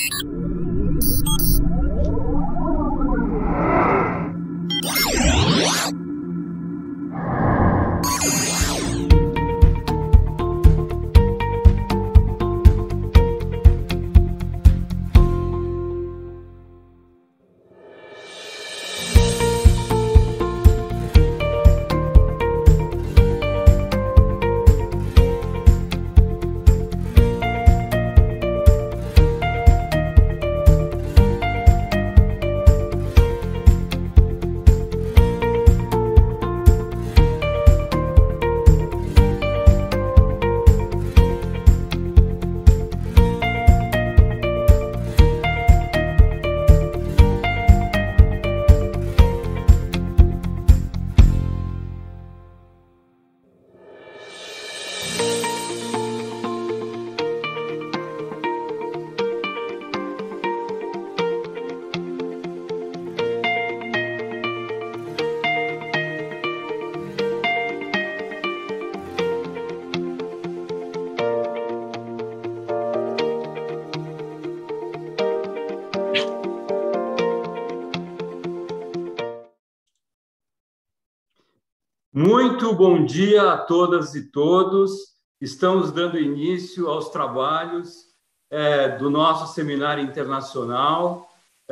Muito bom dia a todas e todos. Estamos dando início aos trabalhos do nosso Seminário Internacional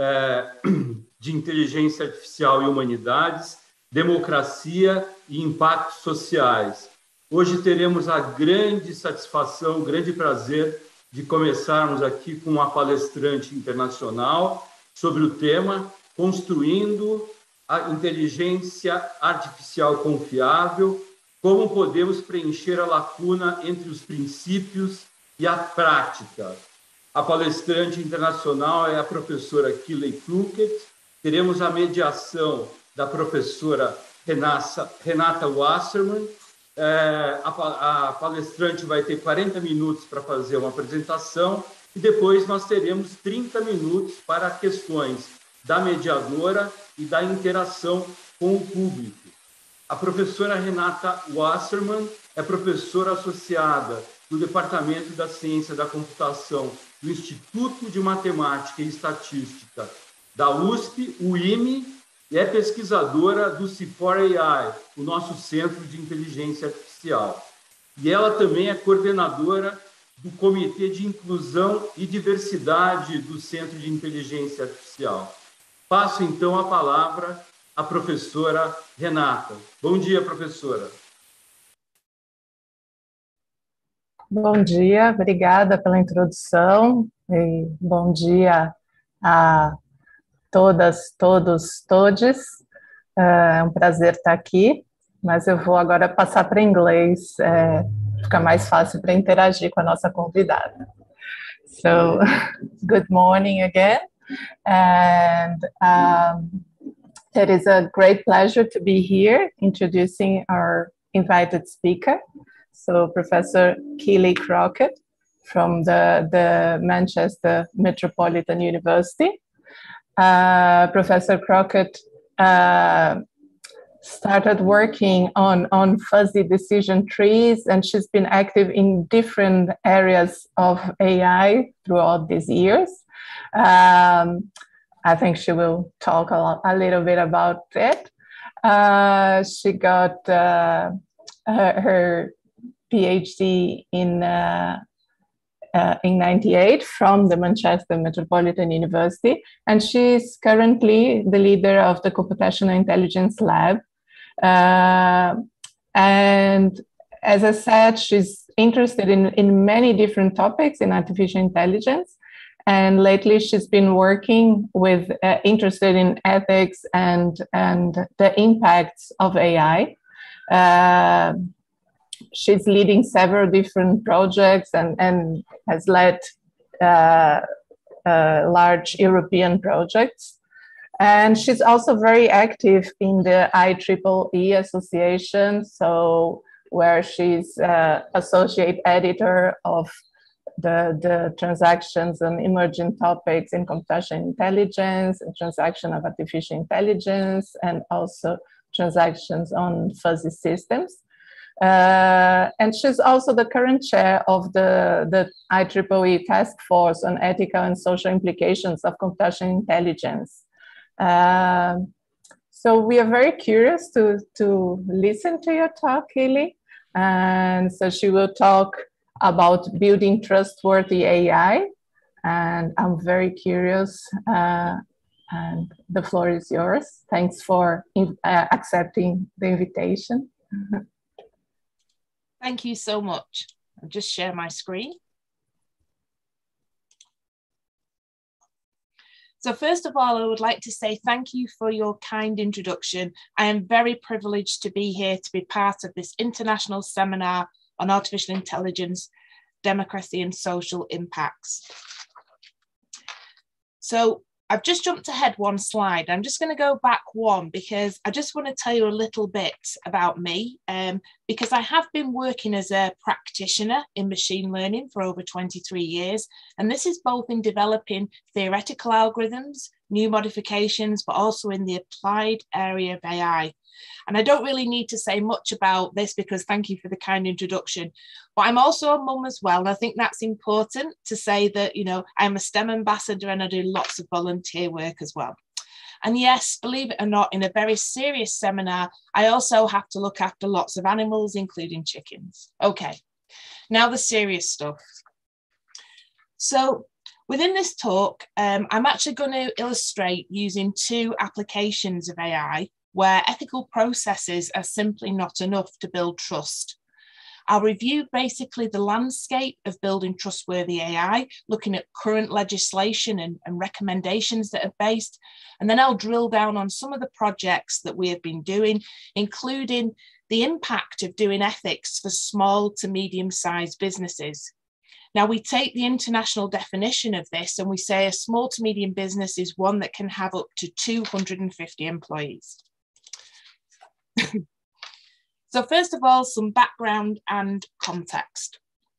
de Inteligência Artificial e Humanidades, Democracia e Impactos Sociais. Hoje teremos a grande satisfação, o grande prazer de começarmos aqui com uma palestrante internacional sobre o tema Construindo a inteligência artificial confiável, como podemos preencher a lacuna entre os princípios e a prática. A palestrante internacional é a professora Keeley Crockett. Teremos a mediação da professora Renata Wasserman. A palestrante vai ter 40 minutos para fazer uma apresentação e depois nós teremos 30 minutos para questões da mediadora e da interação com o público. A professora Renata Wasserman é professora associada do Departamento da Ciência da Computação do Instituto de Matemática e Estatística da USP, o IME, e é pesquisadora do C4AI, o nosso Centro de Inteligência Artificial. E ela também é coordenadora do Comitê de Inclusão e Diversidade do Centro de Inteligência Artificial. Passo, então, a palavra à professora Renata. Bom dia, professora. Bom dia, obrigada pela introdução. E bom dia a todas, todos, todes. É um prazer estar aqui, mas eu vou agora passar para inglês, fica mais fácil para interagir com a nossa convidada. So, good morning again. And it is a great pleasure to be here introducing our invited speaker. So Professor Keeley Crockett from the Manchester Metropolitan University. Professor Crockett started working on fuzzy decision trees, and she's been active in different areas of AI throughout these years. I think she will talk a little bit about it. She got her PhD in 98 from the Manchester Metropolitan University, and she's currently the leader of the Computational Intelligence Lab. And as I said, she's interested in many different topics in artificial intelligence. And lately, she's been working with, interested in ethics and the impacts of AI. She's leading several different projects and has led large European projects. And she's also very active in the IEEE Association, so where she's associate editor of the transactions and emerging topics in computational intelligence and transaction of artificial intelligence, and also transactions on fuzzy systems. And she's also the current chair of the IEEE Task Force on Ethical and Social Implications of Computational Intelligence. So we are very curious to listen to your talk, Lily. And so she will talk about building trustworthy AI. And I'm very curious, and the floor is yours. Thanks for accepting the invitation. Thank you so much. I'll just share my screen. So first of all, I would like to say thank you for your kind introduction. I am very privileged to be here to be part of this international seminar on artificial intelligence, democracy and social impacts. So I've just jumped ahead one slide. I'm just going to go back one because I just want to tell you a little bit about me, because I have been working as a practitioner in machine learning for over 23 years. And this is both in developing theoretical algorithms, new modifications, but also in the applied area of AI. And I don't really need to say much about this because thank you for the kind introduction. But I'm also a mum as well. And I think that's important to say that, you know, I'm a STEM ambassador and I do lots of volunteer work as well. And yes, believe it or not, in a very serious seminar, I also have to look after lots of animals, including chickens. Okay, now the serious stuff. So within this talk, I'm actually going to illustrate using two applications of AI where ethical processes are simply not enough to build trust. I'll review basically the landscape of building trustworthy AI, looking at current legislation and recommendations that are based, and then I'll drill down on some of the projects that we have been doing, including the impact of doing ethics for small to medium-sized businesses. Now, we take the international definition of this and we say a small to medium business is one that can have up to 250 employees. So first of all, some background and context.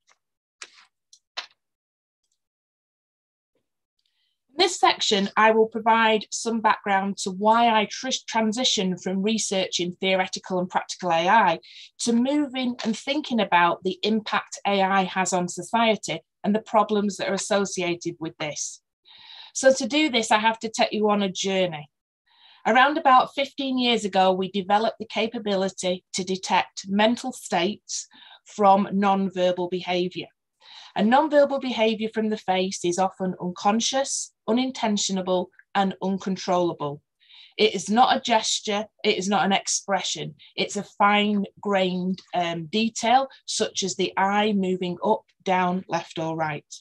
In this section, I will provide some background to why I transitioned from researching theoretical and practical AI to moving and thinking about the impact AI has on society and the problems that are associated with this. So to do this, I have to take you on a journey. Around about 15 years ago, we developed the capability to detect mental states from non-verbal behaviour. And non-verbal behaviour from the face is often unconscious, unintentional, and uncontrollable. It is not a gesture, it is not an expression, it's a fine-grained detail, such as the eye moving up, down, left, or right.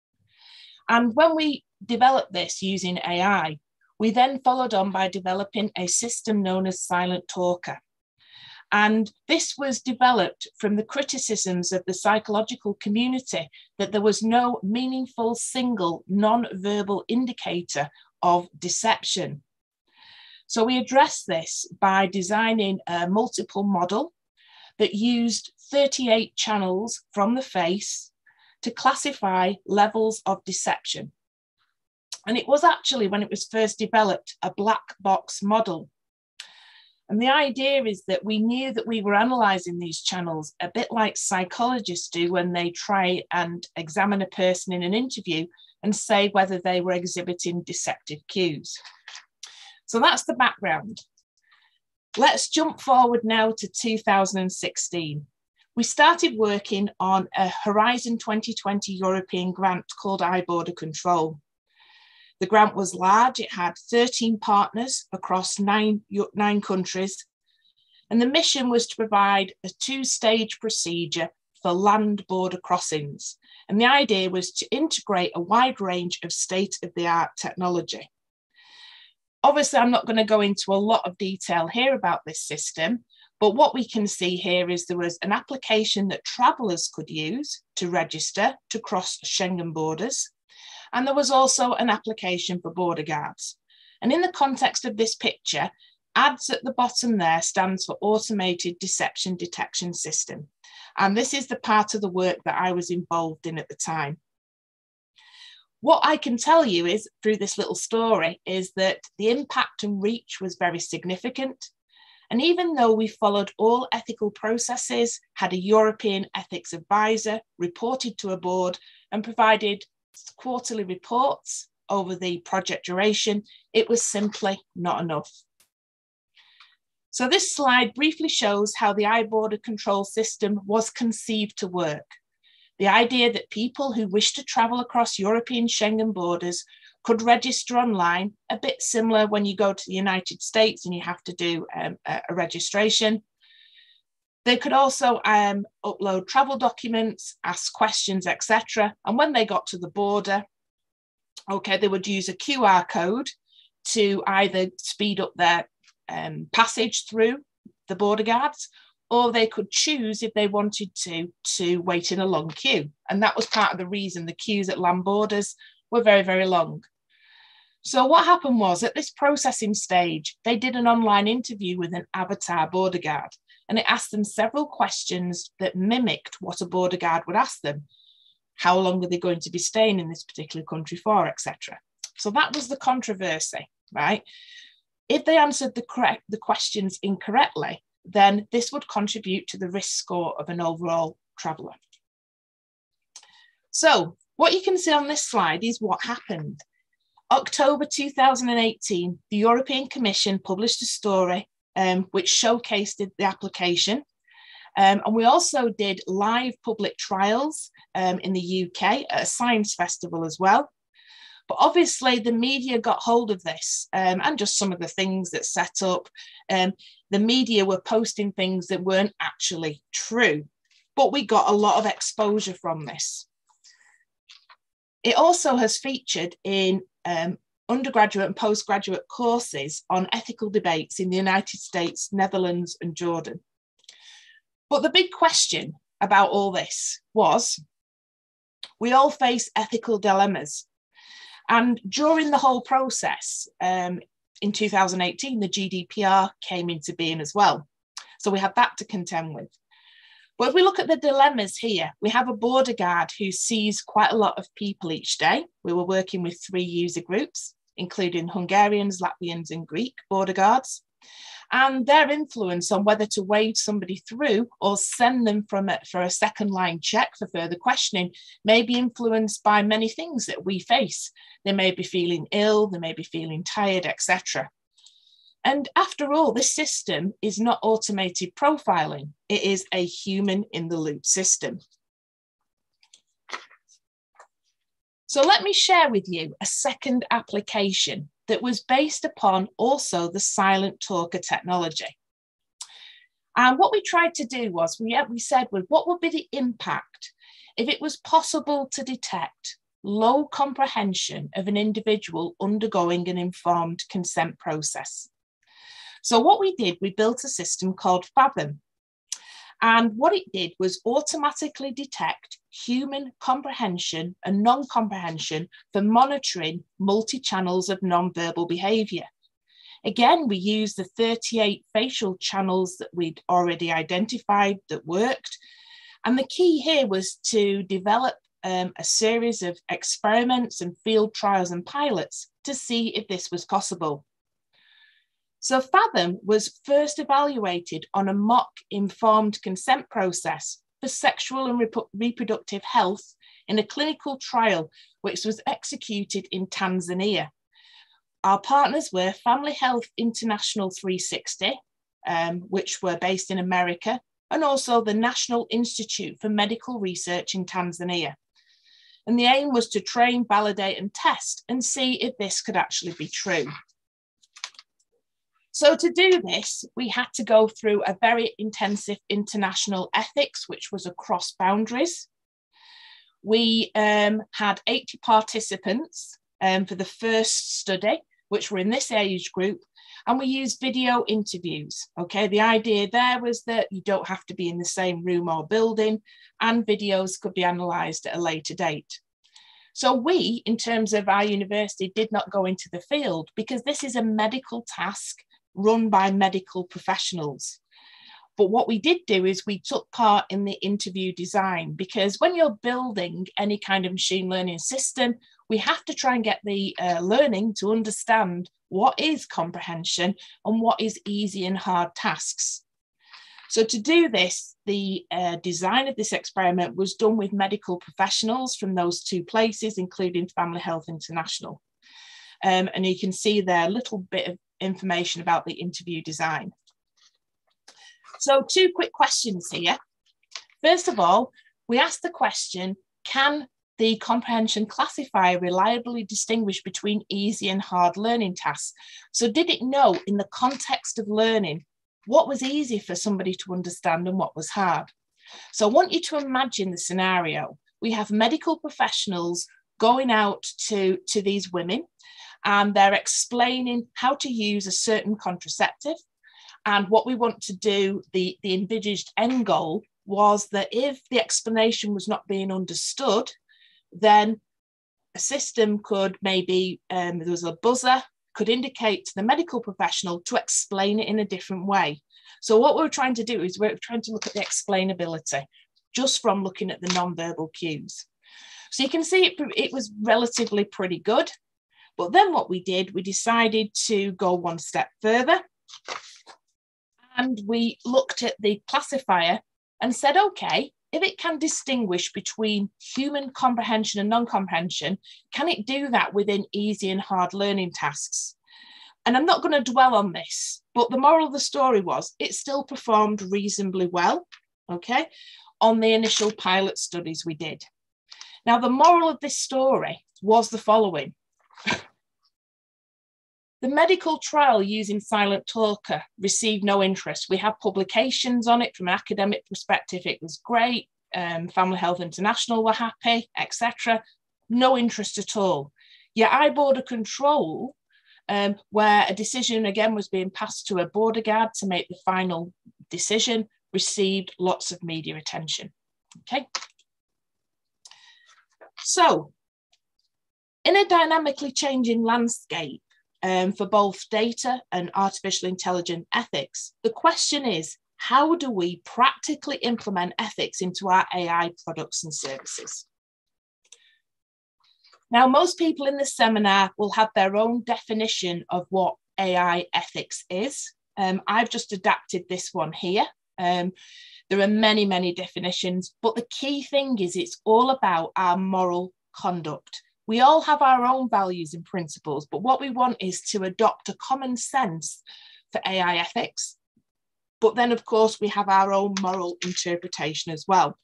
And when we developed this using AI, we then followed on by developing a system known as Silent Talker. And this was developed from the criticisms of the psychological community that there was no meaningful single non-verbal indicator of deception. So we addressed this by designing a multiple model that used 38 channels from the face to classify levels of deception. And it was actually, when it was first developed, a black box model. And the idea is that we knew that we were analysing these channels a bit like psychologists do when they try and examine a person in an interview and say whether they were exhibiting deceptive cues. So that's the background. Let's jump forward now to 2016. We started working on a Horizon 2020 European grant called iBorder Control. The grant was large, it had 13 partners across nine countries, and the mission was to provide a two-stage procedure for land border crossings. And the idea was to integrate a wide range of state-of-the-art technology. Obviously, I'm not going to go into a lot of detail here about this system, but what we can see here is there was an application that travellers could use to register to cross Schengen borders. And there was also an application for border guards. And in the context of this picture, ADS at the bottom there stands for Automated Deception Detection System. And this is the part of the work that I was involved in at the time. What I can tell you is, through this little story, is that the impact and reach was very significant. And even though we followed all ethical processes, had a European ethics advisor, reported to a board, and provided quarterly reports over the project duration, it was simply not enough. So this slide briefly shows how the iBorder control system was conceived to work. The idea that people who wish to travel across European Schengen borders could register online, a bit similar when you go to the United States and you have to do a registration. They could also upload travel documents, ask questions, etc. And when they got to the border, okay, they would use a QR code to either speed up their passage through the border guards, or they could choose, if they wanted to wait in a long queue. And that was part of the reason the queues at land borders were very, very long. So what happened was, at this processing stage, they did an online interview with an avatar border guard, and it asked them several questions that mimicked what a border guard would ask them. How long are they going to be staying in this particular country for, etc. So that was the controversy, right? If they answered the questions incorrectly, then this would contribute to the risk score of an overall traveller. So what you can see on this slide is what happened. October 2018, the European Commission published a story which showcased the application. And we also did live public trials in the UK at a science festival as well. But obviously the media got hold of this and just some of the things that set up. The media were posting things that weren't actually true, but we got a lot of exposure from this. It also has featured in undergraduate and postgraduate courses on ethical debates in the United States, Netherlands, and Jordan. But the big question about all this was, we all face ethical dilemmas. And during the whole process, in 2018, the GDPR came into being as well. So we had that to contend with. But if we look at the dilemmas here, we have a border guard who sees quite a lot of people each day. We were working with 3 user groups, including Hungarians, Latvians, and Greek border guards. And their influence on whether to wave somebody through or send them for a second line check for further questioning may be influenced by many things that we face. They may be feeling ill, they may be feeling tired, etc. And after all, this system is not automated profiling. It is a human in the loop system. So let me share with you a second application that was based upon also the silent talker technology. And what we tried to do was, we said, well, what would be the impact if it was possible to detect low comprehension of an individual undergoing an informed consent process? So what we did, we built a system called Fathom. And what it did was automatically detect human comprehension and non-comprehension for monitoring multi-channels of non-verbal behaviour. Again, we used the 38 facial channels that we'd already identified that worked. And the key here was to develop a series of experiments and field trials and pilots to see if this was possible. So Fathom was first evaluated on a mock informed consent process for sexual and reproductive health in a clinical trial, which was executed in Tanzania. Our partners were Family Health International 360, which were based in America, and also the National Institute for Medical Research in Tanzania. And the aim was to train, validate, and test and see if this could actually be true. So to do this, we had to go through a very intensive international ethics, which was across boundaries. We had 80 participants for the first study, which were in this age group, and we used video interviews. Okay, the idea there was that you don't have to be in the same room or building, and videos could be analysed at a later date. So we, in terms of our university, did not go into the field because this is a medical task run by medical professionals. But what we did do is we took part in the interview design, because when you're building any kind of machine learning system, we have to try and get the learning to understand what is comprehension and what is easy and hard tasks. So to do this, the design of this experiment was done with medical professionals from those two places, including Family Health International. And you can see there a little bit of information about the interview design. So 2 quick questions here. First of all, we asked the question, can the comprehension classifier reliably distinguish between easy and hard learning tasks? So did it know in the context of learning what was easy for somebody to understand and what was hard? So I want you to imagine the scenario. We have medical professionals going out to these women, and they're explaining how to use a certain contraceptive. And what we want to do, the envisaged end goal was that if the explanation was not being understood, then a system could maybe, there was a buzzer, could indicate to the medical professional to explain it in a different way. So what we're trying to do is we're trying to look at the explainability just from looking at the non-verbal cues. So you can see it was relatively pretty good. But then what we did, we decided to go one step further, and we looked at the classifier and said, okay, if it can distinguish between human comprehension and non-comprehension, can it do that within easy and hard learning tasks? And I'm not going to dwell on this, but the moral of the story was it still performed reasonably well, okay, on the initial pilot studies we did. Now, the moral of this story was the following. The medical trial using Silent Talker received no interest. We have publications on it from an academic perspective. It was great. Family Health International were happy, etc. No interest at all. Yet eye-border control, where a decision again was being passed to a border guard to make the final decision, received lots of media attention. Okay. So, in a dynamically changing landscape, for both data and artificial intelligence ethics, the question is, how do we practically implement ethics into our AI products and services? Now, most people in this seminar will have their own definition of what AI ethics is. I've just adapted this one here. There are many, many definitions, but the key thing is it's all about our moral conduct. We all have our own values and principles, but what we want is to adopt a common sense for AI ethics. But then, of course, we have our own moral interpretation as well.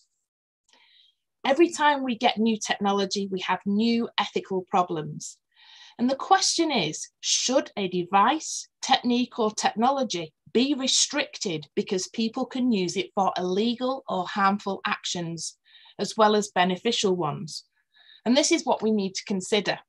Every time we get new technology, we have new ethical problems. And the question is, should a device, technique, or technology be restricted because people can use it for illegal or harmful actions, as well as beneficial ones? And this is what we need to consider.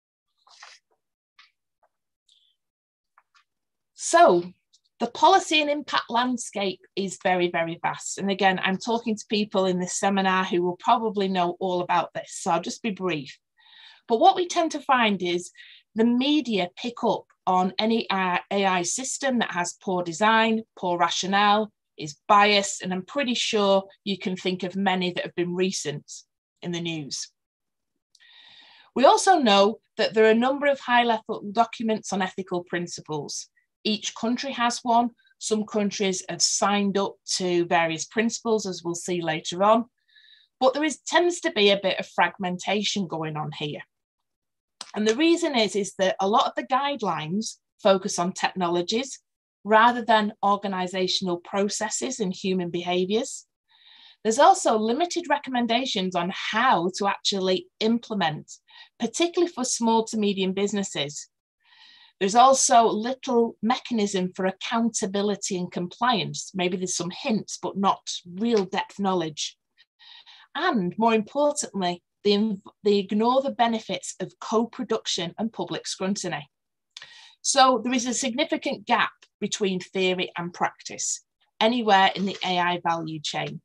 So the policy and impact landscape is very, very vast. And again, I'm talking to people in this seminar who will probably know all about this. So I'll just be brief. But what we tend to find is the media pick up on any AI system that has poor design, poor rationale, is biased. And I'm pretty sure you can think of many that have been recent in the news. We also know that there are a number of high-level documents on ethical principles. Each country has one. Some countries have signed up to various principles, as we'll see later on. But there tends to be a bit of fragmentation going on here. And the reason is that a lot of the guidelines focus on technologies rather than organizational processes and human behaviors. There's also limited recommendations on how to actually implement, particularly for small to medium businesses. There's also little mechanism for accountability and compliance. Maybe there's some hints, but not real depth knowledge. And more importantly, they ignore the benefits of co-production and public scrutiny. So there is a significant gap between theory and practice, anywhere in the AI value chain.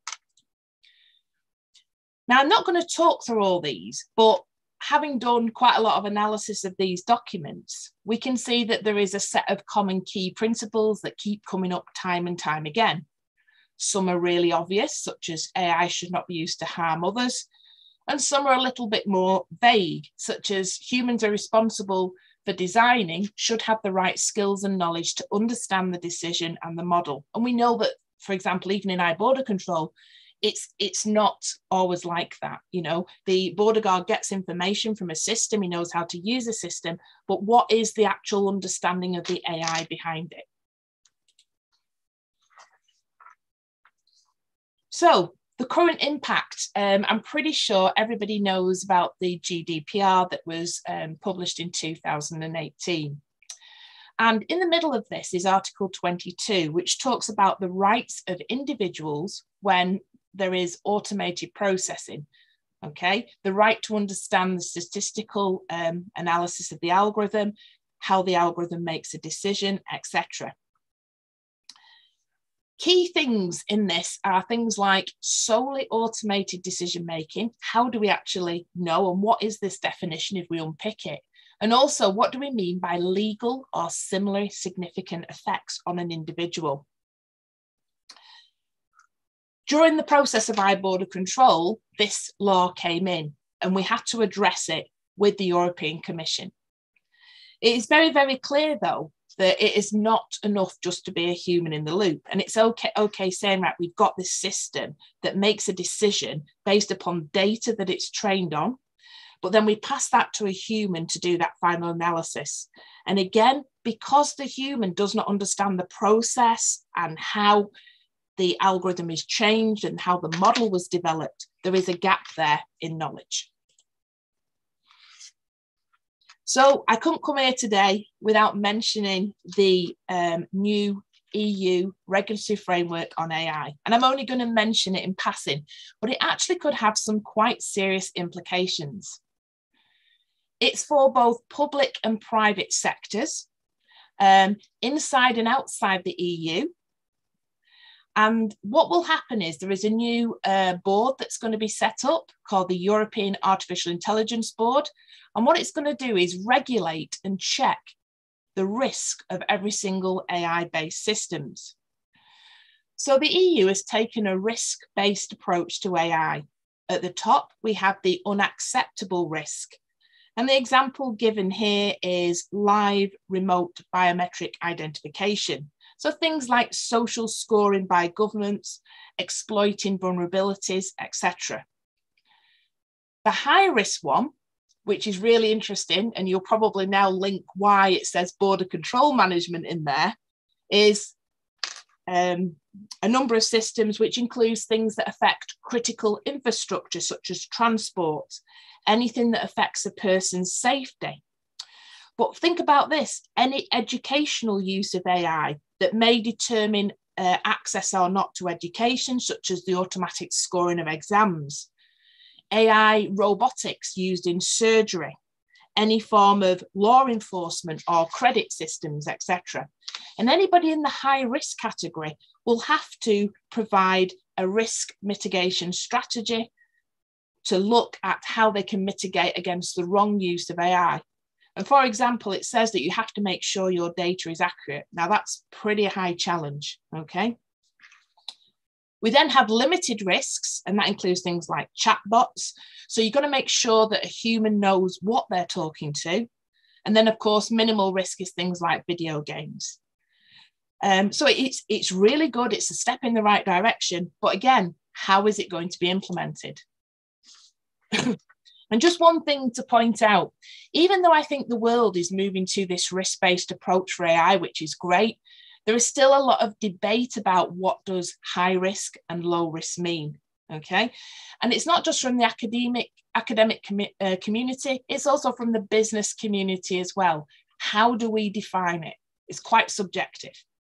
Now, I'm not going to talk through all these, but having done quite a lot of analysis of these documents, we can see that there is a set of common key principles that keep coming up time and time again. Some are really obvious, such as AI should not be used to harm others. and some are a little bit more vague, such as humans are responsible for designing, should have the right skills and knowledge to understand the decision and the model. And we know that, for example, even in border control, it's not always like that. You know, the border guard gets information from a system, he knows how to use a system, but what is the actual understanding of the AI behind it? So the current impact, I'm pretty sure everybody knows about the GDPR that was published in 2018. And in the middle of this is Article 22, which talks about the rights of individuals when there is automated processing, okay? The right to understand the statistical analysis of the algorithm, how the algorithm makes a decision, etc. Key things in this are things like solely automated decision-making. How do we actually know, and what is this definition if we unpick it? And also, what do we mean by legal or similarly significant effects on an individual? During the process of border control, this law came in and we had to address it with the European Commission. It is very, very clear, though, that it is not enough just to be a human in the loop. And it's okay saying, right, we've got this system that makes a decision based upon data that it's trained on, but then we pass that to a human to do that final analysis. And again, because the human does not understand the process and how the algorithm is changed and how the model was developed, there is a gap there in knowledge. So I couldn't come here today without mentioning the new EU regulatory framework on AI. And I'm only going to mention it in passing, but it actually could have some quite serious implications. It's for both public and private sectors, inside and outside the EU. And what will happen is there is a new board that's going to be set up called the European Artificial Intelligence Board. And what it's going to do is regulate and check the risk of every single AI-based systems. So the EU has taken a risk-based approach to AI. At the top, we have the unacceptable risk. And the example given here is live remote biometric identification. So things like social scoring by governments, exploiting vulnerabilities, etc. The high risk one, which is really interesting, and you'll probably now link why it says border control management in there, is a number of systems which includes things that affect critical infrastructure, such as transport, anything that affects a person's safety. But think about this, any educational use of AI that may determine access or not to education, such as the automatic scoring of exams, AI robotics used in surgery, any form of law enforcement or credit systems, etc. And anybody in the high risk category will have to provide a risk mitigation strategy to look at how they can mitigate against the wrong use of AI. And for example, it says that you have to make sure your data is accurate. Now that's pretty high challenge, okay? We then have limited risks, and that includes things like chatbots. So you've got to make sure that a human knows what they're talking to. And then of course, minimal risk is things like video games. So it's really good. It's a step in the right direction. But again, how is it going to be implemented? And just one thing to point out, even though I think the world is moving to this risk-based approach for AI, which is great, there is still a lot of debate about what does high risk and low risk mean, okay? And it's not just from the academic community, it's also from the business community as well. How do we define it? It's quite subjective.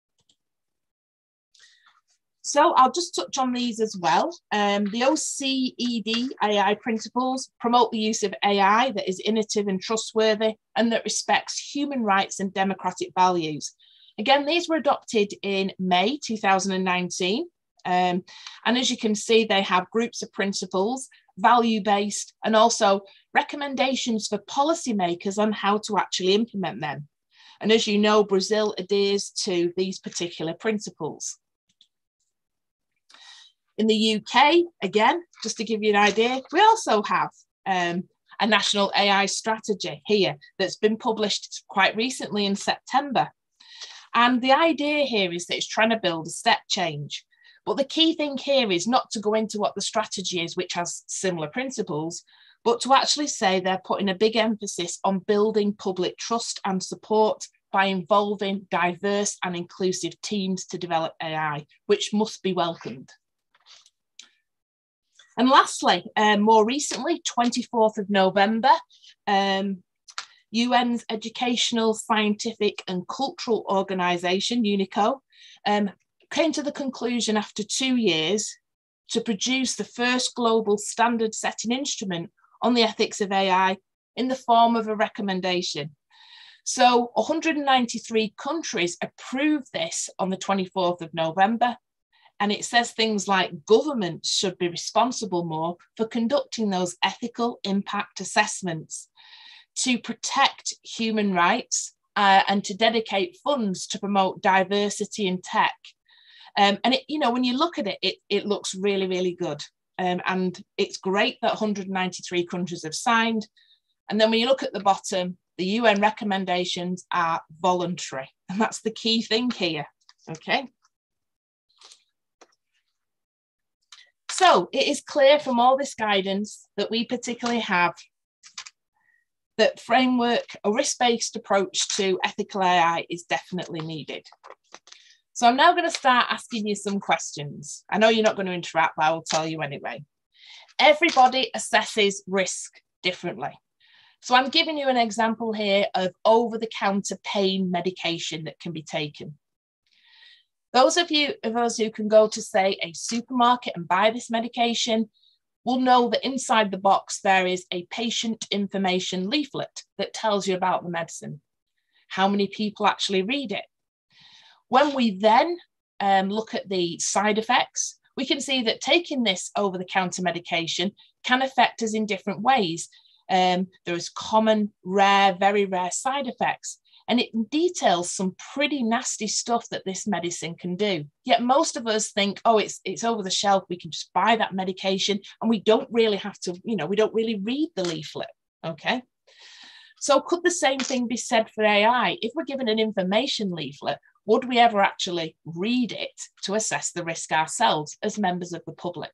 So I'll just touch on these as well. The OECD AI principles promote the use of AI that is innovative and trustworthy and that respects human rights and democratic values. Again, these were adopted in May 2019. And as you can see, they have groups of principles, value-based, and also recommendations for policymakers on how to actually implement them. And as you know, Brazil adheres to these particular principles. In the UK, again, just to give you an idea, we also have a national AI strategy here that's been published quite recently in September. And the idea here is that it's trying to build a step change. But the key thing here is not to go into what the strategy is, which has similar principles, but to actually say they're putting a big emphasis on building public trust and support by involving diverse and inclusive teams to develop AI, which must be welcomed. And lastly, more recently, 24th of November, UN's Educational, Scientific and Cultural Organization, UNESCO, came to the conclusion after 2 years to produce the first global standard setting instrument on the ethics of AI in the form of a recommendation. So 193 countries approved this on the 24th of November. And it says things like governments should be responsible more for conducting those ethical impact assessments, to protect human rights and to dedicate funds to promote diversity in tech. And it, you know, when you look at it, it looks really, really good. And it's great that 193 countries have signed. And then when you look at the bottom, the UN recommendations are voluntary. And that's the key thing here, okay? So it is clear from all this guidance that we particularly have that framework, a risk-based approach to ethical AI is definitely needed. So I'm now going to start asking you some questions. I know you're not going to interact, but I will tell you anyway. Everybody assesses risk differently. So I'm giving you an example here of over-the-counter pain medication that can be taken. Those of us who can go to, say, a supermarket and buy this medication will know that inside the box there is a patient information leaflet that tells you about the medicine. How many people actually read it? When we then look at the side effects, we can see that taking this over-the-counter medication can affect us in different ways. There is common, rare, very rare side effects. And it details some pretty nasty stuff that this medicine can do. Yet most of us think, oh, it's over the shelf, we can just buy that medication and we don't really have to, you know, we don't really read the leaflet, okay? So could the same thing be said for AI? If we're given an information leaflet, would we ever actually read it to assess the risk ourselves as members of the public?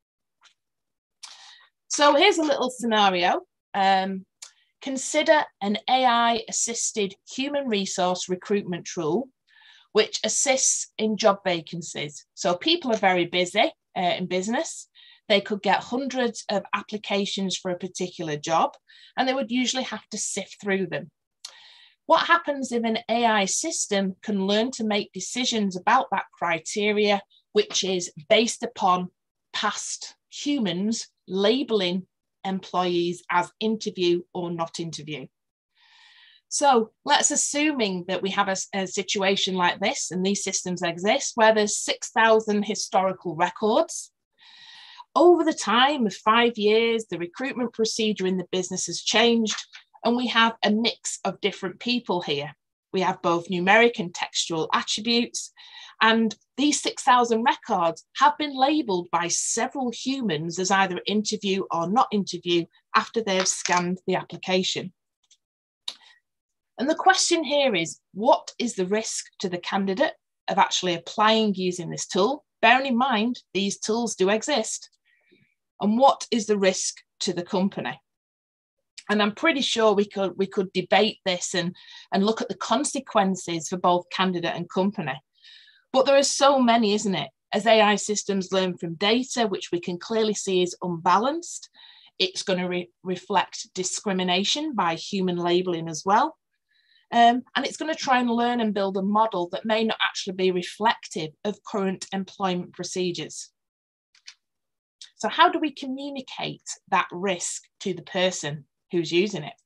So here's a little scenario. Consider an AI-assisted human resource recruitment tool, which assists in job vacancies. So people are very busy in business. They could get hundreds of applications for a particular job, and they would usually have to sift through them. What happens if an AI system can learn to make decisions about that criteria, which is based upon past humans labeling employees as interview or not interview? So let's assuming that we have a situation like this, and these systems exist, where there's 6,000 historical records. Over the time of 5 years, the recruitment procedure in the business has changed, and we have a mix of different people here. We have both numeric and textual attributes, and these 6,000 records have been labelled by several humans as either interview or not interview after they have scanned the application. And the question here is, what is the risk to the candidate of actually applying using this tool? Bearing in mind, these tools do exist. And what is the risk to the company? And I'm pretty sure we could debate this and look at the consequences for both candidate and company. But there are so many, isn't it? As AI systems learn from data, which we can clearly see is unbalanced, it's going to reflect discrimination by human labeling as well. And it's going to try and learn and build a model that may not actually be reflective of current employment procedures. So how do we communicate that risk to the person who's using it?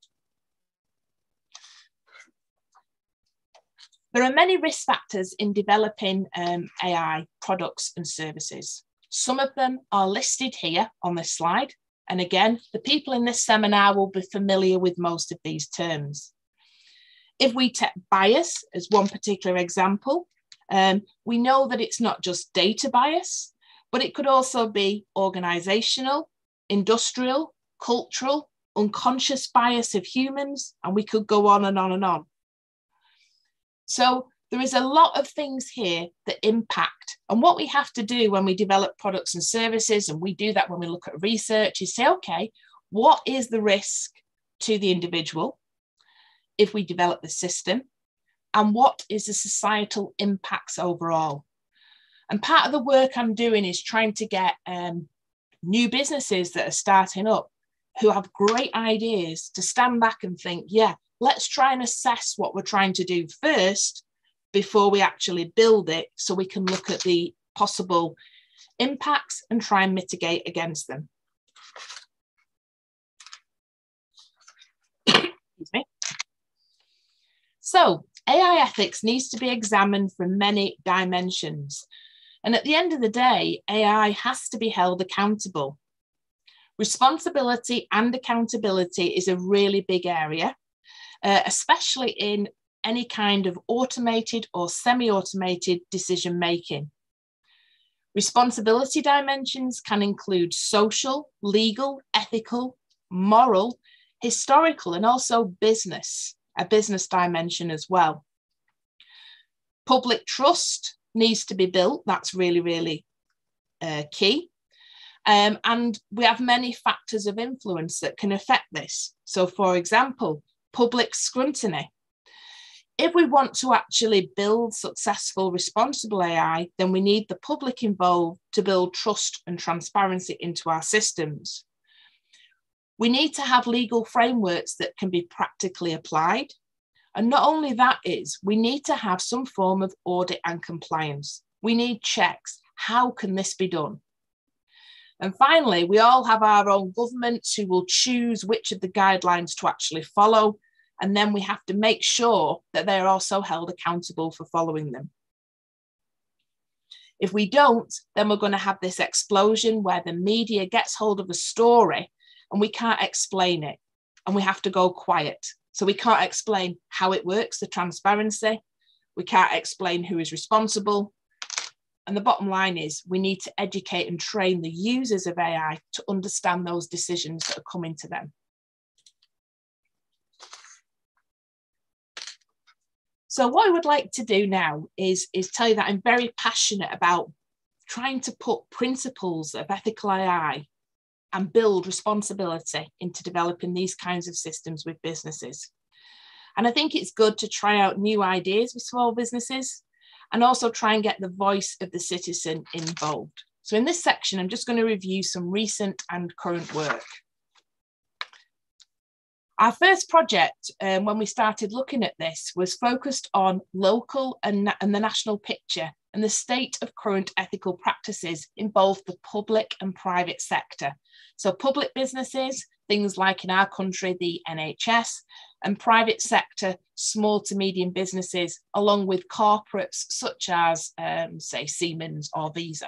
There are many risk factors in developing AI products and services. Some of them are listed here on this slide. And again, the people in this seminar will be familiar with most of these terms. If we take bias as one particular example, we know that it's not just data bias, but it could also be organizational, industrial, cultural, unconscious bias of humans, and we could go on and on and on. So there is a lot of things here that impact. And what we have to do when we develop products and services, and we do that when we look at research, is say, okay, what is the risk to the individual if we develop the system? And what is the societal impacts overall? And part of the work I'm doing is trying to get new businesses that are starting up who have great ideas to stand back and think, yeah, let's try and assess what we're trying to do first before we actually build it, so we can look at the possible impacts and try and mitigate against them. Excuse me. So AI ethics needs to be examined from many dimensions. And at the end of the day, AI has to be held accountable. Responsibility and accountability is a really big area, especially in any kind of automated or semi-automated decision-making. Responsibility dimensions can include social, legal, ethical, moral, historical, and also business, a business dimension as well. Public trust needs to be built. That's really, really key. And we have many factors of influence that can affect this. So, for example, public scrutiny. If we want to actually build successful, responsible AI, then we need the public involved to build trust and transparency into our systems. We need to have legal frameworks that can be practically applied. And not only that is, we need to have some form of audit and compliance. We need checks. How can this be done? And finally, we all have our own governments who will choose which of the guidelines to actually follow. And then we have to make sure that they're also held accountable for following them. If we don't, then we're going to have this explosion where the media gets hold of a story and we can't explain it. And we have to go quiet. So we can't explain how it works, the transparency. We can't explain who is responsible. And the bottom line is we need to educate and train the users of AI to understand those decisions that are coming to them. So what I would like to do now is tell you that I'm very passionate about trying to put principles of ethical AI and build responsibility into developing these kinds of systems with businesses. And I think it's good to try out new ideas with small businesses and also try and get the voice of the citizen involved. So in this section, I'm just going to review some recent and current work. Our first project, when we started looking at this, was focused on local and the national picture and the state of current ethical practices in both the public and private sector. So public businesses, things like in our country, the NHS, and private sector, small to medium businesses, along with corporates such as, say, Siemens or Visa.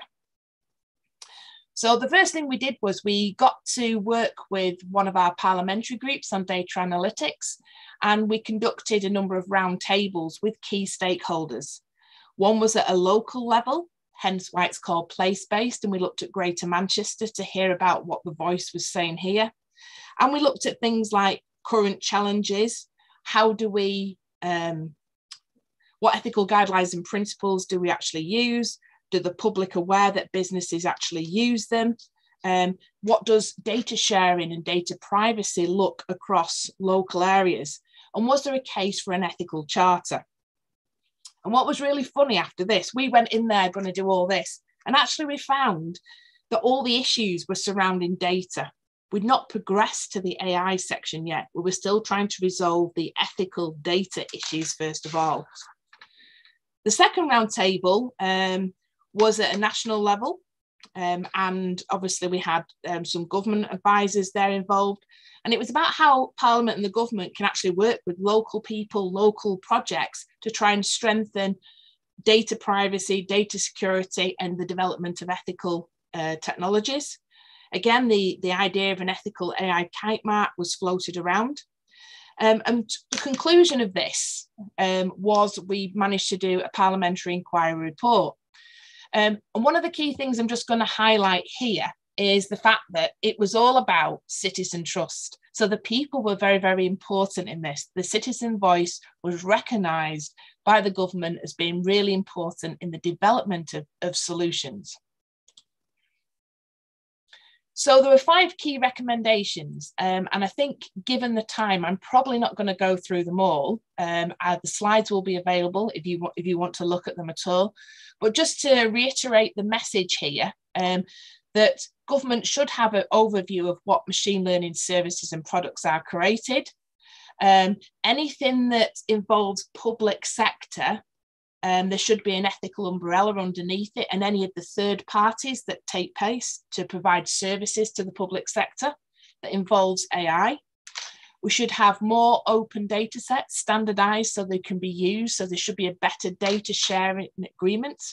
So the first thing we did was we got to work with one of our parliamentary groups on data analytics, and we conducted a number of roundtables with key stakeholders. One was at a local level, hence why it's called place-based, and we looked at Greater Manchester to hear about what the Voice was saying here. And we looked at things like current challenges, how do we, what ethical guidelines and principles do we actually use? Do the public aware that businesses actually use them? What does data sharing and data privacy look across local areas? And was there a case for an ethical charter? And what was really funny after this, we went in there going to do all this, and actually we found that all the issues were surrounding data. We'd not progressed to the AI section yet. We were still trying to resolve the ethical data issues first of all. The second roundtable was at a national level, and obviously we had some government advisors there involved, and it was about how Parliament and the government can actually work with local people, local projects to try and strengthen data privacy, data security, and the development of ethical technologies. Again, the idea of an ethical AI kite map was floated around. And the conclusion of this was we managed to do a parliamentary inquiry report. And one of the key things I'm just going to highlight here is the fact that it was all about citizen trust. So the people were very, very important in this. The citizen voice was recognised by the government as being really important in the development of solutions. So there were 5 key recommendations, and I think given the time, I'm probably not going to go through them all. The slides will be available if you want to look at them at all. But just to reiterate the message here, that government should have an overview of what machine learning services and products are created. Anything that involves public sector, there should be an ethical umbrella underneath it, and any of the third parties that take place to provide services to the public sector that involves AI. We should have more open data sets, standardized so they can be used. So there should be a better data sharing agreement.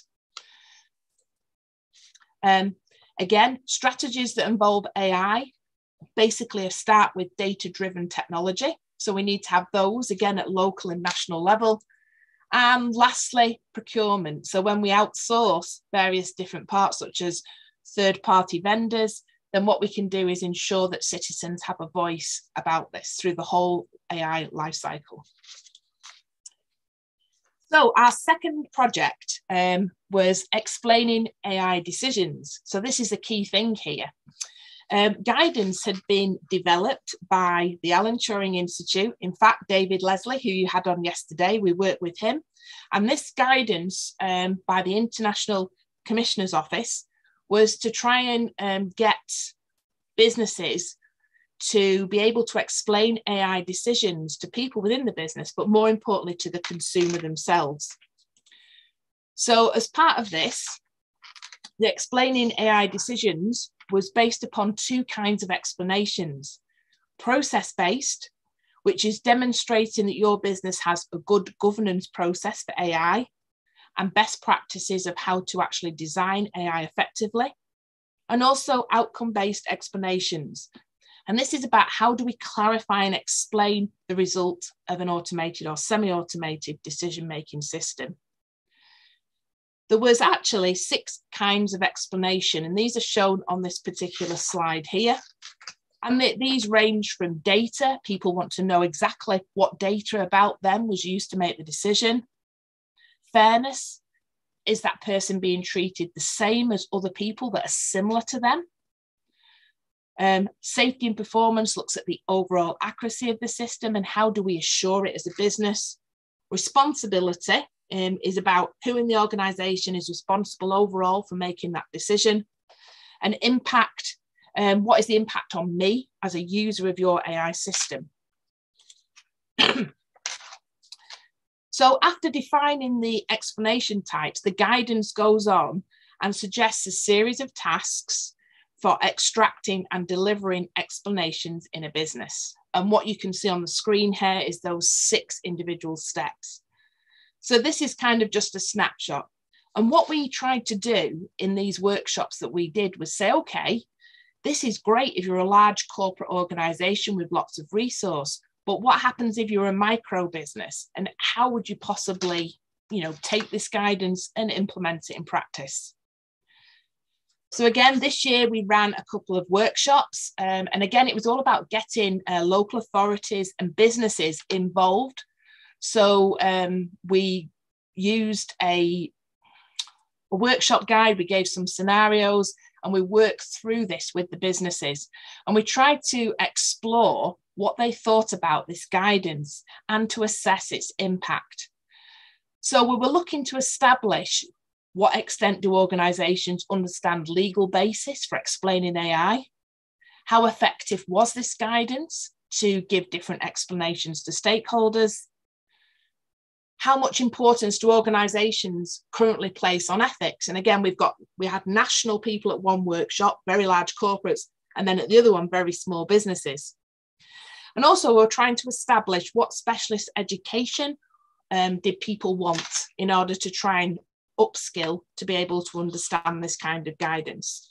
Again, strategies that involve AI, basically a start with data-driven technology. So we need to have those again at local and national level. And lastly, procurement. So when we outsource various different parts, such as third-party vendors, then what we can do is ensure that citizens have a voice about this through the whole AI lifecycle. So our second project was explaining AI decisions. So this is a key thing here. Guidance had been developed by the Alan Turing Institute. In fact, David Leslie, who you had on yesterday, we worked with him. And this guidance by the International Commissioner's Office was to try and get businesses to be able to explain AI decisions to people within the business, but more importantly to the consumer themselves. So as part of this, the explaining AI decisions was based upon 2 kinds of explanations. Process-based, which is demonstrating that your business has a good governance process for AI and best practices of how to actually design AI effectively. And also outcome-based explanations. And this is about how do we clarify and explain the result of an automated or semi-automated decision-making system. There was actually 6 kinds of explanation, and these are shown on this particular slide here. And these range from data. People want to know exactly what data about them was used to make the decision. Fairness. Is that person being treated the same as other people that are similar to them? Safety and performance looks at the overall accuracy of the system and how do we assure it as a business. Responsibility is about who in the organisation is responsible overall for making that decision. And impact, what is the impact on me as a user of your AI system? So after defining the explanation types, the guidance goes on and suggests a series of tasks for extracting and delivering explanations in a business. And what you can see on the screen here is those 6 individual steps. So this is kind of just a snapshot. And what we tried to do in these workshops that we did was say, okay, this is great if you're a large corporate organization with lots of resource, but what happens if you're a micro business? And how would you possibly, take this guidance and implement it in practice? So again, this year we ran a couple of workshops. And again, it was all about getting local authorities and businesses involved. So we used a workshop guide, we gave some scenarios, and we worked through this with the businesses. And we tried to explore what they thought about this guidance and to assess its impact. So we were looking to establish what extent do organisations understand legal basis for explaining AI? How effective was this guidance to give different explanations to stakeholders? How much importance do organisations currently place on ethics? And again, we had national people at one workshop, very large corporates, and then at the other one, very small businesses. And also we're trying to establish what specialist education did people want in order to try and upskill to be able to understand this kind of guidance.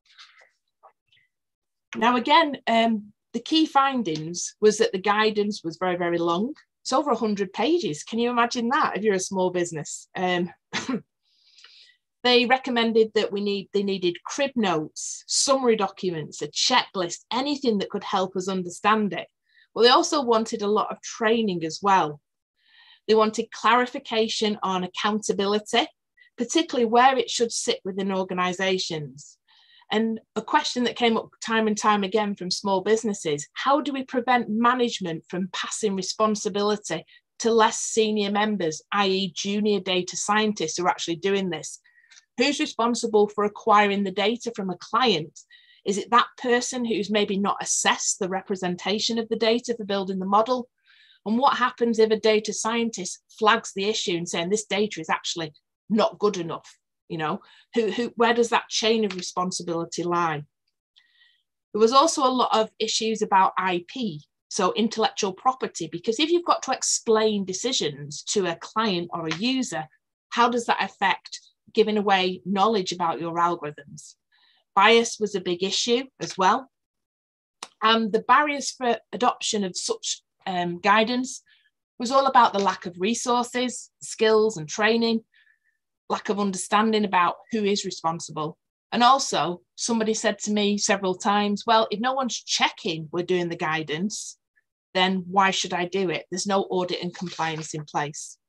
Now, again, the key findings was that the guidance was very, very long. It's over 100 pages. Can you imagine that if you're a small business? They recommended that they needed crib notes, summary documents, a checklist, anything that could help us understand it. Well, they also wanted a lot of training as well. They wanted clarification on accountability, particularly where it should sit within organisations. And a question that came up time and time again from small businesses: how do we prevent management from passing responsibility to less senior members, i.e. junior data scientists who are actually doing this? Who's responsible for acquiring the data from a client? Is it that person who's maybe not assessed the representation of the data for building the model? And what happens if a data scientist flags the issue and saying this data is actually not good enough? You know, where does that chain of responsibility lie? There was also a lot of issues about IP, so intellectual property, because if you've got to explain decisions to a client or a user, how does that affect giving away knowledge about your algorithms? Bias was a big issue as well. And the barriers for adoption of such guidance was all about the lack of resources, skills and training, lack of understanding about who is responsible. And also somebody said to me several times, well, if no one's checking we're doing the guidance, then why should I do it? There's no audit and compliance in place.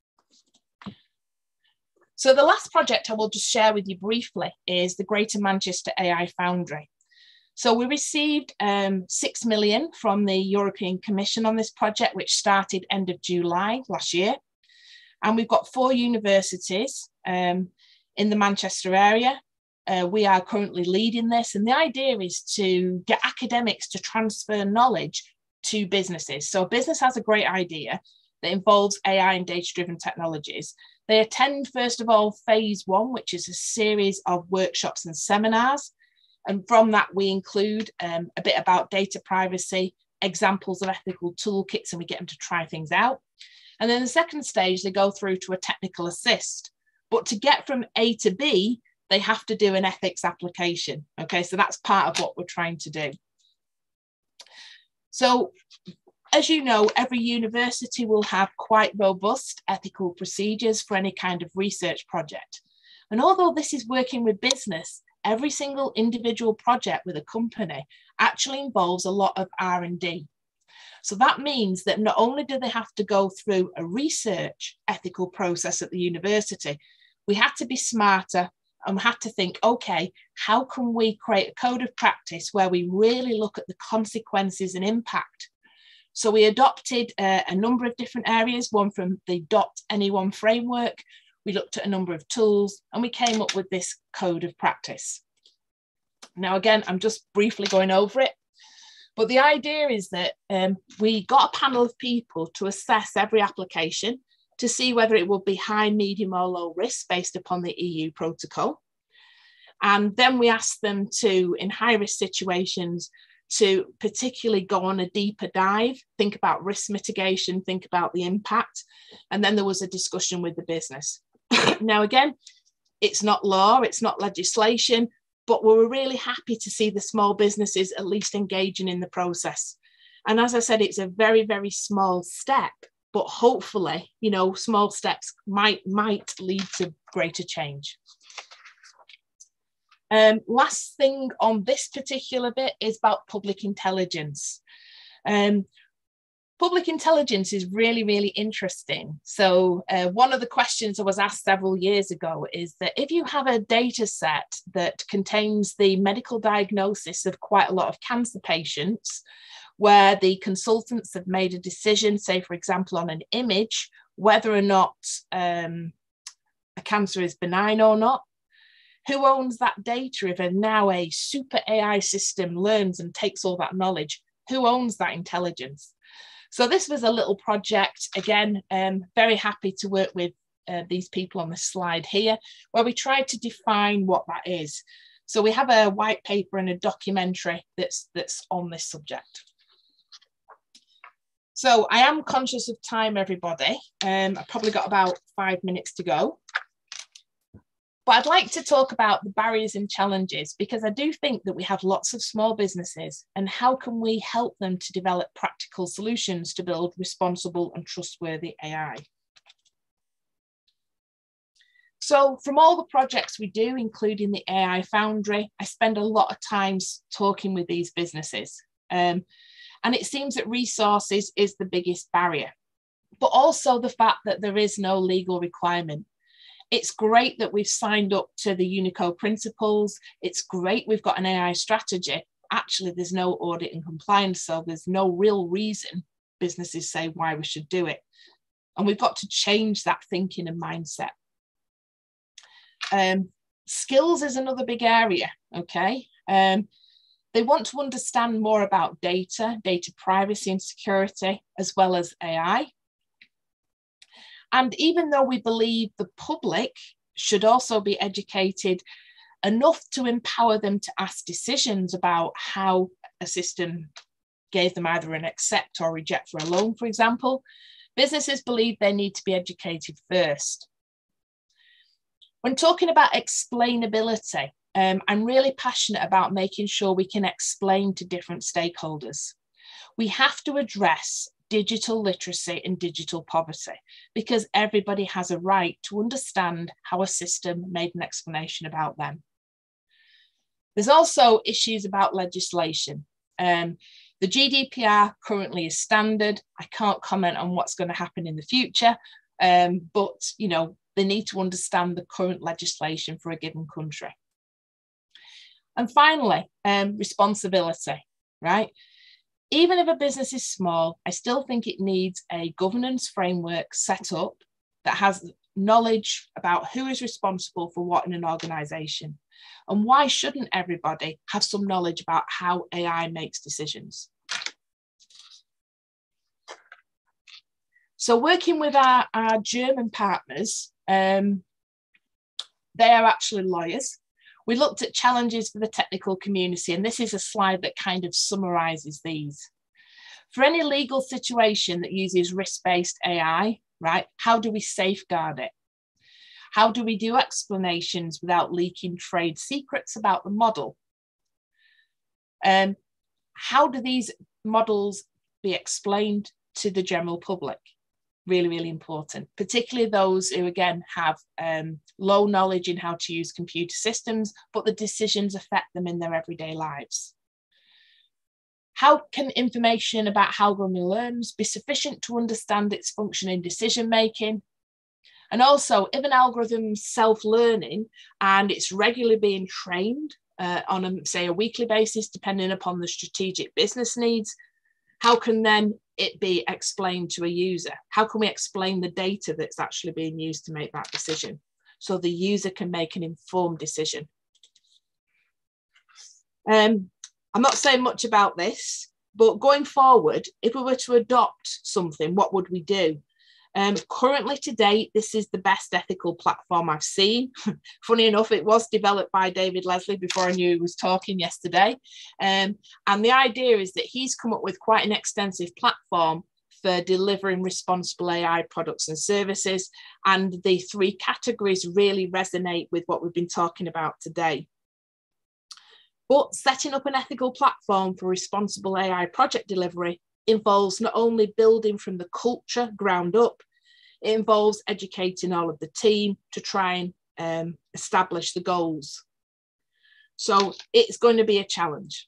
So the last project I will just share with you briefly is the Greater Manchester AI Foundry. So we received 6 million from the European Commission on this project, which started end of July last year. And we've got 4 universities in the Manchester area. We are currently leading this. And the idea is to get academics to transfer knowledge to businesses. So a business has a great idea that involves AI and data-driven technologies. They attend, first of all, phase 1, which is a series of workshops and seminars. And from that, we include a bit about data privacy, examples of ethical toolkits, and we get them to try things out. And then the second stage, they go through to a technical assist. But to get from A to B, they have to do an ethics application. Okay, so that's part of what we're trying to do. So, as you know, every university will have quite robust ethical procedures for any kind of research project. And although this is working with business, every single individual project with a company actually involves a lot of R&D. So that means that not only do they have to go through a research ethical process at the university, we had to be smarter and we had to think, okay, how can we create a code of practice where we really look at the consequences and impact? So we adopted a number of different areas, one from the .anyone framework. We looked at a number of tools and we came up with this code of practice. Now, again, I'm just briefly going over it. But the idea is that we got a panel of people to assess every application to see whether it would be high, medium or low risk based upon the EU protocol. And then we asked them to, in high risk situations, to particularly go on a deeper dive, think about risk mitigation, think about the impact. And then there was a discussion with the business. Now, again, it's not law, it's not legislation, but we were really happy to see the small businesses at least engaging in the process. And as I said, it's a very, very small step, but hopefully, you know, small steps might lead to greater change. Last thing on this particular bit is about public intelligence. Public intelligence is really, really interesting. So one of the questions I was asked several years ago is that if you have a data set that contains the medical diagnosis of quite a lot of cancer patients, where the consultants have made a decision, say, for example, on an image, whether or not a cancer is benign or not, who owns that data if now a super AI system learns and takes all that knowledge? Who owns that intelligence? So this was a little project, again, very happy to work with these people on the slide here, where we tried to define what that is. So we have a white paper and a documentary that's on this subject. So I am conscious of time, everybody. I've probably got about 5 minutes to go. But I'd like to talk about the barriers and challenges, because I do think that we have lots of small businesses, and how can we help them to develop practical solutions to build responsible and trustworthy AI? So from all the projects we do, including the AI Foundry, I spend a lot of time talking with these businesses. And it seems that resources is the biggest barrier, but also the fact that there is no legal requirement. It's great that we've signed up to the Unicode principles. It's great we've got an AI strategy. Actually, there's no audit and compliance, so there's no real reason businesses say why we should do it. And we've got to change that thinking and mindset. Skills is another big area, okay? They want to understand more about data privacy and security, as well as AI. And even though we believe the public should also be educated enough to empower them to ask decisions about how a system gave them either an accept or reject for a loan, for example, businesses believe they need to be educated first. When talking about explainability, I'm really passionate about making sure we can explain to different stakeholders. We have to address digital literacy and digital poverty because everybody has a right to understand how a system made an explanation about them. There's also issues about legislation. The GDPR currently is standard. I can't comment on what's going to happen in the future, but they need to understand the current legislation for a given country. And finally, responsibility, right? Even if a business is small, I still think it needs a governance framework set up that has knowledge about who is responsible for what in an organization. And why shouldn't everybody have some knowledge about how AI makes decisions? So working with our German partners, they are actually lawyers. We looked at challenges for the technical community, and this is a slide that kind of summarizes these. For any legal situation that uses risk-based AI, right, how do we safeguard it? How do we do explanations without leaking trade secrets about the model? How do these models be explained to the general public? Really, really important, particularly those who, again, have low knowledge in how to use computer systems, but the decisions affect them in their everyday lives. How can information about how Algorithm learns be sufficient to understand its function in decision-making? And also, if an algorithm's self-learning and it's regularly being trained on, say, a weekly basis, depending upon the strategic business needs, how can then it be explained to a user? How can we explain the data that's actually being used to make that decision so the user can make an informed decision? I'm not saying much about this, but going forward, if we were to adopt something, what would we do? Currently to date, this is the best ethical platform I've seen. Funny enough, it was developed by David Leslie before I knew he was talking yesterday. And the idea is that he's come up with quite an extensive platform for delivering responsible AI products and services. And the three categories really resonate with what we've been talking about today. But setting up an ethical platform for responsible AI project delivery involves not only building from the culture ground up, it involves educating all of the team to try and establish the goals. So it's going to be a challenge.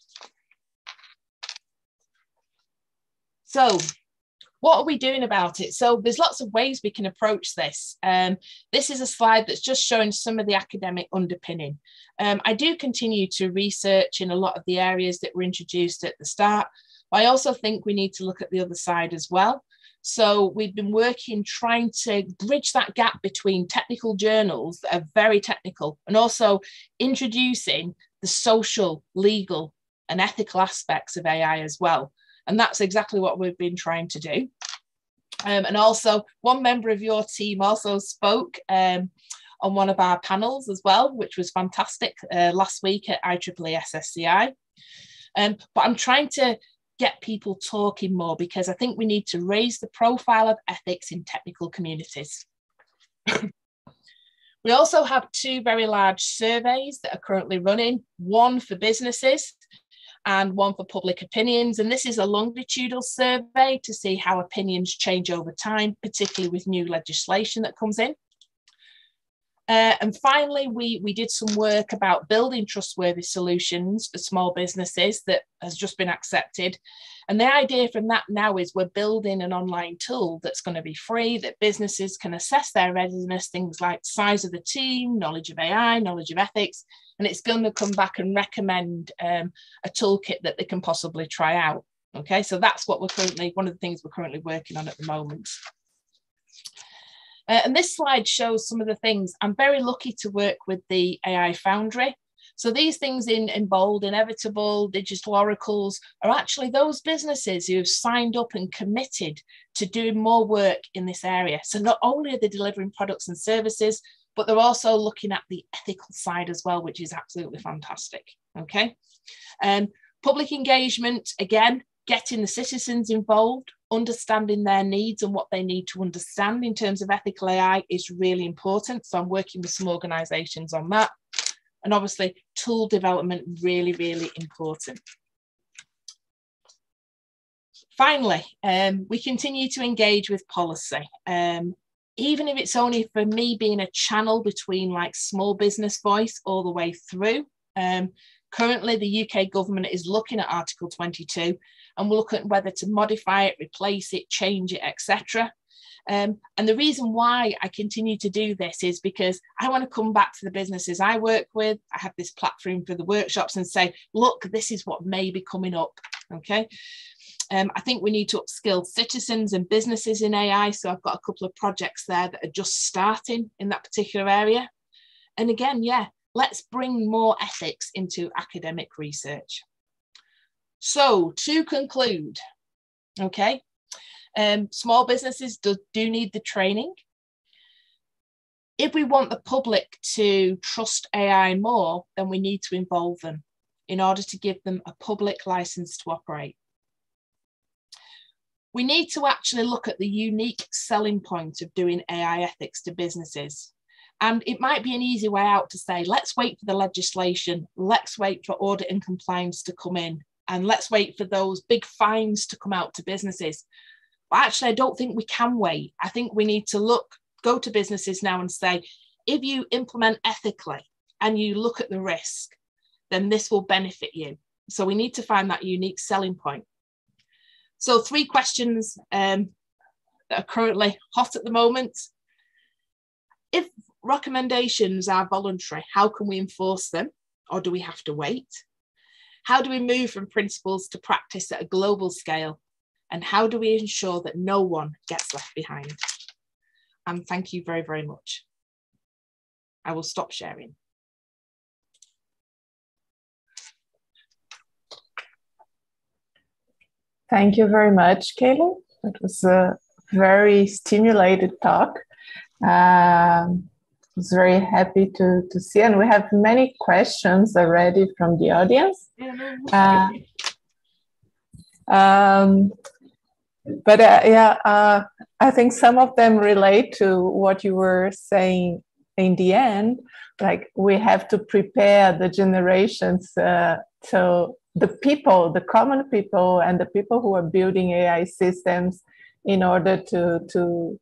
So what are we doing about it? So there's lots of ways we can approach this. This is a slide that's just showing some of the academic underpinning. I do continue to research in a lot of the areas that were introduced at the start. I also think we need to look at the other side as well. So we've been working trying to bridge that gap between technical journals that are very technical and also introducing the social, legal and ethical aspects of AI as well. And that's exactly what we've been trying to do. And also one member of your team also spoke on one of our panels as well, which was fantastic last week at IEEE SSCI. But I'm trying to get people talking more because I think we need to raise the profile of ethics in technical communities. We also have two very large surveys that are currently running, one for businesses and one for public opinions. And this is a longitudinal survey to see how opinions change over time, particularly with new legislation that comes in. And finally, we did some work about building trustworthy solutions for small businesses that has just been accepted. And the idea from that now is we're building an online tool that's going to be free, that businesses can assess their readiness, things like size of the team, knowledge of AI, knowledge of ethics, and it's going to come back and recommend a toolkit that they can possibly try out. Okay, so that's what one of the things we're currently working on at the moment. And this slide shows some of the things. I'm very lucky to work with the AI Foundry. So these things in bold, inevitable, digital oracles are actually those businesses who have signed up and committed to doing more work in this area. So not only are they delivering products and services, but they're also looking at the ethical side as well, which is absolutely fantastic. Okay. Public engagement, again, getting the citizens involved, understanding their needs and what they need to understand in terms of ethical AI is really important. So I'm working with some organizations on that. And obviously tool development, really, really important. Finally, we continue to engage with policy. Even if it's only for me being a channel between like small business voice all the way through. Currently, the UK government is looking at Article 22 and we're looking at whether to modify it, replace it, change it, etc. And the reason why I continue to do this is because I want to come back to the businesses I work with. I have this platform for the workshops and say, look, this is what may be coming up. Okay. I think we need to upskill citizens and businesses in AI. So I've got a couple of projects there that are just starting in that particular area. And again, yeah, let's bring more ethics into academic research. So to conclude, okay, small businesses do need the training. If we want the public to trust AI more, then we need to involve them in order to give them a public license to operate. We need to actually look at the unique selling point of doing AI ethics to businesses. And it might be an easy way out to say, let's wait for the legislation, let's wait for audit and compliance to come in, and let's wait for those big fines to come out to businesses. But actually, I don't think we can wait. I think we need to go to businesses now and say, if you implement ethically and you look at the risk, then this will benefit you. So we need to find that unique selling point. So 3 questions that are currently hot at the moment. If recommendations are voluntary, how can we enforce them? Or do we have to wait? How do we move from principles to practice at a global scale? And how do we ensure that no one gets left behind? And thank you very, very much. I will stop sharing. Thank you very much, Kayla. That was a very stimulated talk. I was very happy to see, and we have many questions already from the audience. I think some of them relate to what you were saying in the end, like we have to prepare the generations so the people, the common people and the people who are building AI systems in order to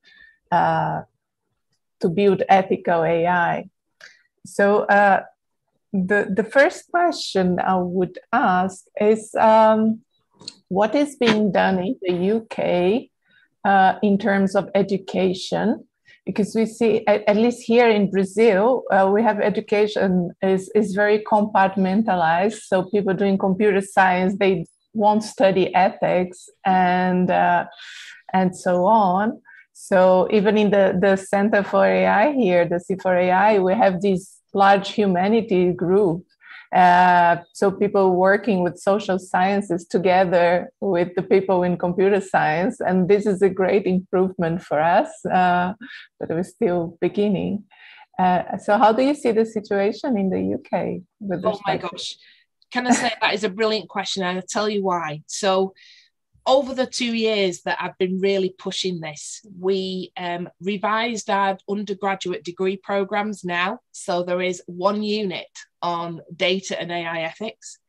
build ethical AI. So the first question I would ask is, what is being done in the UK in terms of education? Because we see, at least here in Brazil, we have education is very compartmentalized. So people doing computer science, they won't study ethics and so on. So even in the Center for AI here, the C4AI, we have this large humanity group. So people working with social sciences together with the people in computer science. And this is a great improvement for us, but we're still beginning. So how do you see the situation in the UK? Oh my gosh. Can I say that is a brilliant question, and I'll tell you why. So over the 2 years that I've been really pushing this, we revised our undergraduate degree programs now. So there is 1 unit on data and AI ethics.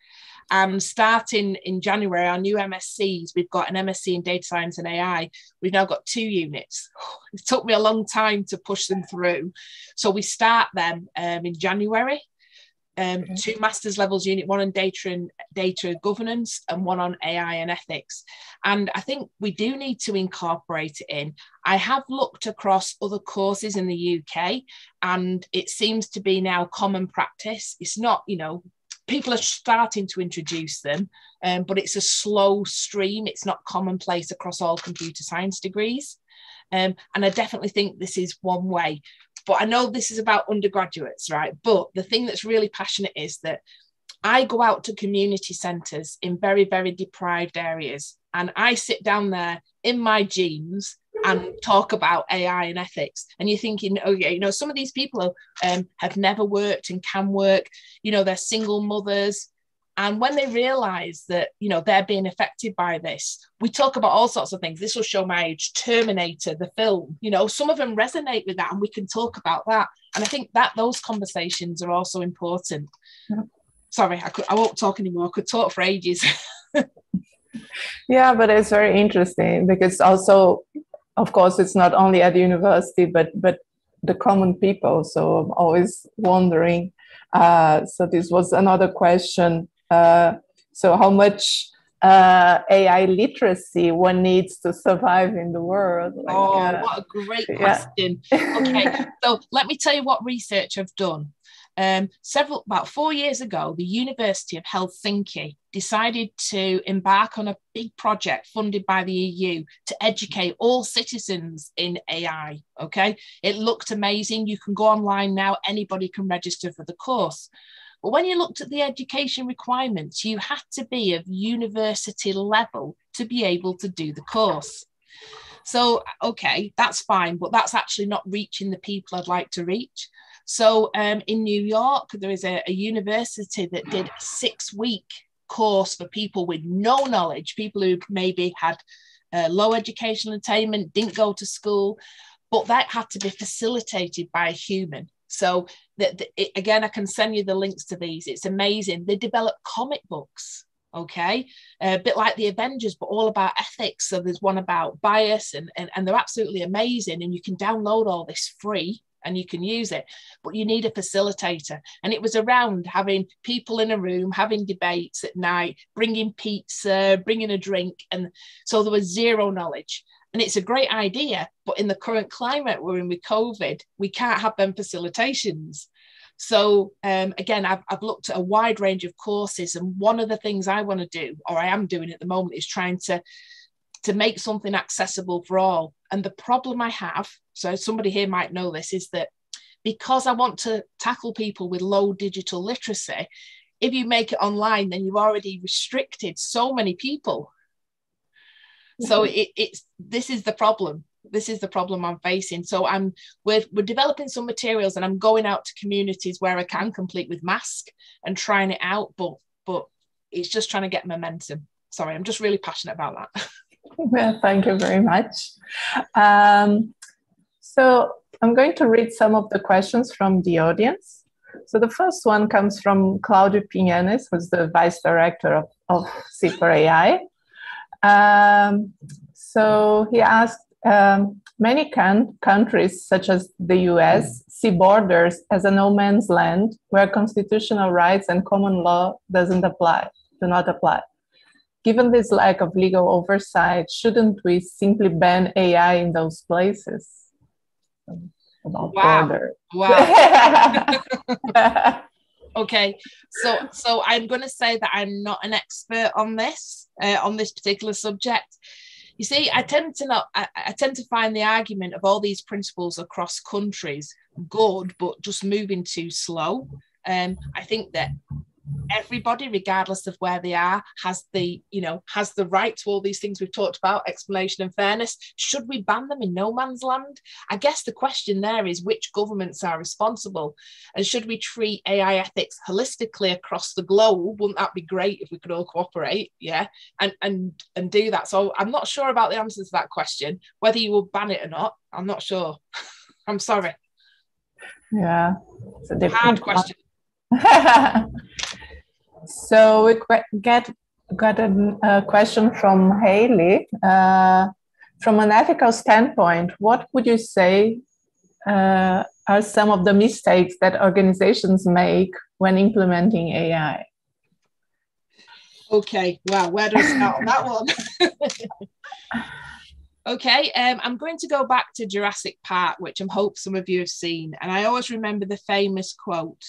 And starting in January, our new MSCs, we've got an MSc in Data Science and AI. We've now got 2 units. It took me a long time to push them through. So we start them in January. 2 master's levels, unit 1 on data governance and 1 on AI and ethics. And I think we do need to incorporate it in. I have looked across other courses in the UK, and it seems to be now common practice. It's not, people are starting to introduce them, but it's a slow stream. It's not commonplace across all computer science degrees. And I definitely think this is one way. But I know this is about undergraduates, right? But the thing that's really passionate is that I go out to community centres in very, very deprived areas, and I sit down there in my jeans and talk about AI and ethics. And you're thinking, okay, some of these people have never worked and can work, they're single mothers. And when they realise that, they're being affected by this, we talk about all sorts of things. This will show my age. Terminator, the film, some of them resonate with that, and we can talk about that. And I think that those conversations are also important. Yeah. Sorry, I won't talk anymore. I could talk for ages. Yeah, but it's very interesting because also, of course, it's not only at the university, but the common people. So I'm always wondering. So this was another question. So how much AI literacy one needs to survive in the world? What a great question. Okay, so let me tell you what research I've done. About 4 years ago, the University of Helsinki decided to embark on a big project funded by the EU to educate all citizens in AI, okay? It looked amazing. You can go online now. Anybody can register for the course. But when you looked at the education requirements, you had to be of university level to be able to do the course. So, okay, that's fine, but that's actually not reaching the people I'd like to reach. So in New York, there is a university that did a 6-week course for people with no knowledge, people who maybe had low educational attainment, didn't go to school, but that had to be facilitated by a human. So again, I can send you the links to these. It's amazing. They develop comic books, okay? A bit like the Avengers, but all about ethics. So there's one about bias, and they're absolutely amazing. And you can download all this free and you can use it, but you need a facilitator. And it was around having people in a room, having debates at night, bringing pizza, bringing a drink. And so there was zero knowledge. And it's a great idea, but in the current climate we're in with COVID, we can't have them facilitations. So again, I've looked at a wide range of courses, and one of the things I want to do, or I am doing at the moment, is trying to make something accessible for all. And the problem I have, so somebody here might know this, is that because I want to tackle people with low digital literacy, if you make it online, then you've already restricted so many people. So this is the problem. This is the problem I'm facing. So we're developing some materials, and I'm going out to communities where I can, complete with mask, and trying it out. But it's just trying to get momentum. Sorry, I'm just really passionate about that. Well, thank you very much. So I'm going to read some of the questions from the audience. So the first one comes from Claudio Piñanes, who's the Vice Director of C4AI. So he asked, many countries, such as the US, see borders as a no man's land where constitutional rights and common law do not apply. Given this lack of legal oversight, shouldn't we simply ban AI in those places? About border. Wow. Okay, so I'm going to say that I'm not an expert on this particular subject. You see, I tend to find the argument of all these principles across countries good, but just moving too slow. I think that everybody, regardless of where they are, has the right to all these things we've talked about, explanation and fairness. Should we ban them in no man's land? I guess the question there is which governments are responsible, and should we treat AI ethics holistically across the globe? Wouldn't that be great if we could all cooperate? Yeah, and do that. So I'm not sure about the answer to that question. Whether you will ban it or not, I'm not sure. I'm sorry. Yeah, it's a hard question. So we got a question from Haley. From an ethical standpoint, what would you say are some of the mistakes that organizations make when implementing AI? Okay, well, where do I start on that one? Okay, I'm going to go back to Jurassic Park, which I hope some of you have seen. And I always remember the famous quote,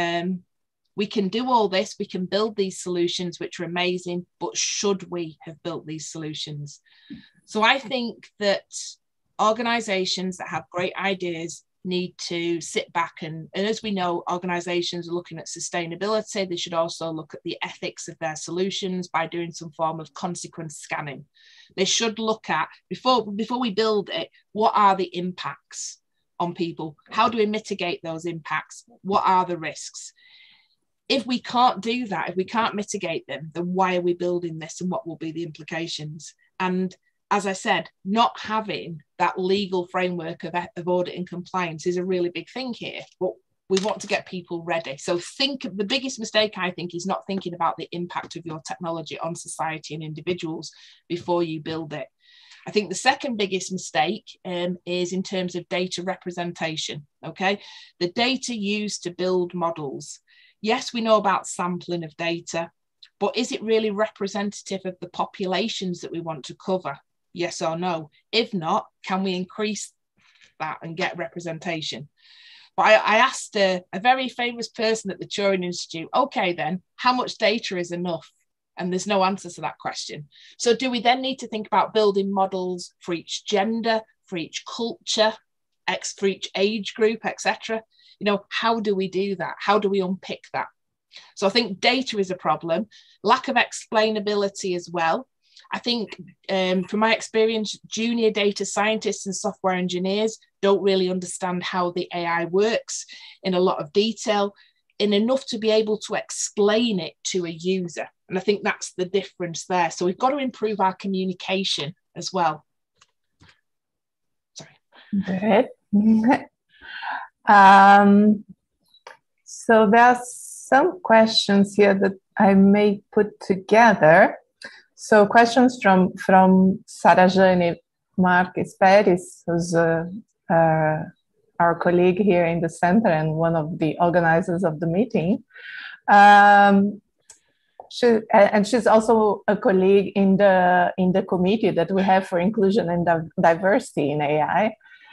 we can do all this, we can build these solutions, which are amazing, but should we have built these solutions? So I think that organizations that have great ideas need to sit back and as we know, organizations are looking at sustainability. They should also look at the ethics of their solutions by doing some form of consequence scanning. They should look at, before we build it, what are the impacts on people? How do we mitigate those impacts? What are the risks? If we can't do that, if we can't mitigate them, then why are we building this and what will be the implications? And as I said, not having that legal framework of audit and compliance is a really big thing here, but we want to get people ready. So the biggest mistake, I think, is not thinking about the impact of your technology on society and individuals before you build it. I think the second biggest mistake is in terms of data representation, okay? The data used to build models. Yes, we know about sampling of data, but is it really representative of the populations that we want to cover? Yes or no? If not, can we increase that and get representation? But I asked a very famous person at the Turing Institute, okay, then how much data is enough? And there's no answer to that question. So do we then need to think about building models for each gender, for each culture, for each age group, etc.? You know, how do we do that? How do we unpick that? So I think data is a problem, lack of explainability as well. I think from my experience, junior data scientists and software engineers don't really understand how the AI works in a lot of detail, in enough to be able to explain it to a user. And I think that's the difference there. So we've got to improve our communication as well. Sorry. Good. So there's some questions here that I may put together. So questions from Sarah Jane Marques Perez, who's our colleague here in the center and one of the organizers of the meeting. She's also a colleague in the committee that we have for inclusion and diversity in AI.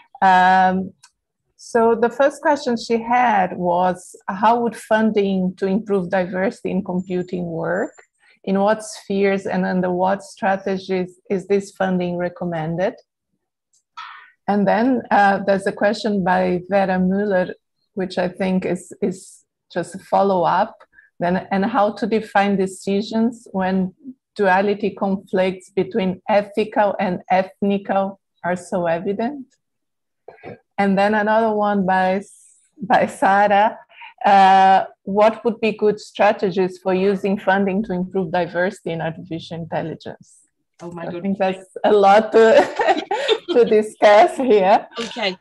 So the first question she had was, how would funding to improve diversity in computing work? In what spheres and under what strategies is this funding recommended? And then there's a question by Vera Müller, which I think is just a follow-up, and how to define decisions when duality conflicts between ethical and ethnical are so evident. And then another one by Sarah. What would be good strategies for using funding to improve diversity in artificial intelligence? Oh my goodness. I think that's a lot to discuss here. Okay.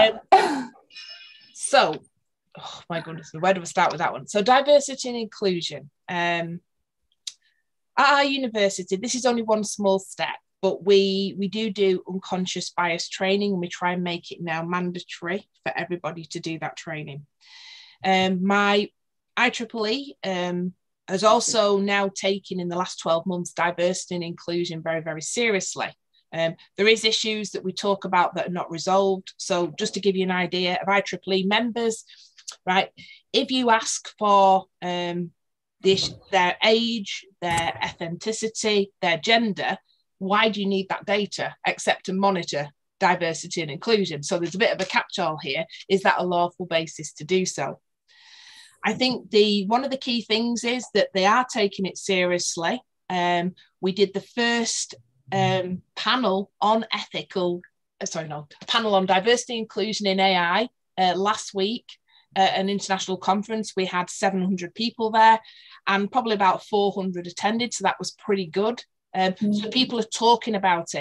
So, oh my goodness, where do we start with that one? So diversity and inclusion. At our university, this is only one small step, but we do unconscious bias training, and we try and make it now mandatory for everybody to do that training. My IEEE has also now taken in the last 12 months diversity and inclusion very, very seriously. There is issues that we talk about that are not resolved. So just to give you an idea of IEEE members, right, if you ask for their age, their ethnicity, their gender, why do you need that data except to monitor diversity and inclusion? So there's a bit of a catch-all here. Is that a lawful basis to do so? I think one of the key things is that they are taking it seriously. We did the first panel on panel on diversity and inclusion in AI last week at an international conference. We had 700 people there and probably about 400 attended, so that was pretty good. So people are talking about it.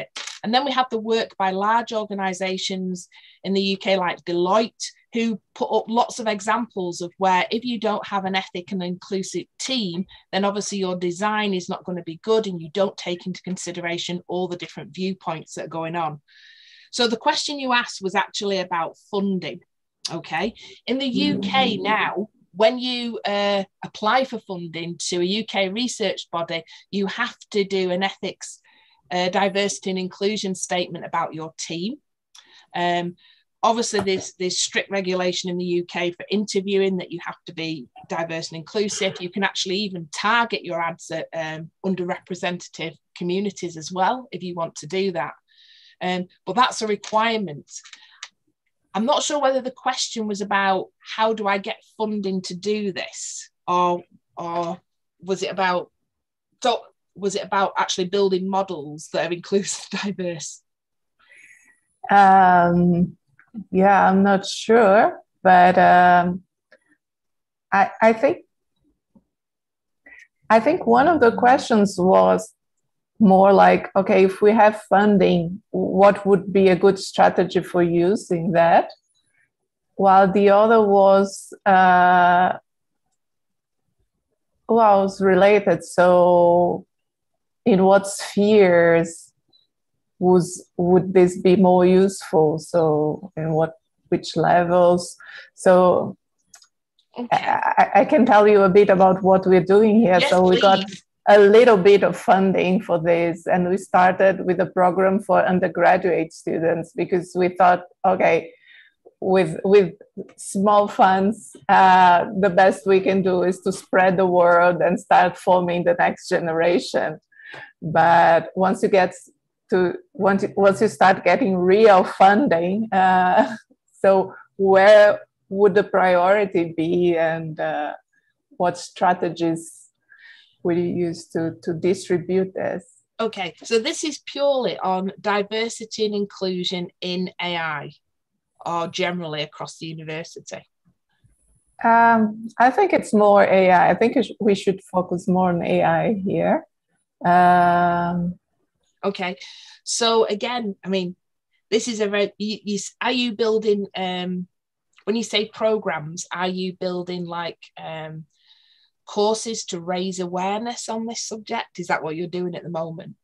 And then we have the work by large organisations in the UK like Deloitte, who put up lots of examples of where if you don't have an ethic and inclusive team, then obviously your design is not going to be good and you don't take into consideration all the different viewpoints that are going on. So the question you asked was actually about funding, okay? In the UK now, when you apply for funding to a UK research body, you have to do an ethics, diversity and inclusion statement about your team. Obviously, there's strict regulation in the UK for interviewing that you have to be diverse and inclusive. You can actually even target your ads at underrepresented communities as well, if you want to do that. But that's a requirement. I'm not sure whether the question was about how do I get funding to do this, or was it about actually building models that are inclusive, diverse? Yeah, I'm not sure, but I think one of the questions was more like, okay, if we have funding, what would be a good strategy for using that? While the other was, related. So in what spheres would this be more useful? So in which levels? So okay. I can tell you a bit about what we're doing here. Yes, so we got a little bit of funding for this, and we started with a program for undergraduate students because we thought, okay, with small funds, the best we can do is to spread the word and start forming the next generation. But once you start getting real funding, so where would the priority be, and what strategies will you use to distribute this? Okay, so this is purely on diversity and inclusion in AI, or generally across the university? I think it's more AI. I think we should focus more on AI here. Okay, so again, I mean, this is a very, are you building, when you say programs, are you building like courses to raise awareness on this subject? Is that what you're doing at the moment?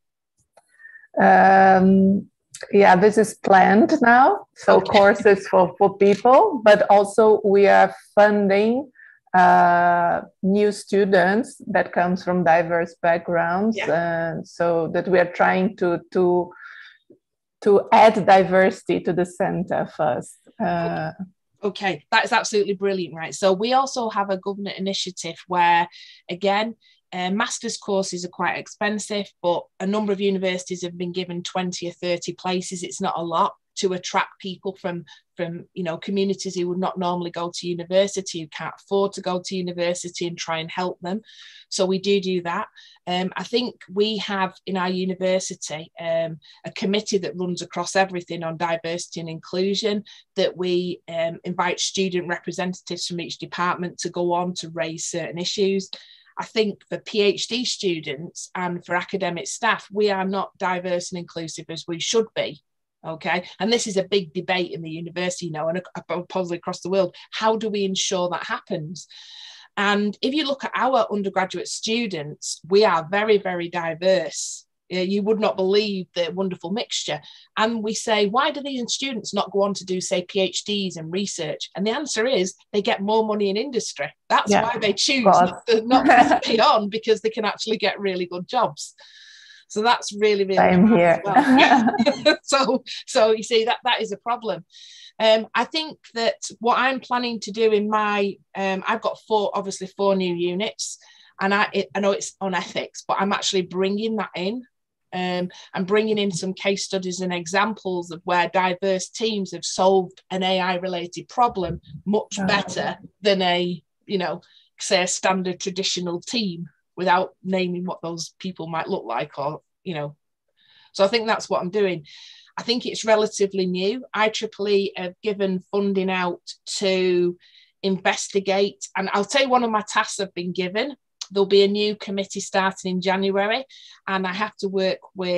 Yeah, this is planned now. So okay. Courses for people, but also we are funding new students that comes from diverse backgrounds, so that we are trying to add diversity to the center first. Okay, that is absolutely brilliant, right? So we also have a government initiative where, again, master's courses are quite expensive, but a number of universities have been given 20 or 30 places. It's not a lot to attract people from communities who would not normally go to university, who can't afford to go to university, and try and help them. So we do that. I think we have in our university a committee that runs across everything on diversity and inclusion, that we invite student representatives from each department to go on to raise certain issues. I think for PhD students and for academic staff, we are not diverse and inclusive as we should be. Okay, and this is a big debate in the university now, and probably across the world. How do we ensure that happens? And if you look at our undergraduate students, we are very, very diverse. You would not believe the wonderful mixture. And we say, why do these students not go on to do, say, PhDs and research? And the answer is they get more money in industry. That's why they choose not to stay on, because they can actually get really good jobs. So that's really, really Same here. Well. Yeah. So you see, that is a problem. I think that what I'm planning to do in my, I've got four new units, and I know it's on ethics, but I'm actually bringing that in. I'm bringing in some case studies and examples of where diverse teams have solved an AI-related problem much better than say a standard traditional team, without naming what those people might look like, or, So I think that's what I'm doing. I think it's relatively new. IEEE have given funding out to investigate, and I'll tell you one of my tasks I've been given. There'll be a new committee starting in January, and I have to work with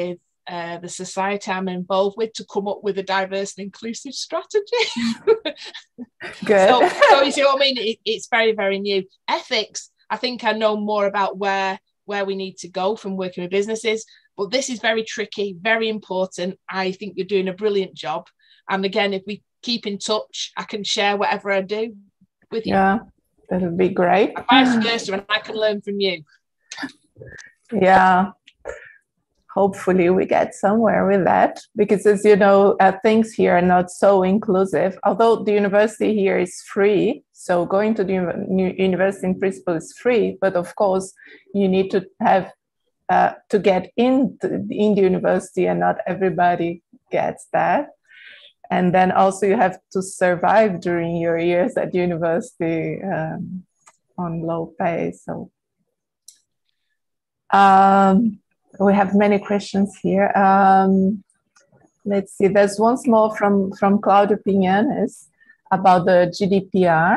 the society I'm involved with to come up with a diverse and inclusive strategy. Good. So you see what I mean? It's very, very new. Ethics, I think I know more about where we need to go from working with businesses, but this is very tricky, very important. I think you're doing a brilliant job. And again, if we keep in touch, I can share whatever I do with you. Yeah, that would be great. And vice versa, and I can learn from you. Yeah. Hopefully we get somewhere with that, because as you know, things here are not so inclusive, although the university here is free. So going to the university in principle is free, but of course you need to have to get in the university, and not everybody gets that. And then also you have to survive during your years at university on low pay. So we have many questions here. Let's see. There's one more from Claudio Piñanes about the GDPR.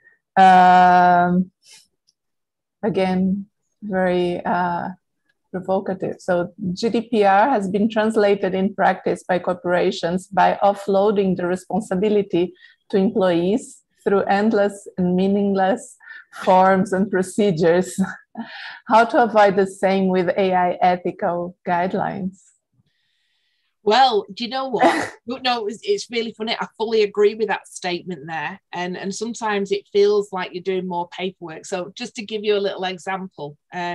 Again, very provocative. So GDPR has been translated in practice by corporations by offloading the responsibility to employees through endless and meaningless forms and procedures. How to avoid the same with AI ethical guidelines? Well, do you know what? No, it's really funny. I fully agree with that statement there. And sometimes it feels like you're doing more paperwork. So just to give you a little example,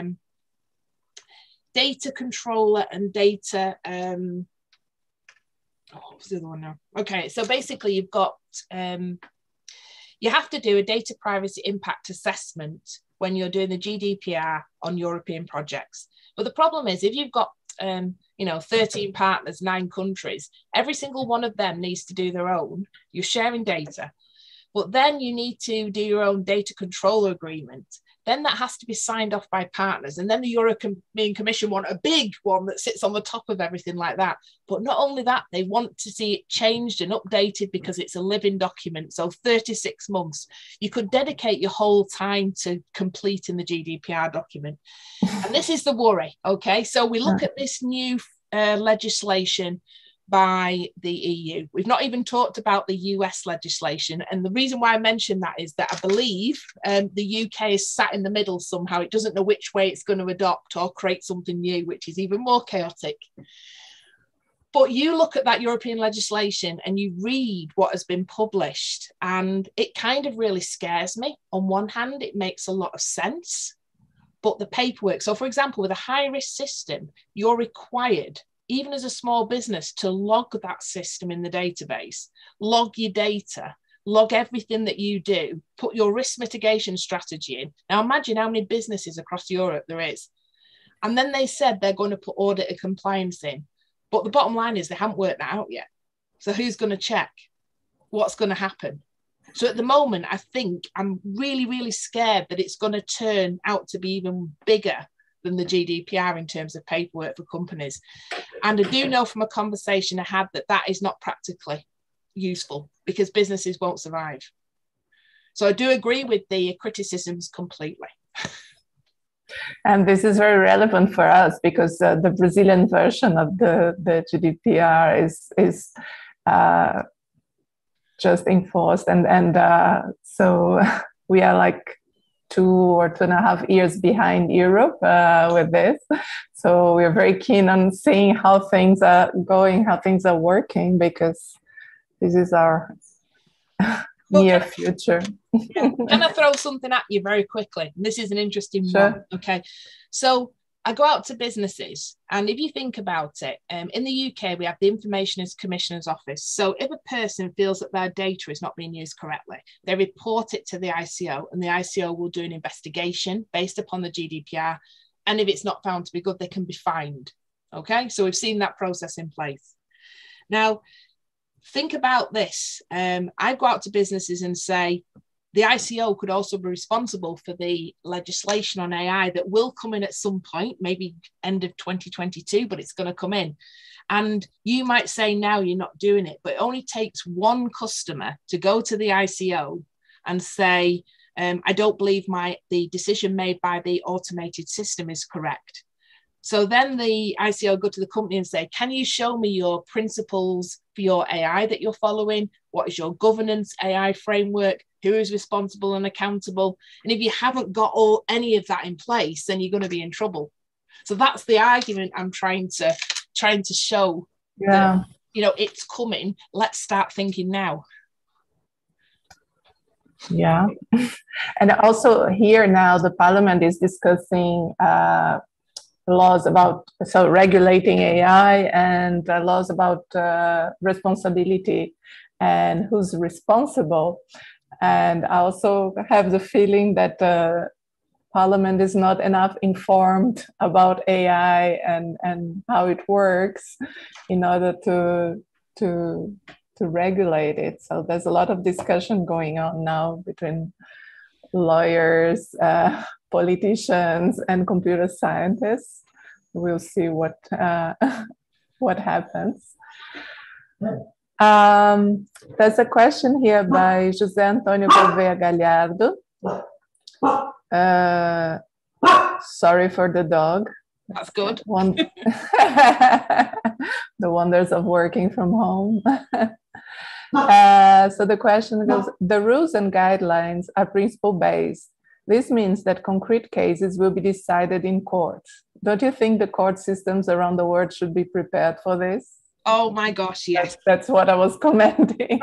data controller and data, what was the other one now? Okay, so basically you've got, you have to do a data privacy impact assessment when you're doing the GDPR on European projects. But the problem is, if you've got 13 partners, 9 countries, every single one of them needs to do their own. You're sharing data, but then you need to do your own data controller agreement. Then that has to be signed off by partners. And then the European Commission want a big one that sits on the top of everything like that. But not only that, they want to see it changed and updated because it's a living document. So 36 months, you could dedicate your whole time to completing the GDPR document. And this is the worry, okay? So we look at this new legislation by the EU. We've not even talked about the US legislation. And the reason why I mention that is that I believe the UK is sat in the middle somehow. It doesn't know which way it's going to adopt or create something new, which is even more chaotic. But you look at that European legislation and you read what has been published, and it kind of really scares me. On one hand, it makes a lot of sense, but the paperwork. So for example, with a high-risk system, you're required, even as a small business, to log that system in the database, log your data, log everything that you do, put your risk mitigation strategy in. Now imagine how many businesses across Europe there is. And then they said they're going to put audit and compliance in. But the bottom line is they haven't worked that out yet. So who's going to check? What's going to happen? So at the moment, I think I'm really, really scared that it's going to turn out to be even bigger than the GDPR in terms of paperwork for companies. And I do know from a conversation I had that is not practically useful because businesses won't survive. So I do agree with the criticisms completely. And this is very relevant for us because the Brazilian version of the GDPR is just enforced. And so we are like 2 or 2.5 years behind Europe with this. So we're very keen on seeing how things are going, how things are working, because this is our near future. Yeah. Can I throw something at you very quickly? This is an interesting one. Okay. So I go out to businesses, and if you think about it, in the UK, we have the Information Commissioner's Office. So if a person feels that their data is not being used correctly, they report it to the ICO, and the ICO will do an investigation based upon the GDPR. And if it's not found to be good, they can be fined. Okay, so we've seen that process in place. Now, think about this. I go out to businesses and say, the ICO could also be responsible for the legislation on AI that will come in at some point, maybe end of 2022, but it's going to come in. And you might say now you're not doing it, but it only takes one customer to go to the ICO and say, I don't believe the decision made by the automated system is correct. So then the ICO go to the company and say, can you show me your principles for your AI that you're following? What is your governance AI framework? Who is responsible and accountable? And if you haven't got any of that in place, then you're going to be in trouble. So that's the argument I'm trying to show. Yeah. That, it's coming. Let's start thinking now. Yeah. And also here now the Parliament is discussing laws about regulating AI and laws about responsibility and who's responsible. And I also have the feeling that Parliament is not enough informed about AI and how it works in order to regulate it. So there's a lot of discussion going on now between lawyers, politicians, and computer scientists. We'll see what happens. There's a question here by José Antônio Gouveia Galhardo. Sorry for the dog. That's good. The wonders of working from home. So the question goes, the rules and guidelines are principle-based. This means that concrete cases will be decided in court. Don't you think the court systems around the world should be prepared for this? Oh my gosh, yes. That's what I was commenting.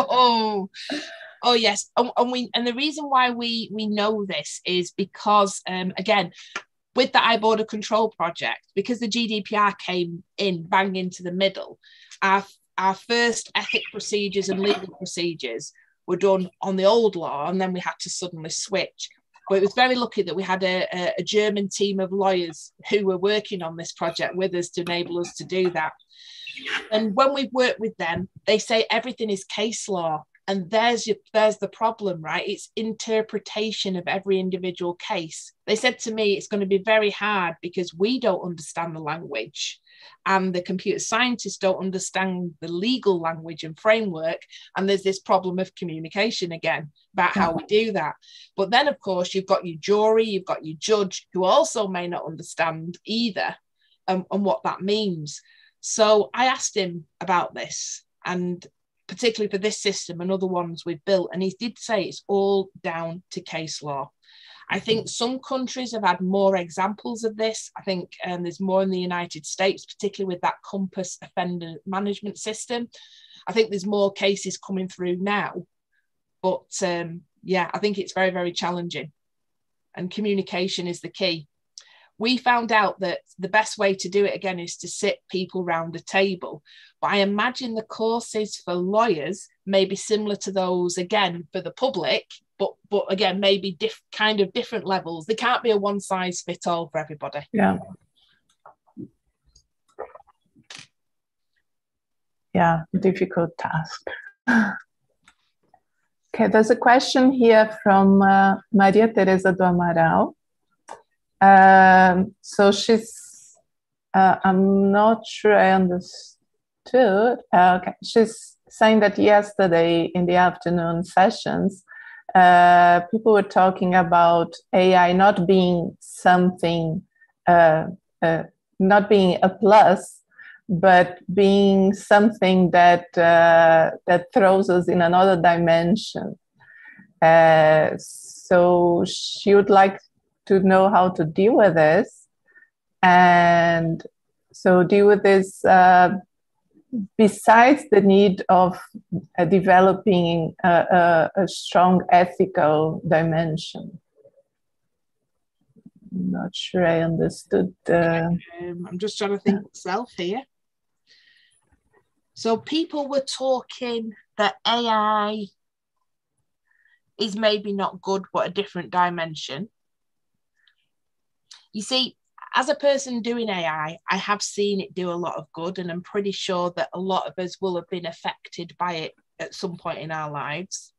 Oh yes. And the reason why we know this is because, again, with the iBorder Control Project, because the GDPR came in bang into the middle, our first ethic procedures and legal procedures were done on the old law, and then we had to suddenly switch. But it was very lucky that we had a German team of lawyers who were working on this project with us to enable us to do that. And when we've worked with them, they say everything is case law. And there's the problem, right? It's interpretation of every individual case. They said to me, it's going to be very hard because we don't understand the language and the computer scientists don't understand the legal language and framework. And there's this problem of communication again about how we do that. But then, of course, you've got your jury, you've got your judge who also may not understand either and what that means. So I asked him about this, and particularly for this system and other ones we've built. And he did say it's all down to case law. I think some countries have had more examples of this. I think there's more in the United States, particularly with that COMPAS offender management system. I think there's more cases coming through now. But yeah, I think it's very, very challenging. And communication is the key. We found out that the best way to do it again is to sit people round a table. But I imagine the courses for lawyers may be similar to those, again, for the public, but again, maybe kind of different levels. There can't be a one size fit all for everybody. Yeah. Yeah, difficult task. Okay, there's a question here from Maria Teresa do Amaral. So she's, I'm not sure I understood. Okay, she's saying that yesterday in the afternoon sessions, people were talking about AI not being something, not being a plus, but being something that that throws us in another dimension. So she would like to know how to deal with this, and so deal with this besides the need of developing a strong ethical dimension. I'm not sure I understood. I'm just trying to think myself here. So people were talking that AI is maybe not good, but a different dimension. You see, as a person doing AI, I have seen it do a lot of good, and I'm pretty sure that a lot of us will have been affected by it at some point in our lives.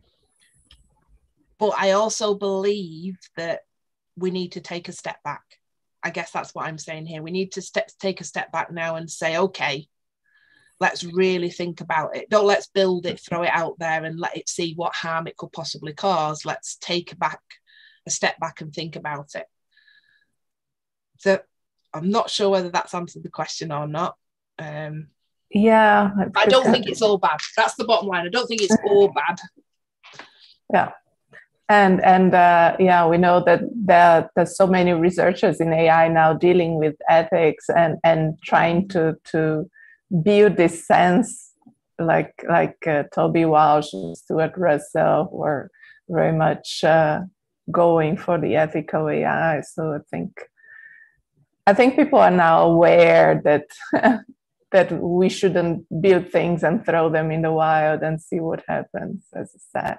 But I also believe that we need to take a step back. I guess that's what I'm saying here. We need to take a step back now and say, okay, let's really think about it. Don't let's build it, throw it out there and let it see what harm it could possibly cause. Let's take a step back and think about it. So I'm not sure whether that's answered the question or not. Yeah. I don't think it's all bad. That's the bottom line. I don't think it's all bad. Yeah. And yeah, we know that there's so many researchers in AI now dealing with ethics and trying to build this sense, like Toby Walsh and Stuart Russell were very much going for the ethical AI. So I think people are now aware that that we shouldn't build things and throw them in the wild and see what happens, as I said.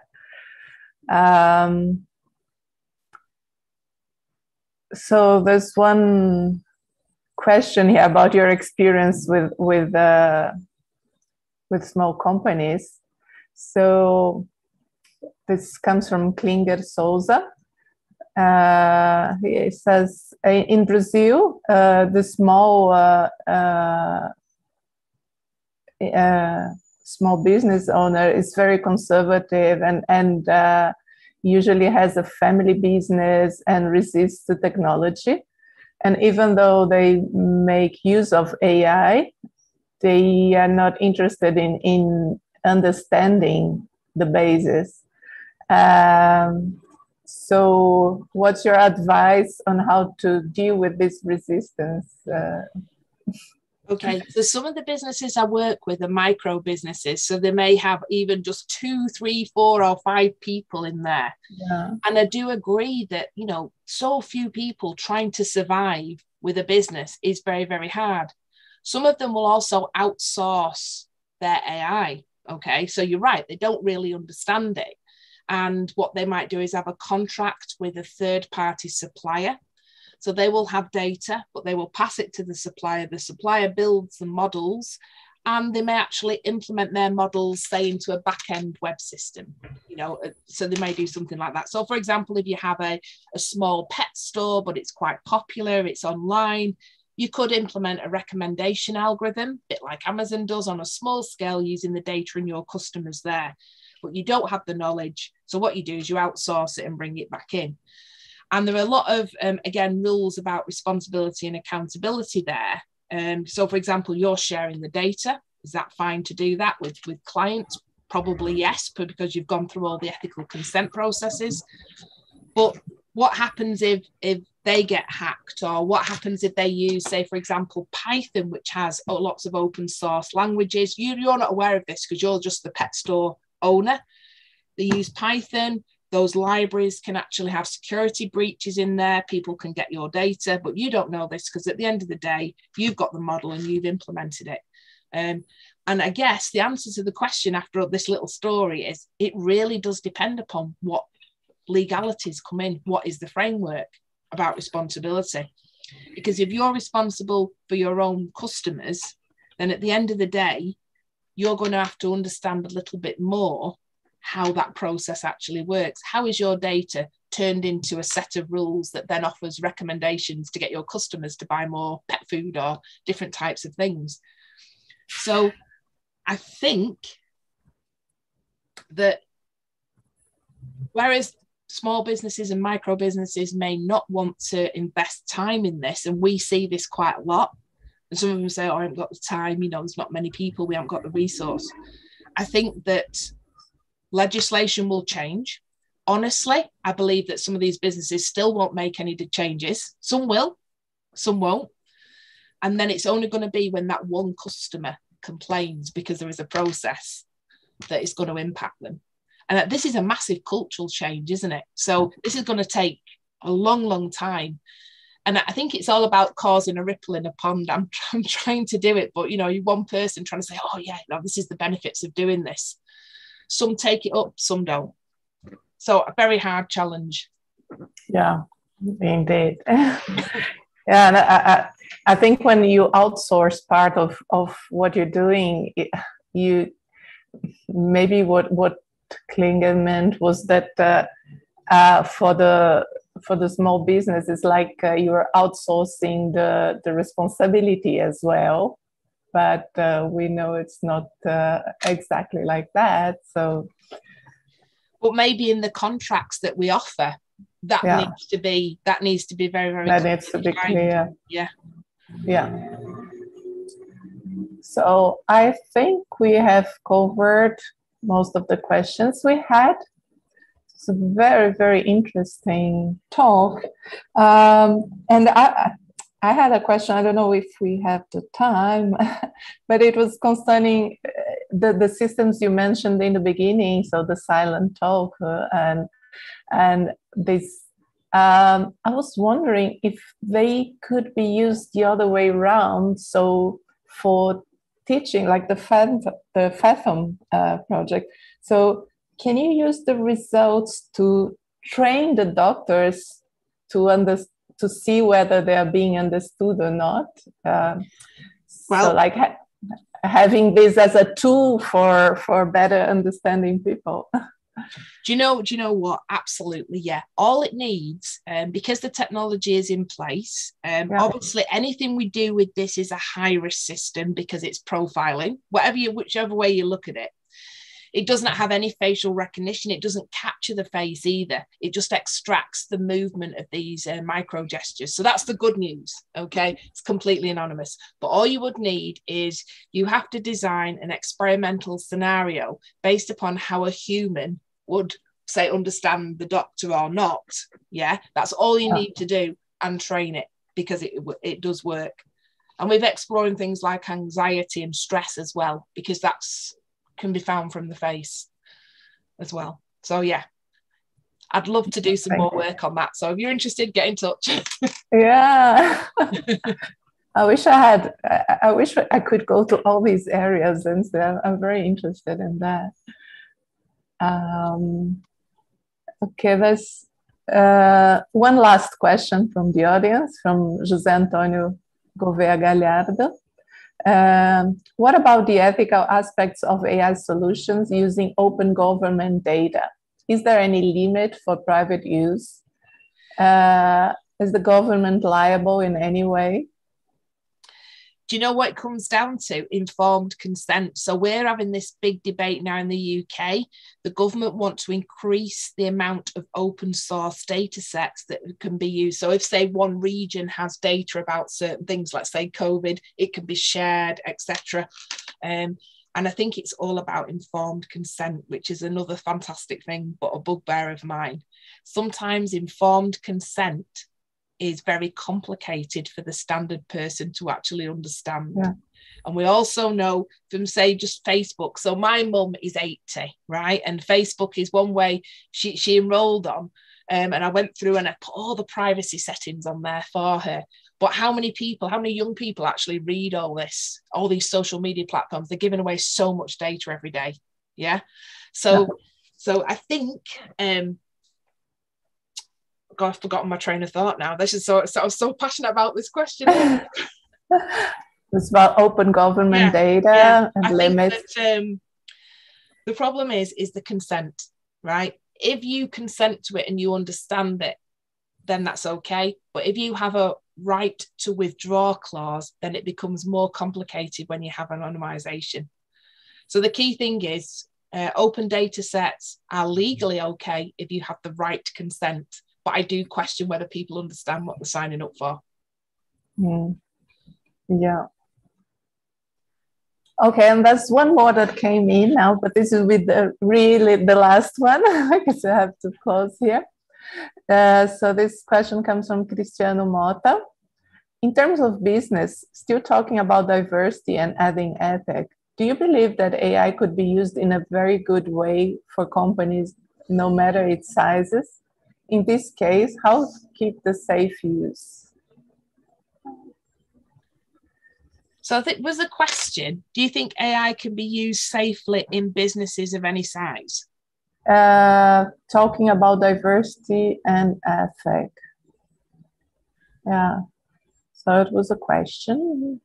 So there's one question here about your experience with small companies. So this comes from Klinger Souza. He says, in Brazil, the small business owner is very conservative and usually has a family business and resists the technology. And even though they make use of AI, they are not interested in understanding the basis. So what's your advice on how to deal with this resistance? Okay, so some of the businesses I work with are micro businesses, so they may have even just 2, 3, 4, or 5 people in there. Yeah. And I do agree that, you know, so few people trying to survive with a business is very, very hard. Some of them will also outsource their AI. Okay, so you're right, they don't really understand it. And what they might do is have a contract with a third-party supplier. So they will have data, but they will pass it to the supplier. The supplier builds the models, and they may actually implement their models, say, into a back-end web system. You know, so they may do something like that. So, for example, if you have a small pet store, but it's quite popular, it's online, you could implement a recommendation algorithm, a bit like Amazon does, on a small scale using the data in your customers there. But you don't have the knowledge. So what you do is you outsource it and bring it back in. And there are a lot of, again, rules about responsibility and accountability there. So, for example, you're sharing the data. Is that fine to do that with clients? Probably yes, because you've gone through all the ethical consent processes. But what happens if they get hacked? Or what happens if they use, say, for example, Python, which has lots of open source languages? You're not aware of this because you're just the pet store owner. They use Python. Those libraries can actually have security breaches in there. People can get your data, but you don't know this because at the end of the day, you've got the model and you've implemented it. And I guess the answer to the question after this little story is it really does depend upon what legalities come in. What is the framework about responsibility? Because if you're responsible for your own customers, then at the end of the day, you're going to have to understand a little bit more how that process actually works. How is your data turned into a set of rules that then offers recommendations to get your customers to buy more pet food or different types of things? So I think that whereas small businesses and micro businesses may not want to invest time in this, and we see this quite a lot, and some of them say, oh, I haven't got the time, you know, there's not many people, we haven't got the resource. I think that legislation will change. Honestly, I believe that some of these businesses still won't make any changes. Some will, some won't. And then it's only going to be when that one customer complains because there is a process that is going to impact them. And this is a massive cultural change, isn't it? So this is going to take a long, long time. And I think it's all about causing a ripple in a pond. I'm trying to do it, but, you know, you're one person trying to say, oh, yeah, no, this is the benefits of doing this. Some take it up, some don't. So a very hard challenge. Yeah, indeed. Yeah, and I think when you outsource part of what you're doing, you maybe what Klinger meant was that for the small business, it's like you're outsourcing the responsibility as well. But we know it's not exactly like that. So, but maybe in the contracts that we offer, that needs to be very, very. That needs to be clear. Yeah. Yeah. So I think we have covered most of the questions we had. It's a very, very interesting talk. And I had a question, I don't know if we have the time, but it was concerning the systems you mentioned in the beginning, so the silent talk and this. I was wondering if they could be used the other way around, so for teaching, like the Fathom project. So can you use the results to train the doctors to see whether they are being understood or not? So like having this as a tool for better understanding people. Do you know what? Absolutely, yeah. All it needs, because the technology is in place, obviously anything we do with this is a high-risk system because it's profiling, whichever way you look at it. It does not have any facial recognition. It doesn't capture the face either. It just extracts the movement of these micro gestures. So that's the good news, okay? It's completely anonymous. But all you would need is you have to design an experimental scenario based upon how a human would, say, understand the doctor or not. Yeah, that's all you need to do, and train it, because it does work. And we're exploring things like anxiety and stress as well, because that's can be found from the face as well. So yeah, I'd love to do some more work on that. So if you're interested, get in touch. Yeah. I wish I could go to all these areas, and so I'm very interested in that. Okay, there's one last question from the audience, from José Antonio Gouveia Galhardo. What about the ethical aspects of AI solutions using open government data? Is there any limit for private use? Is the government liable in any way? Do you know what it comes down to? Informed consent. So we're having this big debate now in the UK. The government want to increase the amount of open source data sets that can be used. So if, say, one region has data about certain things, let's say COVID, it can be shared, etc. And I think it's all about informed consent, which is another fantastic thing, but a bugbear of mine. Sometimes informed consent is very complicated for the standard person to actually understand. Yeah. And we also know from, say, just Facebook. So my mum is 80, right? And Facebook is one way she enrolled on. And I went through and I put all the privacy settings on there for her. But how many young people actually read all this, all these social media platforms? They're giving away so much data every day. Yeah. So I think, God, I've forgotten my train of thought now. This is I was so passionate about this question. It's about open government data and limits. The problem is the consent, right? If you consent to it and you understand it, then that's okay. But if you have a right to withdraw clause, then it becomes more complicated when you have anonymization. So the key thing is open data sets are legally okay if you have the right to consent. But I do question whether people understand what they're signing up for. Yeah. Okay, and there's one more that came in now, but this is with really the last one, because I have to close here. So this question comes from Cristiano Mota. In terms of business, still talking about diversity and adding ethic, do you believe that AI could be used in a very good way for companies, no matter its sizes? In this case, how keep the safe use? So I think was the question, do you think AI can be used safely in businesses of any size? Talking about diversity and ethic. Yeah. So it was a question.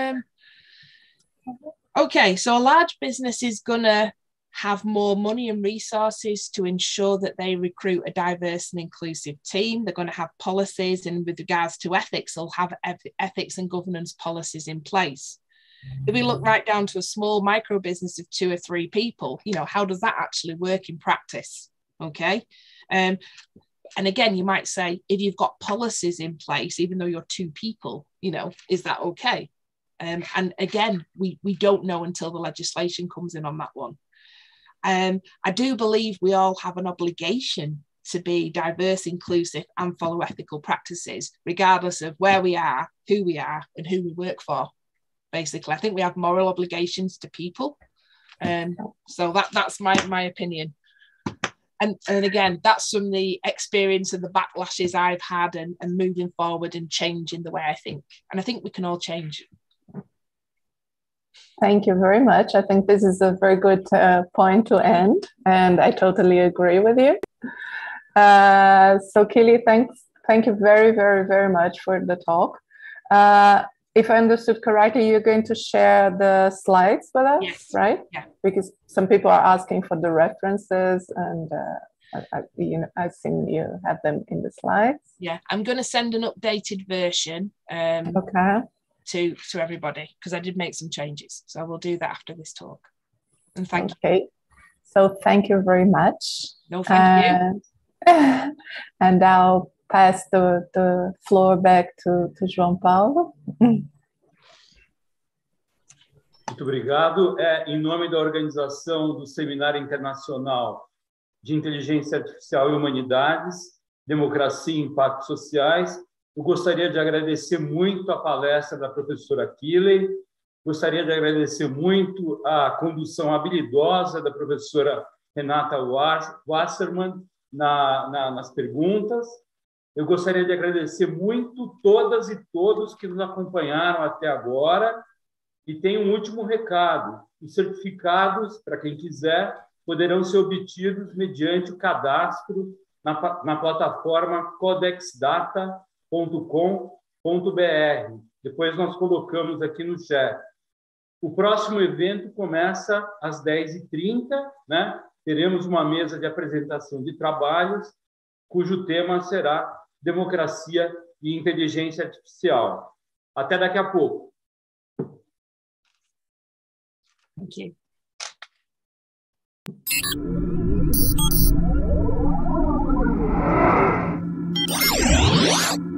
Okay, so a large business is gonna have more money and resources to ensure that they recruit a diverse and inclusive team. They're going to have policies, and with regards to ethics, they'll have ethics and governance policies in place. If we look right down to a small micro business of 2 or 3 people, how does that actually work in practice? Okay. And again, you might say, if you've got policies in place, even though you're two people, you know, is that okay? And again, we don't know until the legislation comes in on that one. I do believe we all have an obligation to be diverse, inclusive, and follow ethical practices, regardless of where we are, and who we work for. Basically, I think we have moral obligations to people. So that's my opinion. And again, that's from the experience and the backlashes I've had and moving forward and changing the way I think. And I think we can all change. Thank you very much. I think this is a very good point to end, and I totally agree with you. So Kili, thank you very, very, very much for the talk. If I understood correctly, you're going to share the slides with us, yes. Right? Yeah. Because some people are asking for the references, and I've seen you have them in the slides. Yeah, I'm going to send an updated version. Okay. To everybody, because I did make some changes. So I will do that after this talk. And thank you. Okay. So thank you very much. No, thank you. And I'll pass the floor back to João Paulo. Muito obrigado. Em nome da organização do Seminário Internacional de Inteligência Artificial e Humanidades, Democracia e Impactos Sociais, eu gostaria de agradecer muito a palestra da professora Kili, gostaria de agradecer muito a condução habilidosa da professora Renata Wasserman nas perguntas. Eu gostaria de agradecer muito todas e todos que nos acompanharam até agora. E tem um último recado: os certificados, para quem quiser, poderão ser obtidos mediante o cadastro na plataforma codexdata.com.br. Depois nós colocamos aqui no chat. O próximo evento começa às 10h30, né? Teremos uma mesa de apresentação de trabalhos, cujo tema será Democracia e Inteligência Artificial. Até daqui a pouco. Thank you.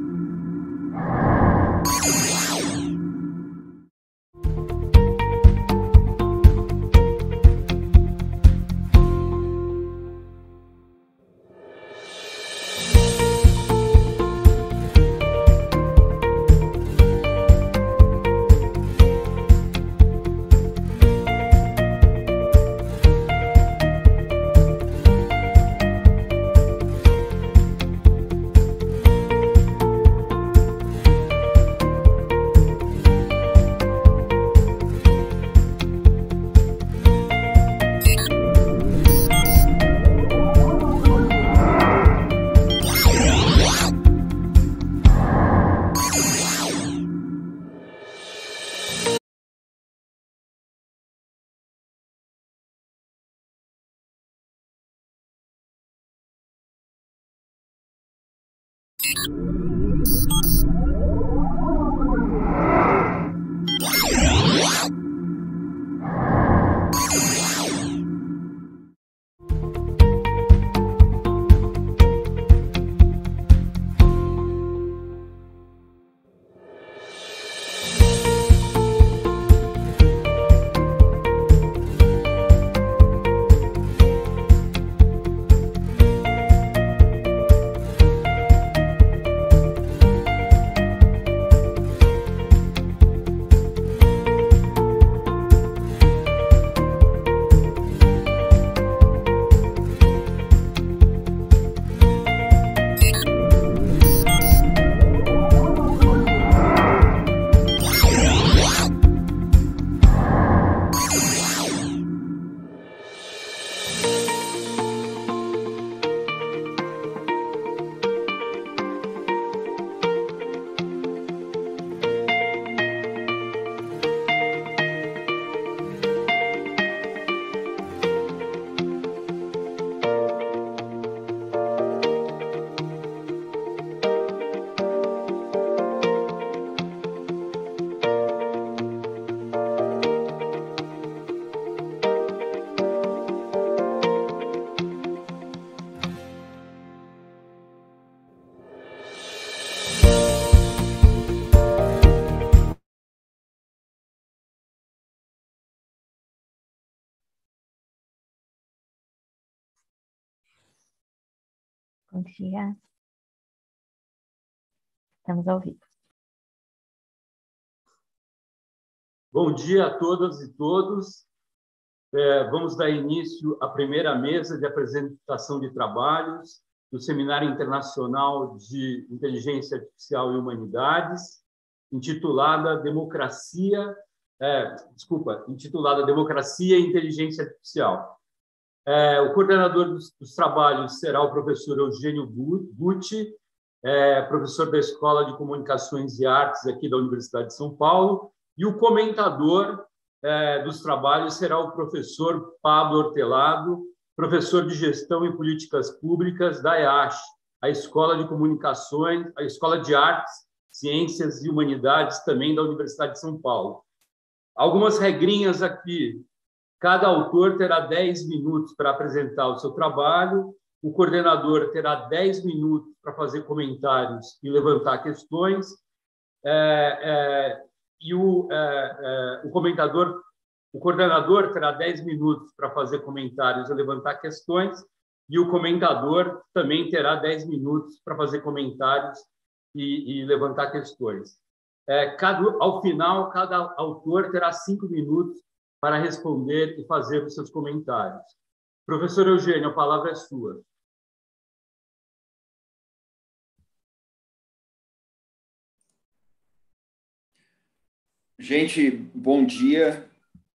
Bom dia. Estamos ao vivo. Bom dia a todas e todos. Vamos dar início à primeira mesa de apresentação de trabalhos do Seminário Internacional de Inteligência Artificial e Humanidades, intitulada Democracia e Inteligência Artificial. O coordenador dos trabalhos será o professor Eugênio Butti, professor da Escola de Comunicações e Artes aqui da Universidade de São Paulo, e o comentador dos trabalhos será o professor Pablo Hortelado, professor de Gestão e Políticas Públicas da EASH, a Escola de Comunicações, a Escola de Artes, Ciências e Humanidades também da Universidade de São Paulo. Algumas regrinhas aqui. Cada autor terá 10 minutos para apresentar o seu trabalho, o coordenador terá 10 minutos para fazer comentários e levantar questões, e o coordenador terá 10 minutos para fazer comentários e levantar questões, e o comentador também terá 10 minutos para fazer comentários e levantar questões. Ao final, cada autor terá 5 minutos para responder e fazer os seus comentários. Professor Eugênio, a palavra é sua. Gente, bom dia.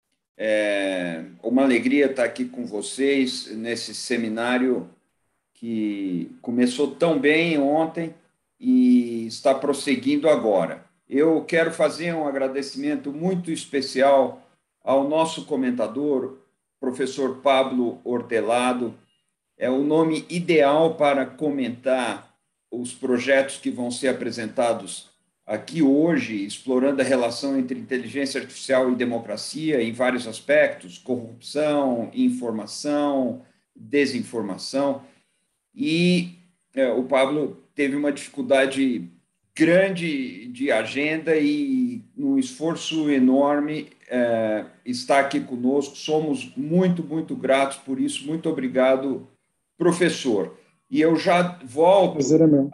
Uma alegria estar aqui com vocês nesse seminário que começou tão bem ontem e está prosseguindo agora. Eu quero fazer um agradecimento muito especial ao nosso comentador, professor Pablo Hortelado. É o nome ideal para comentar os projetos que vão ser apresentados aqui hoje, explorando a relação entre inteligência artificial e democracia em vários aspectos, corrupção, informação, desinformação. E o Pablo teve uma dificuldade grande de agenda e um esforço enorme está aqui conosco. Somos muito, muito gratos por isso. Muito obrigado, professor. E eu já volto... Prazer é meu.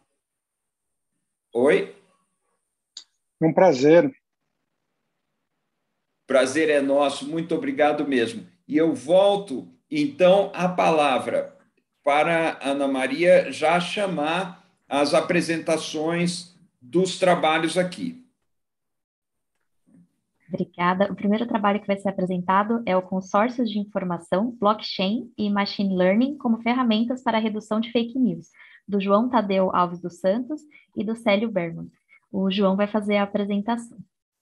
Oi? É um prazer. Prazer é nosso. Muito obrigado mesmo. E eu volto, então, a palavra para a Ana Maria já chamar as apresentações dos trabalhos aqui. Obrigada. O primeiro trabalho que vai ser apresentado é o Consórcios de Informação, Blockchain e Machine Learning como ferramentas para a redução de fake news, do João Tadeu Alves dos Santos e do Célio Berman. O João vai fazer a apresentação.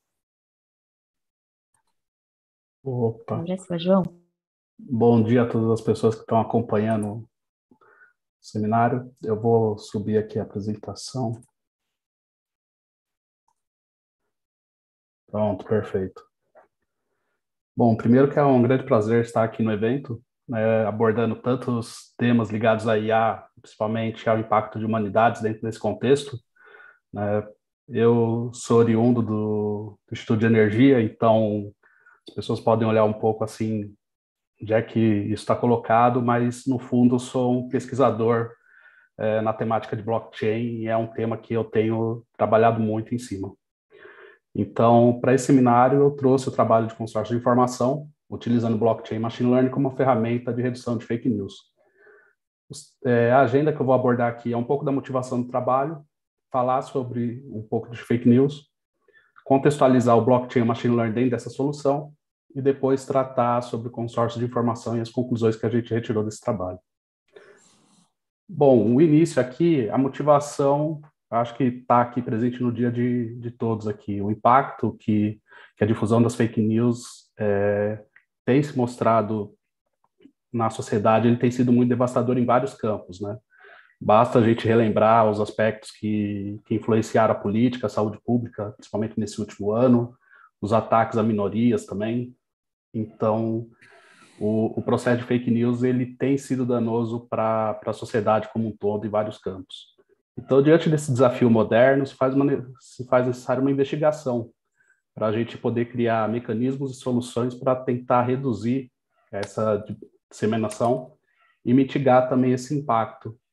Opa. Agora é sua, João. Bom dia a todas as pessoas que estão acompanhando o seminário. Eu vou subir aqui a apresentação. Pronto, perfeito. Bom, primeiro que é um grande prazer estar aqui no evento, abordando tantos temas ligados à IA, principalmente ao impacto de humanidades dentro desse contexto. Eu sou oriundo do Instituto de Energia, então as pessoas podem olhar um pouco assim, onde é que isso está colocado, mas no fundo eu sou um pesquisador na temática de blockchain e é um tema que eu tenho trabalhado muito em cima. Então, para esse seminário, eu trouxe o trabalho de consórcio de informação, utilizando blockchain e machine learning como uma ferramenta de redução de fake news. A agenda que eu vou abordar aqui é um pouco da motivação do trabalho, falar sobre um pouco de fake news, contextualizar o blockchain e o machine learning dentro dessa solução e depois tratar sobre o consórcio de informação e as conclusões que a gente retirou desse trabalho. Bom, o início aqui, a motivação, acho que está aqui presente no dia de todos aqui. O impacto que a difusão das fake news tem se mostrado na sociedade, ele tem sido muito devastador em vários campos, né? Basta a gente relembrar os aspectos que influenciaram a política, a saúde pública, principalmente nesse último ano, os ataques a minorias também. Então, o processo de fake news ele tem sido danoso para a sociedade como um todo em vários campos. Então, diante desse desafio moderno, se faz necessária uma investigação para a gente poder criar mecanismos e soluções para tentar reduzir essa disseminação e mitigar também esse impacto.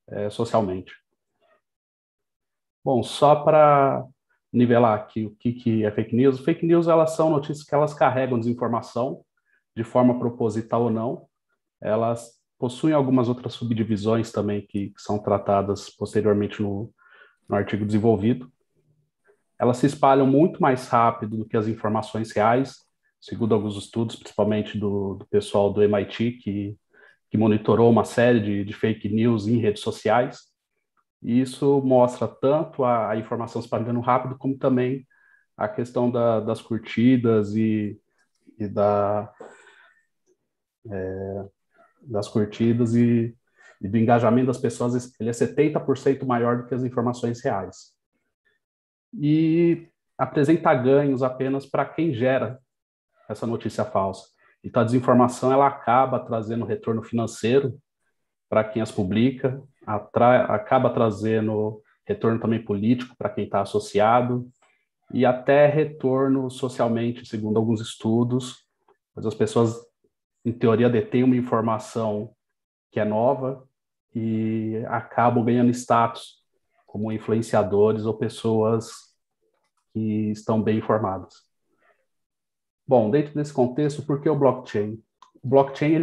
socialmente. Bom, só para nivelar aqui o que é fake news. Fake news, elas são notícias que elas carregam desinformação, de forma proposital ou não. Elas possuem algumas outras subdivisões também que são tratadas posteriormente no artigo desenvolvido. Elas se espalham muito mais rápido do que as informações reais, segundo alguns estudos, principalmente do pessoal do MIT, que monitorou uma série de fake news em redes sociais. E isso mostra tanto a informação se espalhando rápido, como também a questão das curtidas das curtidas e do engajamento das pessoas. Ele é 70% maior do que as informações reais. E apresenta ganhos apenas para quem gera essa notícia falsa. Então, a desinformação ela acaba trazendo retorno financeiro para quem as publica, acaba trazendo retorno também político para quem está associado, e até retorno socialmente, segundo alguns estudos, mas as pessoas, em teoria, detêm uma informação que é nova e acabam ganhando status como influenciadores ou pessoas que estão bem informadas. Bom, dentro desse contexto, por que o blockchain? O blockchain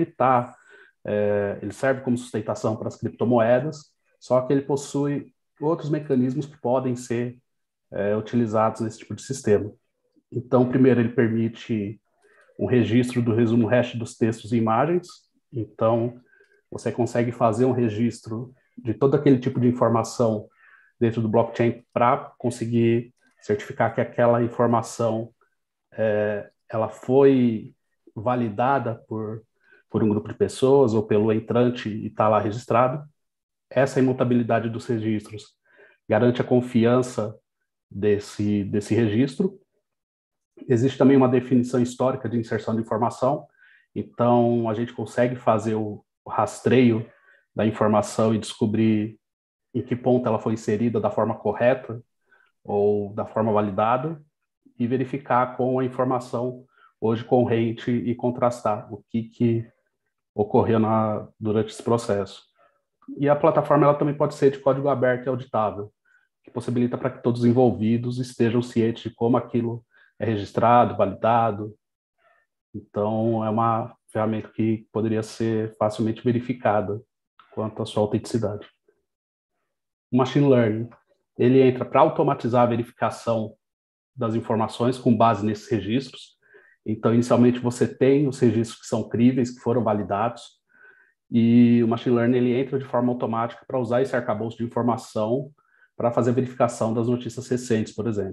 ele serve como sustentação para as criptomoedas, só que ele possui outros mecanismos que podem ser utilizados nesse tipo de sistema. Então, primeiro, ele permite um registro do resumo hash dos textos e imagens. Então, você consegue fazer um registro de todo aquele tipo de informação dentro do blockchain para conseguir certificar que aquela informação ela foi validada por um grupo de pessoas ou pelo entrante e está lá registrado. Essa imutabilidade dos registros garante a confiança desse registro. Existe também uma definição histórica de inserção de informação, então a gente consegue fazer o rastreio da informação e descobrir em que ponto ela foi inserida da forma correta ou da forma validada e verificar com a informação hoje corrente e contrastar o que ocorreu durante esse processo. E a plataforma ela também pode ser de código aberto e auditável, que possibilita para que todos os envolvidos estejam cientes de como aquilo é registrado, validado. Então, é uma ferramenta que poderia ser facilmente verificada quanto à sua autenticidade. O machine learning, ele entra para automatizar a verificação das informações com base nesses registros. Então, inicialmente, você tem os registros que são críveis, que foram validados, e o machine learning ele entra de forma automática para usar esse arcabouço de informação para fazer a verificação das notícias recentes, por exemplo.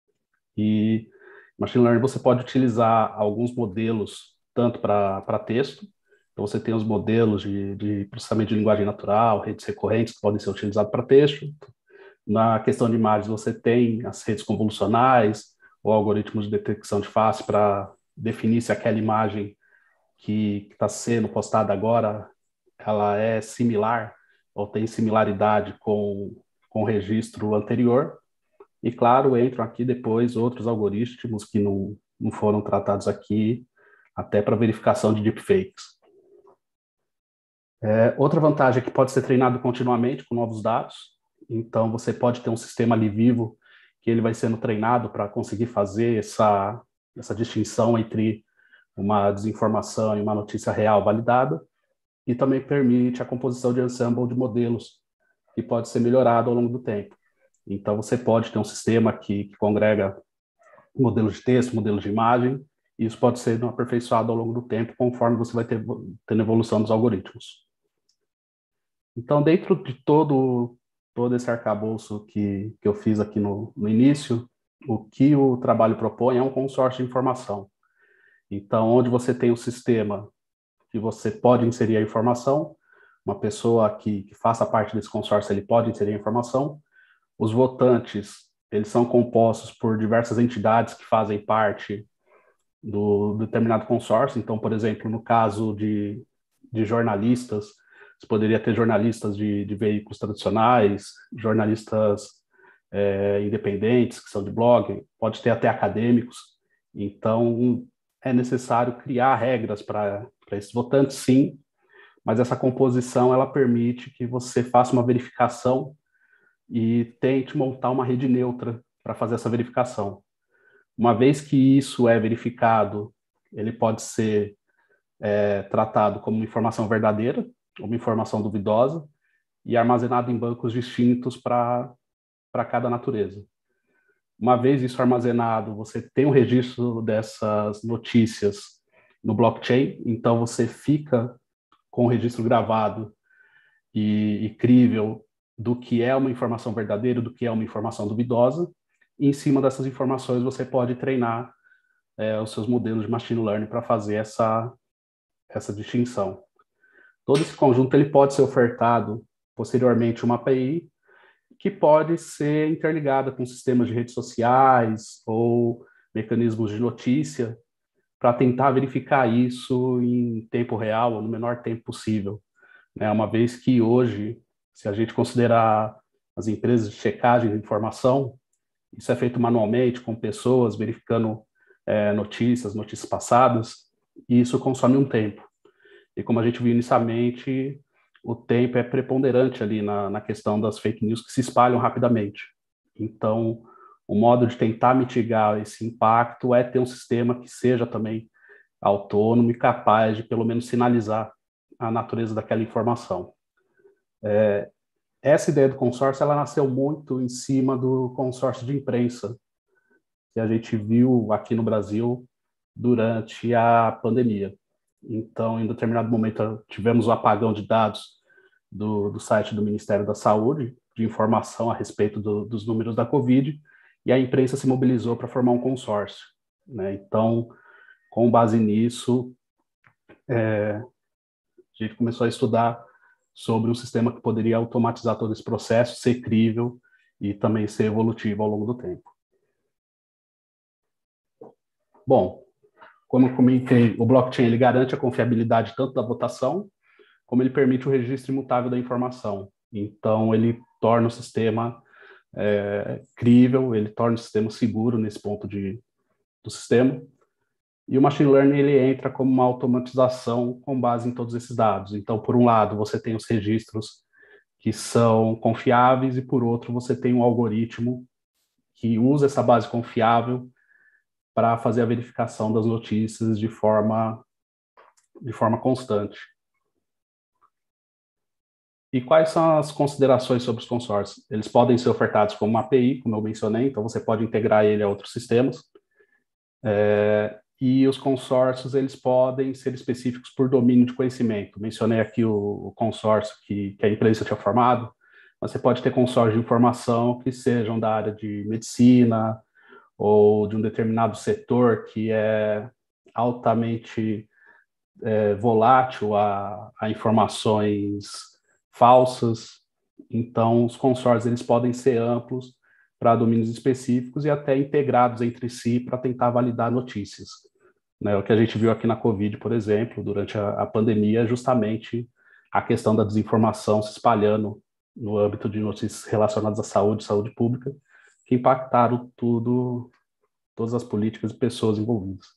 E machine learning você pode utilizar alguns modelos tanto para texto, então você tem os modelos de processamento de linguagem natural, redes recorrentes que podem ser utilizados para texto. Na questão de imagens você tem as redes convolucionais ou algoritmos de detecção de face para definir se aquela imagem que está sendo postada agora ela é similar ou tem similaridade com o registro anterior. E, claro, entram aqui depois outros algoritmos que não foram tratados aqui, até para verificação de deepfakes. Outra vantagem é que pode ser treinado continuamente com novos dados. Então, você pode ter um sistema ali vivo que ele vai sendo treinado para conseguir fazer essa distinção entre uma desinformação e uma notícia real validada. E também permite a composição de ensemble de modelos, que pode ser melhorado ao longo do tempo. Então, você pode ter um sistema que congrega modelos de texto, modelos de imagem, e isso pode ser aperfeiçoado ao longo do tempo, conforme você vai tendo evolução dos algoritmos. Então, dentro de todo esse arcabouço que eu fiz aqui no início, o que o trabalho propõe é um consórcio de informação. Então, onde você tem um sistema que você pode inserir a informação, uma pessoa que faça parte desse consórcio, ele pode inserir a informação. Os votantes, eles são compostos por diversas entidades que fazem parte do determinado consórcio. Então, por exemplo, no caso de jornalistas, você poderia ter jornalistas de veículos tradicionais, jornalistas independentes, que são de blog, pode ter até acadêmicos. Então, é necessário criar regras para esses votantes, sim, mas essa composição ela permite que você faça uma verificação e tente montar uma rede neutra para fazer essa verificação. Uma vez que isso é verificado, ele pode ser tratado como uma informação verdadeira, uma informação duvidosa, e armazenado em bancos distintos para cada natureza. Uma vez isso armazenado, você tem um registro dessas notícias no blockchain, então você fica com o registro gravado e crível do que é uma informação verdadeira, do que é uma informação duvidosa, e em cima dessas informações você pode treinar os seus modelos de machine learning para fazer essa distinção. Todo esse conjunto ele pode ser ofertado posteriormente uma API que pode ser interligada com sistemas de redes sociais ou mecanismos de notícia para tentar verificar isso em tempo real ou no menor tempo possível. Uma vez que hoje, se a gente considerar as empresas de checagem de informação, isso é feito manualmente, com pessoas verificando notícias passadas, e isso consome um tempo. E como a gente viu inicialmente, o tempo é preponderante ali na questão das fake news que se espalham rapidamente. Então, o modo de tentar mitigar esse impacto é ter um sistema que seja também autônomo e capaz de, pelo menos, sinalizar a natureza daquela informação. Essa ideia do consórcio, ela nasceu muito em cima do consórcio de imprensa, que a gente viu aqui no Brasil durante a pandemia. Então, em determinado momento, tivemos o apagão de dados do site do Ministério da Saúde, de informação a respeito dos números da Covid, e a imprensa se mobilizou para formar um consórcio. Então, com base nisso, a gente começou a estudar sobre um sistema que poderia automatizar todo esse processo, ser crível e também ser evolutivo ao longo do tempo. Bom, como eu comentei, o blockchain ele garante a confiabilidade tanto da votação, como ele permite o registro imutável da informação. Então, ele torna o sistema crível, ele torna o sistema seguro nesse ponto do sistema. E o machine learning ele entra como uma automatização com base em todos esses dados. Então, por um lado, você tem os registros que são confiáveis e, por outro, você tem um algoritmo que usa essa base confiável para fazer a verificação das notícias de forma constante. E quais são as considerações sobre os consórcios? Eles podem ser ofertados como uma API, como eu mencionei, então você pode integrar ele a outros sistemas. E os consórcios, eles podem ser específicos por domínio de conhecimento. Mencionei aqui o consórcio que a empresa tinha formado, mas você pode ter consórcios de informação que sejam da área de medicina ou de um determinado setor que é altamente volátil a informações falsas. Então, os consórcios eles podem ser amplos para domínios específicos e até integrados entre si para tentar validar notícias. O que a gente viu aqui na Covid, por exemplo, durante a pandemia, é justamente a questão da desinformação se espalhando no âmbito de notícias relacionadas à saúde pública, que impactaram todas as políticas e pessoas envolvidas.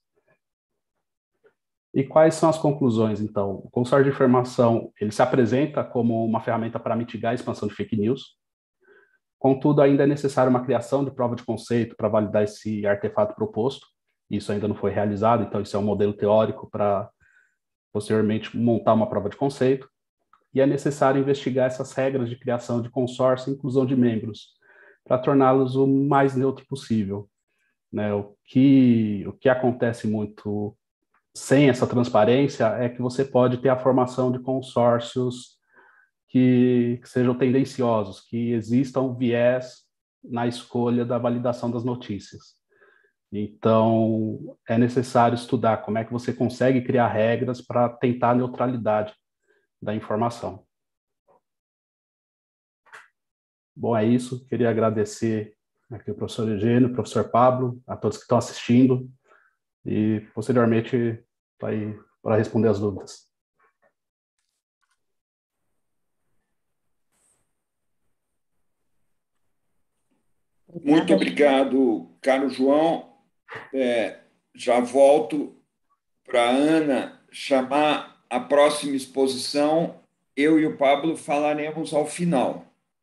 E quais são as conclusões, então? O consórcio de informação ele se apresenta como uma ferramenta para mitigar a expansão de fake news. Contudo, ainda é necessária uma criação de prova de conceito para validar esse artefato proposto. Isso ainda não foi realizado, então isso é um modelo teórico para, posteriormente, montar uma prova de conceito. E é necessário investigar essas regras de criação de consórcio e inclusão de membros, para torná-los o mais neutro possível. O que acontece muito sem essa transparência é que você pode ter a formação de consórcios que sejam tendenciosos, que existam um viés na escolha da validação das notícias. Então, é necessário estudar como é que você consegue criar regras para tentar a neutralidade da informação. Bom, é isso. Queria agradecer aqui o professor Eugênio, o professor Pablo, a todos que estão assistindo e, posteriormente, estou aí para responder as dúvidas. Muito obrigado, Carlos João. Já volto para a Ana chamar a próxima exposição, eu e o Pablo falaremos ao final.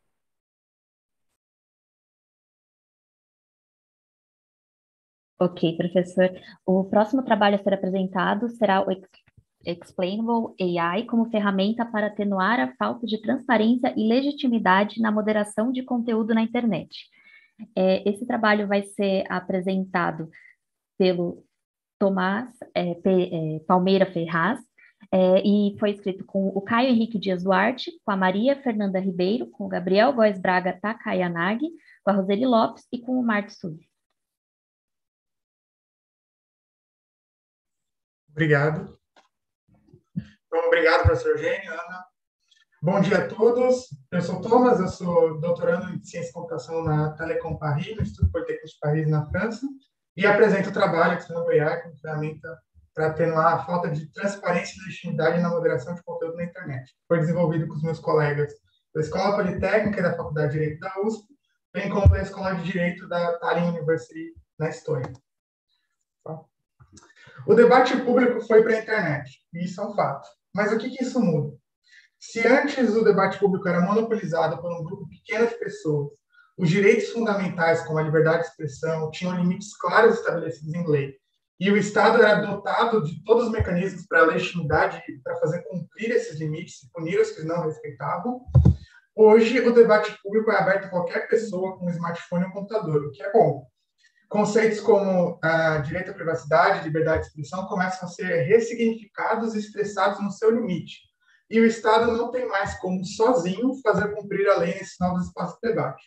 Ok, professor. O próximo trabalho a ser apresentado será o Explainable AI como ferramenta para atenuar a falta de transparência e legitimidade na moderação de conteúdo na internet. Esse trabalho vai ser apresentado pelo Tomás Palmeira Ferraz, e foi escrito com o Caio Henrique Dias Duarte, com a Maria Fernanda Ribeiro, com o Gabriel Góes Braga Takayanagi, com a Roseli Lopes e com o Marcos Sul. Obrigado. Então, obrigado, professor Eugênio, Ana. Bom dia a todos. Eu sou Thomas, eu sou doutorando em Ciência e Computação na Télécom Paris, no Instituto Politécnico de Paris, na França, e apresento o trabalho Explainable AI como ferramenta para atenuar a falta de transparência e legitimidade na moderação de conteúdo na internet. Foi desenvolvido com os meus colegas da Escola Politécnica e da Faculdade de Direito da USP, bem como da Escola de Direito da Tallinn University, na Estônia. O debate público foi para a internet, e isso é um fato. Mas o que isso muda? Se antes o debate público era monopolizado por um grupo pequeno de pessoas, os direitos fundamentais, como a liberdade de expressão, tinham limites claros estabelecidos em lei, e o Estado era dotado de todos os mecanismos para a legitimidade, para fazer cumprir esses limites e punir os que não respeitavam, hoje o debate público é aberto a qualquer pessoa com um smartphone ou computador, o que é bom. Conceitos como direito à privacidade, liberdade de expressão começam a ser ressignificados e expressados no seu limite. E o Estado não tem mais como, sozinho, fazer cumprir a lei nesses novos espaços de debate.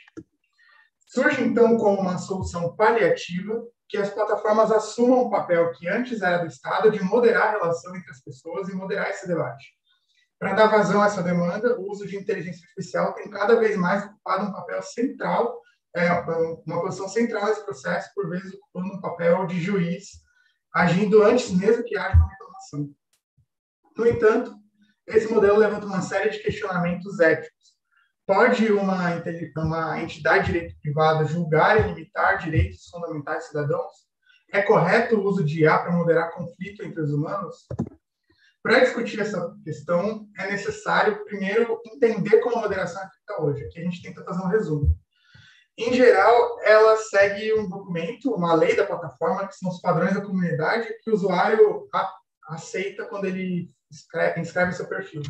Surge, então, como uma solução paliativa que as plataformas assumam o papel que antes era do Estado de moderar a relação entre as pessoas e moderar esse debate. Para dar vazão a essa demanda, o uso de inteligência artificial tem cada vez mais ocupado um papel central, uma posição central nesse processo, por vezes ocupando um papel de juiz, agindo antes mesmo que haja uma reclamação. No entanto, esse modelo levanta uma série de questionamentos éticos. Pode uma entidade de direito privado julgar e limitar direitos fundamentais de cidadãos? É correto o uso de IA para moderar conflito entre os humanos? Para discutir essa questão, é necessário, primeiro, entender como a moderação é feita hoje. Aqui a gente tenta fazer um resumo. Em geral, ela segue um documento, uma lei da plataforma, que são os padrões da comunidade, que o usuário aceita quando ele inscreve seu perfil.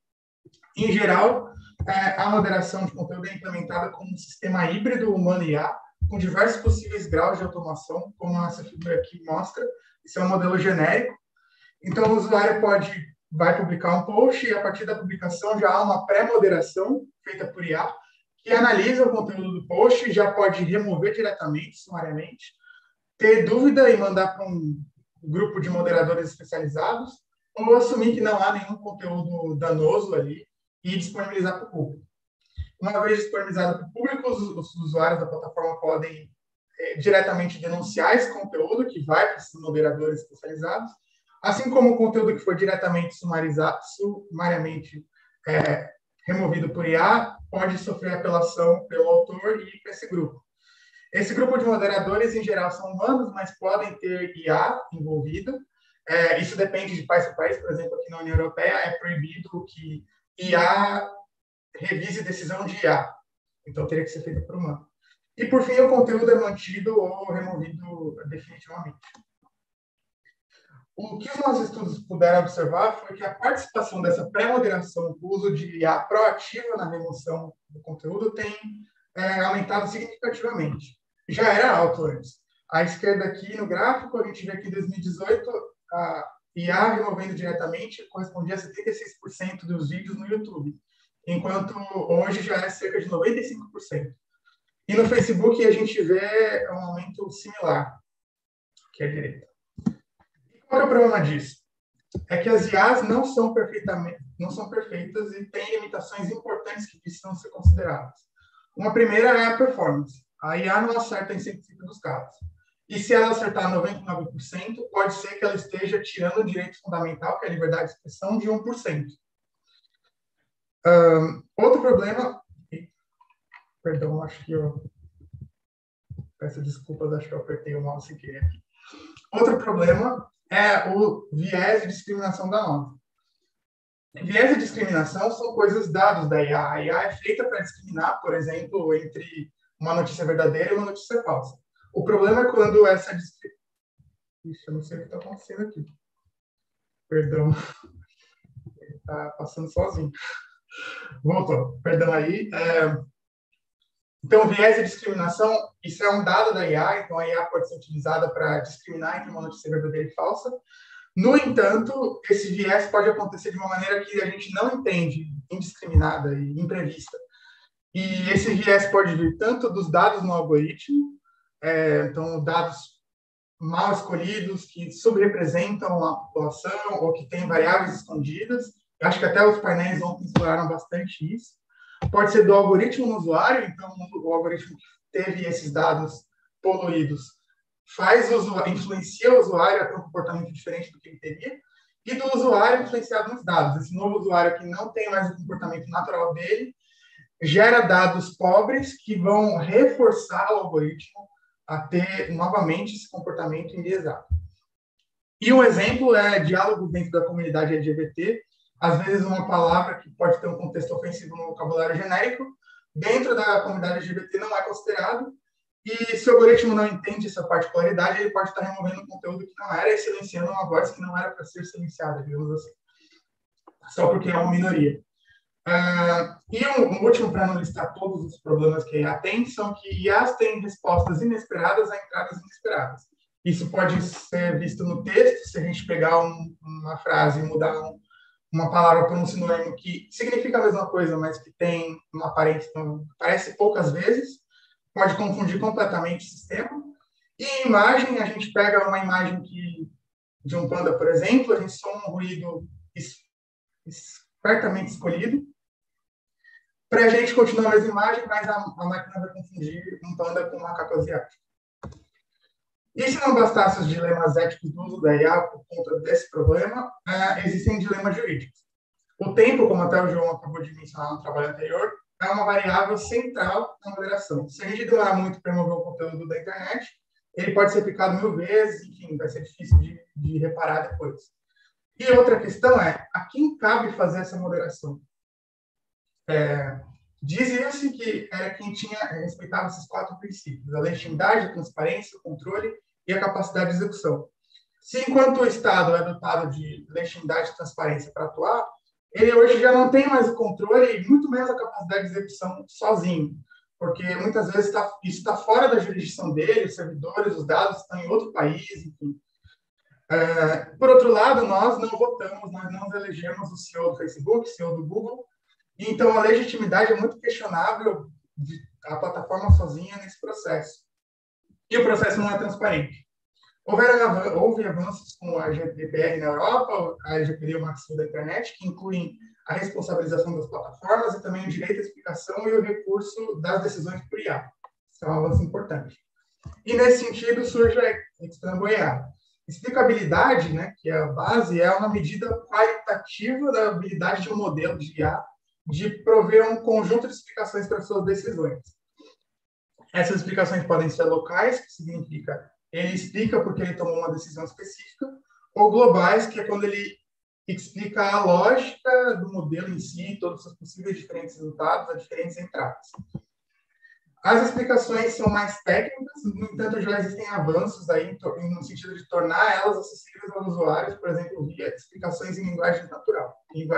Em geral, a moderação de conteúdo é implementada como um sistema híbrido humano-IA, com diversos possíveis graus de automação, como essa figura aqui mostra. Isso é um modelo genérico. Então, o usuário vai publicar um post e, a partir da publicação, já há uma pré-moderação feita por IA, que analisa o conteúdo do post, já pode remover diretamente, sumariamente, ter dúvida e mandar para um grupo de moderadores especializados, ou assumir que não há nenhum conteúdo danoso ali e disponibilizar para o público. Uma vez disponibilizado para o público, os usuários da plataforma podem diretamente denunciar esse conteúdo que vai para esses moderadores especializados, assim como o conteúdo que foi diretamente sumariamente removido por IA, pode sofrer apelação pelo autor e para esse grupo. Esse grupo de moderadores, em geral, são humanos, mas podem ter IA envolvida. Isso depende de país para país. Por exemplo, aqui na União Europeia é proibido que IA revise decisão de IA. Então, teria que ser feito por humano. E, por fim, o conteúdo é mantido ou removido definitivamente. O que os nossos estudos puderam observar foi que a participação dessa pré-moderação, o uso de IA proativa na remoção do conteúdo, tem aumentado significativamente. Já era alto antes. À esquerda aqui no gráfico, a gente vê que em 2018, a IA removendo diretamente correspondia a 76% dos vídeos no YouTube, enquanto hoje já é cerca de 95%. E no Facebook a gente vê um aumento similar, que é a direita. Qual é o problema disso? É que as IAs não são perfeitas e têm limitações importantes que precisam ser consideradas. Uma primeira é a performance. A IA não acerta em 100% dos casos. E se ela acertar 99%, pode ser que ela esteja tirando o direito fundamental, que é a liberdade de expressão, de 1%. Outro problema... Perdão, acho que eu... Peço desculpas, acho que eu apertei o mouse sem querer. Outro problema é o viés de discriminação da norma. Viés e discriminação são coisas dadas da IA. A IA é feita para discriminar, por exemplo, entre uma notícia verdadeira e uma notícia falsa. O problema é quando essa discriminação... Ixi, eu não sei o que está acontecendo aqui. Perdão. Ele está passando sozinho. Voltou. Perdão aí. Então, viés e discriminação, isso é um dado da IA, então a IA pode ser utilizada para discriminar entre uma notícia verdadeira e falsa. No entanto, esse viés pode acontecer de uma maneira que a gente não entende, indiscriminada e imprevista. E esse viés pode vir tanto dos dados no algoritmo, então dados mal escolhidos, que subrepresentam a população ou que têm variáveis escondidas. Eu acho que até os painéis ontem exploraram bastante isso. Pode ser do algoritmo no usuário, então o algoritmo que teve esses dados poluídos influencia o usuário a ter um comportamento diferente do que ele teria, e do usuário influenciado nos dados. Esse novo usuário que não tem mais o comportamento natural dele, gera dados pobres que vão reforçar o algoritmo a ter novamente esse comportamento enviesado. E um exemplo é diálogo dentro da comunidade LGBT, às vezes uma palavra que pode ter um contexto ofensivo no vocabulário genérico, dentro da comunidade LGBT não é considerado, e se o algoritmo não entende essa particularidade, ele pode estar removendo conteúdo que não era e silenciando uma voz que não era para ser silenciada, digamos assim, só porque é uma minoria. E um último, para não listar todos os problemas que a IA tem, são que IAs têm respostas inesperadas a entradas inesperadas. Isso pode ser visto no texto, se a gente pegar uma frase e mudar uma palavra por um sinônimo que significa a mesma coisa, mas que tem uma aparência, aparece poucas vezes, pode confundir completamente o sistema. E em imagem, a gente pega uma imagem de um panda, por exemplo, a gente soma um ruído espertamente escolhido, para a gente continuar a mesma imagem, mas a máquina vai confundir um panda com um macaco asiático. E se não bastasse os dilemas éticos do uso da IA por conta desse problema, existem dilemas jurídicos. O tempo, como até o João acabou de mencionar no trabalho anterior, é uma variável central na moderação. Se a gente demorar muito para remover o conteúdo da internet, ele pode ser aplicado 1000 vezes, enfim, vai ser difícil de reparar depois. E outra questão é, a quem cabe fazer essa moderação? Dizia-se que era quem respeitava esses 4 princípios: a legitimidade, a transparência, o controle e a capacidade de execução. Se enquanto o Estado é dotado de legitimidade e transparência para atuar, ele hoje já não tem mais o controle e muito menos a capacidade de execução sozinho, porque muitas vezes isso está fora da jurisdição dele, os servidores, os dados estão em outro país, enfim. Por outro lado, nós não votamos, nós não elegemos o CEO do Facebook, o CEO do Google, então a legitimidade é muito questionável a plataforma sozinha nesse processo. E o processo não é transparente. Houve avanços com a GDPR na Europa, a LGPD, o Marco Civil da Internet, que incluem a responsabilização das plataformas e também o direito à explicação e o recurso das decisões por IA. Isso é um avanço importante. E, nesse sentido, surge a Explainable AI. Explicabilidade, né, que é a base, é uma medida qualitativa da habilidade de um modelo de IA de prover um conjunto de explicações para suas decisões. Essas explicações podem ser locais, que significa ele explica porque ele tomou uma decisão específica, ou globais, que é quando ele explica a lógica do modelo em si, todos os possíveis diferentes resultados, as diferentes entradas. As explicações são mais técnicas, no entanto, já existem avanços aí no sentido de tornar elas acessíveis aos usuários, por exemplo, via explicações em linguagem natural.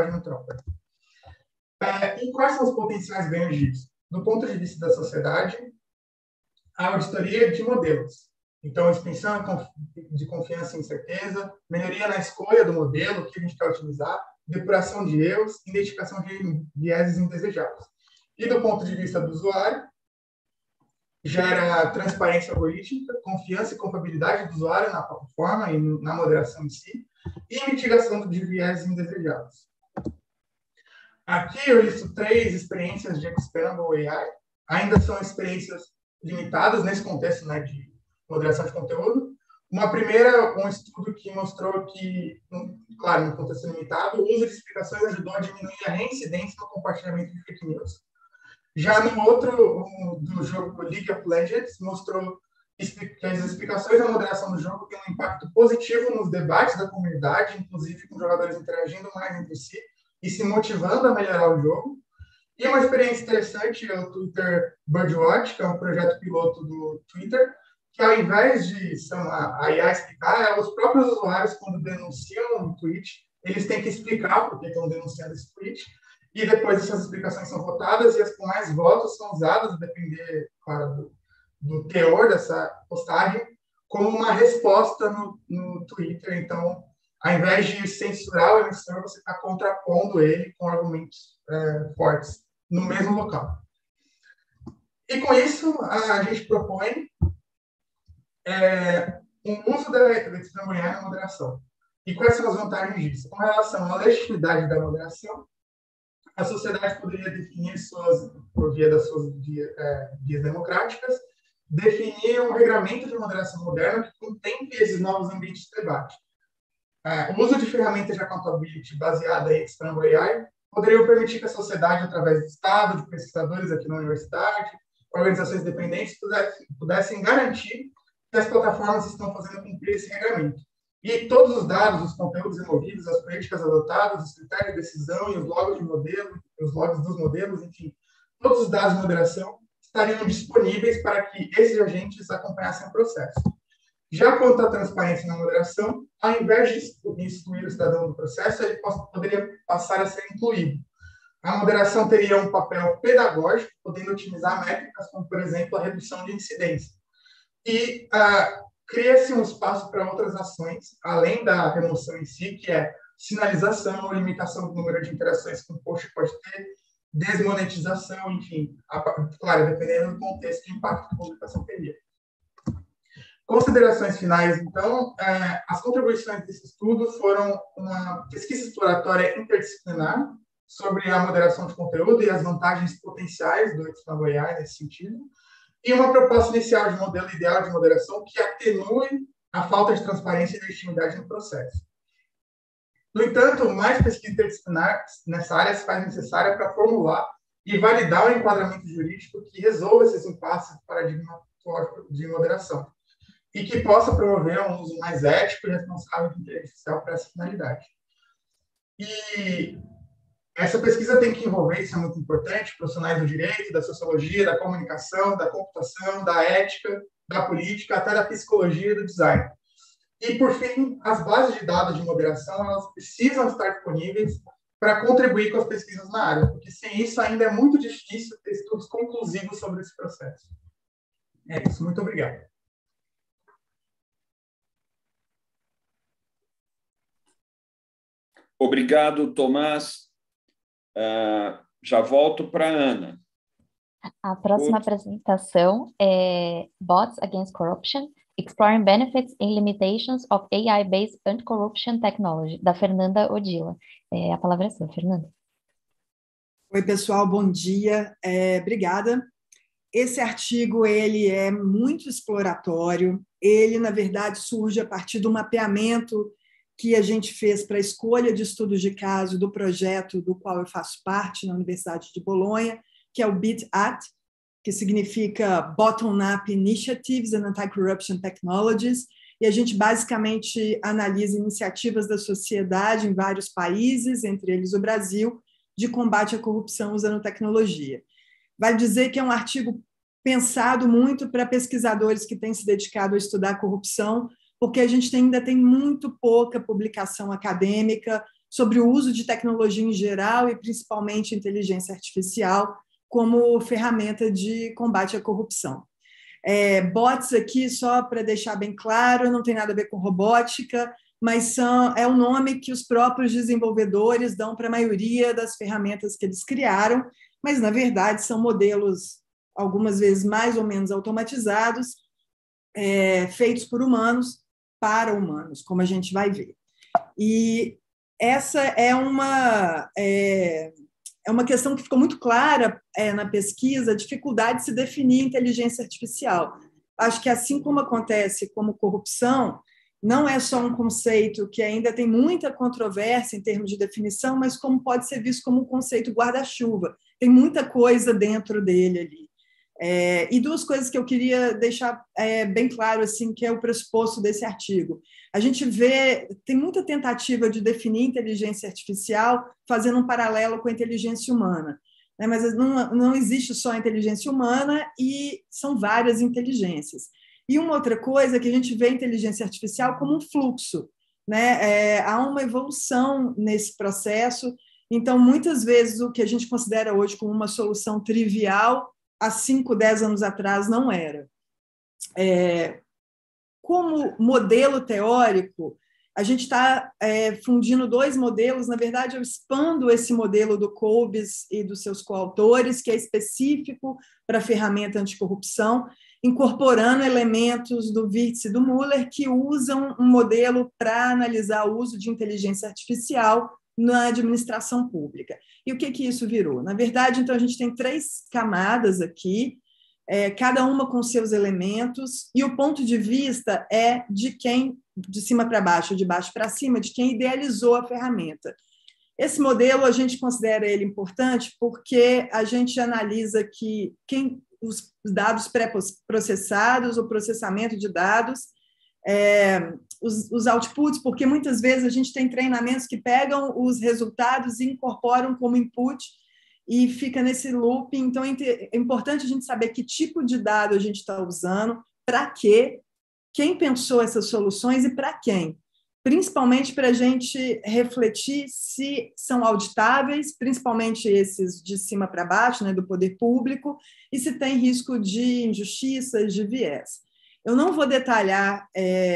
E quais são os potenciais ganhos disso? Do ponto de vista da sociedade, a auditoria de modelos. Então, expansão de confiança e incerteza, melhoria na escolha do modelo que a gente quer utilizar, depuração de erros, identificação de vieses indesejados. E do ponto de vista do usuário, gera transparência algorítmica, confiança e confiabilidade do usuário na plataforma e na moderação em si, e mitigação de vieses indesejados. Aqui eu listo 3 experiências de Explainable AI. Ainda são experiências limitadas nesse contexto, né, de moderação de conteúdo. Uma primeira, um estudo que mostrou que, claro, no contexto limitado, o uso de explicações ajudou a diminuir a reincidência no compartilhamento de fake news. Já no outro, do jogo League of Legends, mostrou que as explicações da moderação do jogo têm um impacto positivo nos debates da comunidade, inclusive com jogadores interagindo mais entre si, e se motivando a melhorar o jogo. E uma experiência interessante é o Twitter Birdwatch, que é um projeto piloto do Twitter, que ao invés de a IA explicar, os próprios usuários, quando denunciam um tweet, eles têm que explicar por que estão denunciando esse tweet, e depois essas explicações são votadas, e as com mais votos são usadas, a depender, claro, do teor dessa postagem, como uma resposta no Twitter. Então, ao invés de censurar o emissor, você está contrapondo ele com argumentos fortes no mesmo local. E com isso, a gente propõe um uso da testemunhar na moderação. E quais são as vantagens disso? Com relação à legitimidade da moderação, a sociedade poderia definir, por via das suas vias democráticas, definir um regramento de moderação moderno que contemple esses novos ambientes de debate. O uso de ferramentas de accountability baseada em Scramble AI poderia permitir que a sociedade, através do Estado, de pesquisadores aqui na universidade, organizações independentes, pudessem garantir que as plataformas estão fazendo cumprir esse regramento. E todos os dados, os conteúdos removidos, as políticas adotadas, os critérios de decisão e os logs de modelo, os logs dos modelos, enfim, todos os dados de moderação estariam disponíveis para que esses agentes acompanhassem o processo. Já quanto à transparência na moderação, ao invés de excluir o cidadão do processo, ele poderia passar a ser incluído. A moderação teria um papel pedagógico, podendo otimizar métricas, como, por exemplo, a redução de incidência. E cria-se um espaço para outras ações, além da remoção em si, que é sinalização ou limitação do número de interações que um post pode ter, desmonetização, enfim, claro, dependendo do contexto de impacto que a publicação teria. Considerações finais, então, as contribuições desse estudo foram uma pesquisa exploratória interdisciplinar sobre a moderação de conteúdo e as vantagens potenciais do Scramble AI nesse sentido, e uma proposta inicial de modelo ideal de moderação que atenue a falta de transparência e legitimidade no processo. No entanto, mais pesquisa interdisciplinar nessa área se faz necessária para formular e validar o enquadramento jurídico que resolva esses impasses do paradigma de moderação e que possa promover um uso mais ético e responsável de inteligência artificial para essa finalidade. E essa pesquisa tem que envolver, isso é muito importante, profissionais do direito, da sociologia, da comunicação, da computação, da ética, da política, até da psicologia e do design. E, por fim, as bases de dados de moderação, elas precisam estar disponíveis para contribuir com as pesquisas na área, porque sem isso ainda é muito difícil ter estudos conclusivos sobre esse processo. É isso, muito obrigado. Obrigado, Tomás. Já volto para a Ana. A próxima apresentação é Bots Against Corruption, Exploring Benefits and Limitations of AI-Based Anti-Corruption Technology, da Fernanda Odila. A palavra é sua, Fernanda. Oi, pessoal, bom dia. Obrigada. Esse artigo ele é muito exploratório. Ele, na verdade, surge a partir do mapeamento que a gente fez para a escolha de estudos de caso do projeto do qual eu faço parte na Universidade de Bolonha, que é o BIT-AT, que significa Bottom-Up Initiatives and Anti-Corruption Technologies, e a gente basicamente analisa iniciativas da sociedade em vários países, entre eles o Brasil, de combate à corrupção usando tecnologia. Vale dizer que é um artigo pensado muito para pesquisadores que têm se dedicado a estudar a corrupção, porque a gente ainda tem muito pouca publicação acadêmica sobre o uso de tecnologia em geral e principalmente inteligência artificial como ferramenta de combate à corrupção. Bots aqui, só para deixar bem claro, não tem nada a ver com robótica, mas é um nome que os próprios desenvolvedores dão para a maioria das ferramentas que eles criaram, mas, na verdade, são modelos, algumas vezes mais ou menos automatizados, feitos por humanos, para humanos, como a gente vai ver. E essa é uma questão que ficou muito clara na pesquisa, a dificuldade de se definir inteligência artificial. Acho que, assim como acontece como corrupção, não é só um conceito que ainda tem muita controvérsia em termos de definição, mas como pode ser visto como um conceito guarda-chuva. Tem muita coisa dentro dele ali. E duas coisas que eu queria deixar bem claro, assim, que é o pressuposto desse artigo. A gente vê, tem muita tentativa de definir inteligência artificial fazendo um paralelo com a inteligência humana, né? Mas não existe só a inteligência humana e são várias inteligências. E uma outra coisa é que a gente vê a inteligência artificial como um fluxo, né? Há uma evolução nesse processo, então, muitas vezes, o que a gente considera hoje como uma solução trivial, há 5, 10 anos atrás, não era. Como modelo teórico, a gente está fundindo dois modelos. Na verdade, eu expando esse modelo do Kolbes e dos seus coautores, que é específico para a ferramenta anticorrupção, incorporando elementos do Wirtz e do Muller, que usam um modelo para analisar o uso de inteligência artificial na administração pública. E o que isso virou? Na verdade, então, a gente tem 3 camadas aqui, cada uma com seus elementos, e o ponto de vista é de quem, de cima para baixo, de baixo para cima, de quem idealizou a ferramenta. Esse modelo, a gente considera ele importante porque a gente analisa que os dados pré-processados, o processamento de dados, os outputs, porque muitas vezes a gente tem treinamentos que pegam os resultados e incorporam como input e fica nesse loop. Então, é importante a gente saber que tipo de dado a gente está usando, para quê, quem pensou essas soluções e para quem. Principalmente para a gente refletir se são auditáveis, principalmente esses de cima para baixo, né, do poder público, e se tem risco de injustiças, de viés. Eu não vou detalhar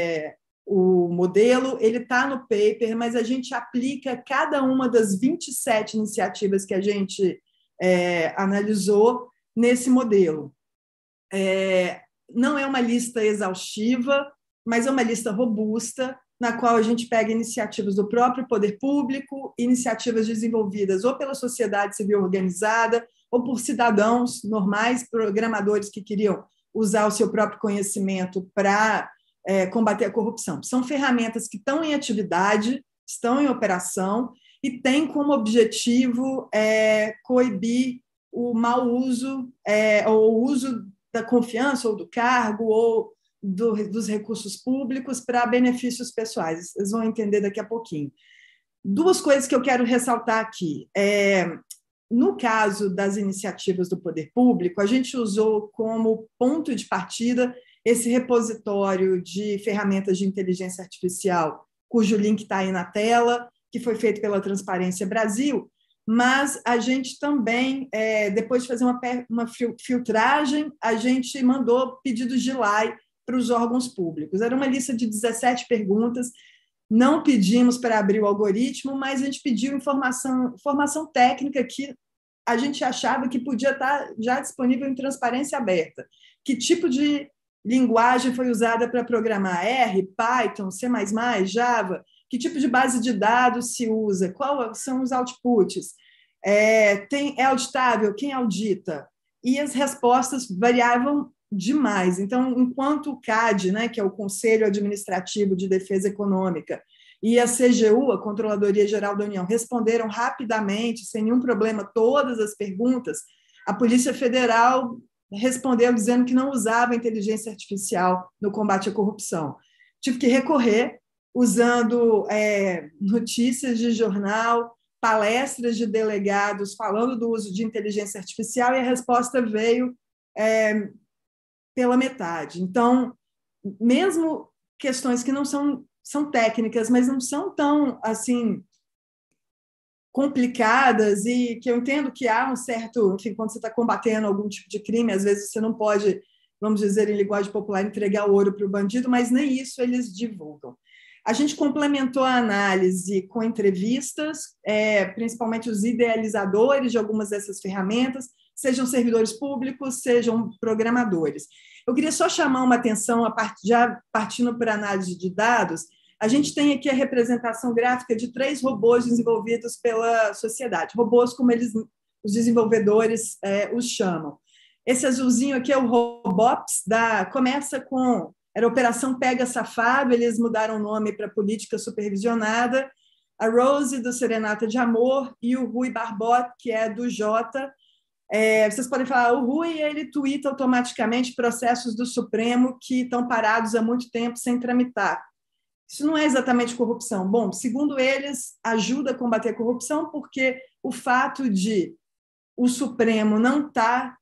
o modelo, ele está no paper, mas a gente aplica cada uma das 27 iniciativas que a gente analisou nesse modelo. Não é uma lista exaustiva, mas é uma lista robusta, na qual a gente pega iniciativas do próprio poder público, iniciativas desenvolvidas ou pela sociedade civil organizada, ou por cidadãos normais, programadores que queriam usar o seu próprio conhecimento para combater a corrupção. São ferramentas que estão em atividade, estão em operação e têm como objetivo coibir o mau uso, ou o uso da confiança ou do cargo ou dos recursos públicos para benefícios pessoais. Vocês vão entender daqui a pouquinho. Duas coisas que eu quero ressaltar aqui. No caso das iniciativas do poder público, a gente usou como ponto de partida esse repositório de ferramentas de inteligência artificial, cujo link está aí na tela, que foi feito pela Transparência Brasil, mas a gente também, depois de fazer uma filtragem, a gente mandou pedidos de lei para os órgãos públicos. Era uma lista de 17 perguntas, não pedimos para abrir o algoritmo, mas a gente pediu informação técnica que a gente achava que podia estar já disponível em transparência aberta. Que tipo de linguagem foi usada para programar? R, Python, C++, Java? Que tipo de base de dados se usa? Quais são os outputs? É auditável? Quem audita? E as respostas variavam demais. Então, enquanto o CAD, né, que é o Conselho Administrativo de Defesa Econômica, e a CGU, a Controladoria Geral da União, responderam rapidamente, sem nenhum problema, todas as perguntas, a Polícia Federal respondeu dizendo que não usava inteligência artificial no combate à corrupção. Tive que recorrer, usando notícias de jornal, palestras de delegados falando do uso de inteligência artificial, e a resposta veio pela metade. Então, mesmo questões que não são técnicas, mas não são tão assim complicadas, e que eu entendo que há um certo, enfim, quando você está combatendo algum tipo de crime, às vezes você não pode, vamos dizer em linguagem popular, entregar o ouro para o bandido, mas nem isso eles divulgam. A gente complementou a análise com entrevistas, principalmente os idealizadores de algumas dessas ferramentas, sejam servidores públicos, sejam programadores. Eu queria só chamar uma atenção, já partindo para a análise de dados. A gente tem aqui a representação gráfica de 3 robôs desenvolvidos pela sociedade, robôs como os desenvolvedores os chamam. Esse azulzinho aqui é o Robops, começa com... Era a Operação Pega Safado, eles mudaram o nome para Política Supervisionada. A Rose, do Serenata de Amor, e o Rui Barbot, que é do Jota, Vocês podem falar, o Rui, ele tuita automaticamente processos do Supremo que estão parados há muito tempo sem tramitar. Isso não é exatamente corrupção. Bom, segundo eles, ajuda a combater a corrupção porque o fato de o Supremo não estar,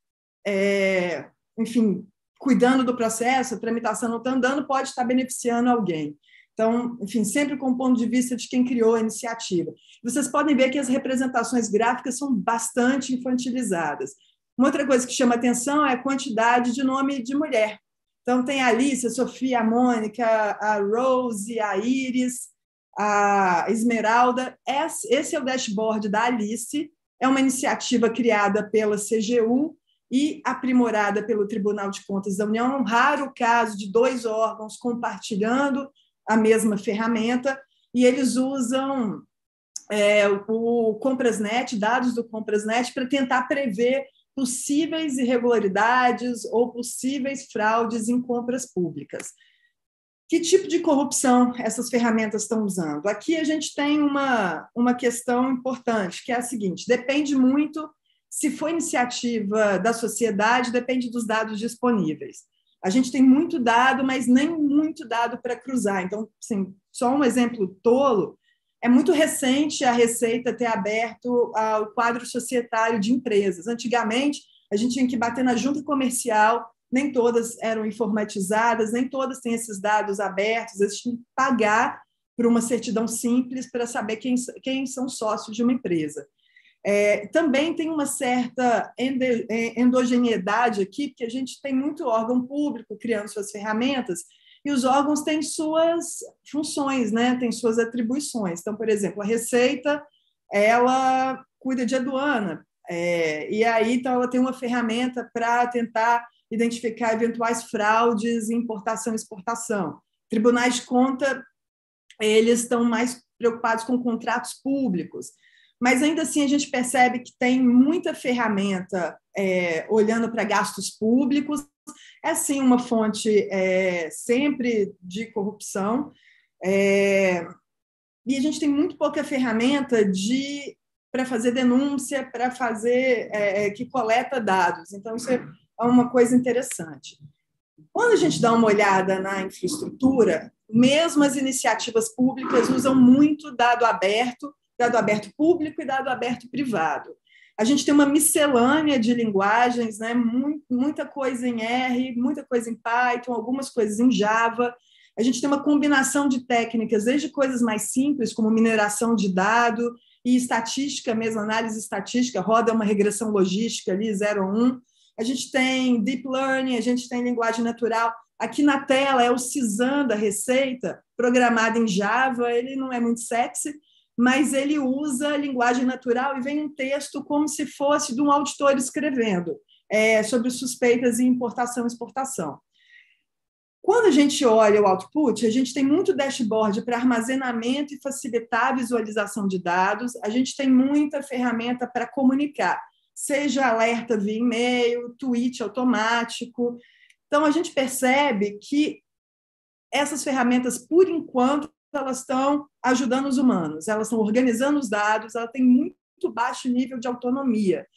enfim, cuidando do processo, a tramitação não está andando, pode estar beneficiando alguém. Então, enfim, sempre com o ponto de vista de quem criou a iniciativa. Vocês podem ver que as representações gráficas são bastante infantilizadas. Uma outra coisa que chama atenção é a quantidade de nome de mulher. Então, tem a Alice, a Sofia, a Mônica, a Rose, a Iris, a Esmeralda. Esse é o dashboard da Alice, é uma iniciativa criada pela CGU e aprimorada pelo Tribunal de Contas da União. É um raro caso de 2 órgãos compartilhando a mesma ferramenta, e eles usam o Comprasnet, dados do Comprasnet, para tentar prever possíveis irregularidades ou possíveis fraudes em compras públicas. Que tipo de corrupção essas ferramentas estão usando? Aqui a gente tem uma questão importante, que é a seguinte: depende muito, se for iniciativa da sociedade, depende dos dados disponíveis. A gente tem muito dado, mas nem muito dado para cruzar. Então, assim, só um exemplo tolo, é muito recente a Receita ter aberto o quadro societário de empresas. Antigamente, a gente tinha que bater na junta comercial, nem todas eram informatizadas, nem todas têm esses dados abertos, eles tinham que pagar por uma certidão simples para saber quem são sócios de uma empresa. Também tem uma certa endogeneidade aqui, porque a gente tem muito órgão público criando suas ferramentas, e os órgãos têm suas funções, né? Têm suas atribuições. Então, por exemplo, a Receita, ela cuida de aduana, e aí então, ela tem uma ferramenta para tentar identificar eventuais fraudes em importação e exportação. Tribunais de conta, eles estão mais preocupados com contratos públicos, mas ainda assim a gente percebe que tem muita ferramenta olhando para gastos públicos. É sim uma fonte sempre de corrupção, e a gente tem muito pouca ferramenta para fazer denúncia, para fazer que coleta dados. Então, isso é uma coisa interessante. Quando a gente dá uma olhada na infraestrutura, mesmo as iniciativas públicas usam muito dado aberto público e dado aberto privado. A gente tem uma miscelânea de linguagens, né? Muita coisa em R, muita coisa em Python, algumas coisas em Java. A gente tem uma combinação de técnicas, desde coisas mais simples, como mineração de dado e estatística mesmo, análise estatística, roda uma regressão logística ali, 0 a 1. A gente tem deep learning, a gente tem linguagem natural. Aqui na tela é o Cizan da Receita, programado em Java, ele não é muito sexy, mas ele usa linguagem natural e vem um texto como se fosse de um auditor escrevendo sobre suspeitas em importação e exportação. Quando a gente olha o output, a gente tem muito dashboard para armazenamento e facilitar a visualização de dados, a gente tem muita ferramenta para comunicar, seja alerta via e-mail, tweet automático. Então, a gente percebe que essas ferramentas, por enquanto, elas estão ajudando os humanos, elas estão organizando os dados, ela tem muito baixo nível de autonomia.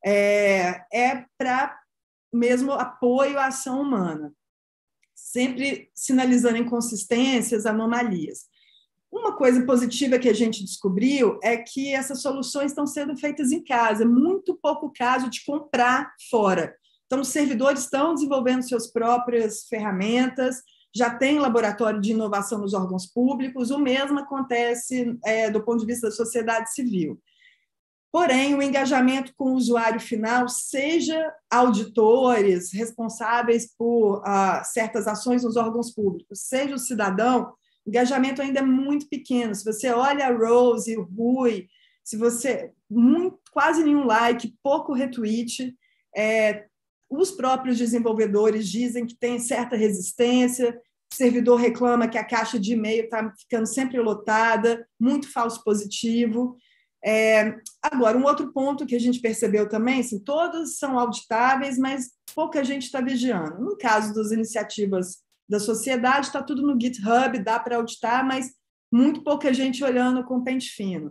Para mesmo apoio à ação humana, sempre sinalizando inconsistências, anomalias. Uma coisa positiva que a gente descobriu é que essas soluções estão sendo feitas em casa, muito pouco caso de comprar fora. Então, os servidores estão desenvolvendo suas próprias ferramentas, já tem laboratório de inovação nos órgãos públicos, o mesmo acontece do ponto de vista da sociedade civil. Porém, o engajamento com o usuário final, seja auditores responsáveis por certas ações nos órgãos públicos, seja o cidadão, o engajamento ainda é muito pequeno. Se você olha a Rose, o Rui, se você quase nenhum like, pouco retweet, os próprios desenvolvedores dizem que tem certa resistência, o servidor reclama que a caixa de e-mail está ficando sempre lotada, muito falso positivo. Agora, um outro ponto que a gente percebeu também, assim, todos são auditáveis, mas pouca gente está vigiando. No caso das iniciativas da sociedade, está tudo no GitHub, dá para auditar, mas muito pouca gente olhando com pente fino.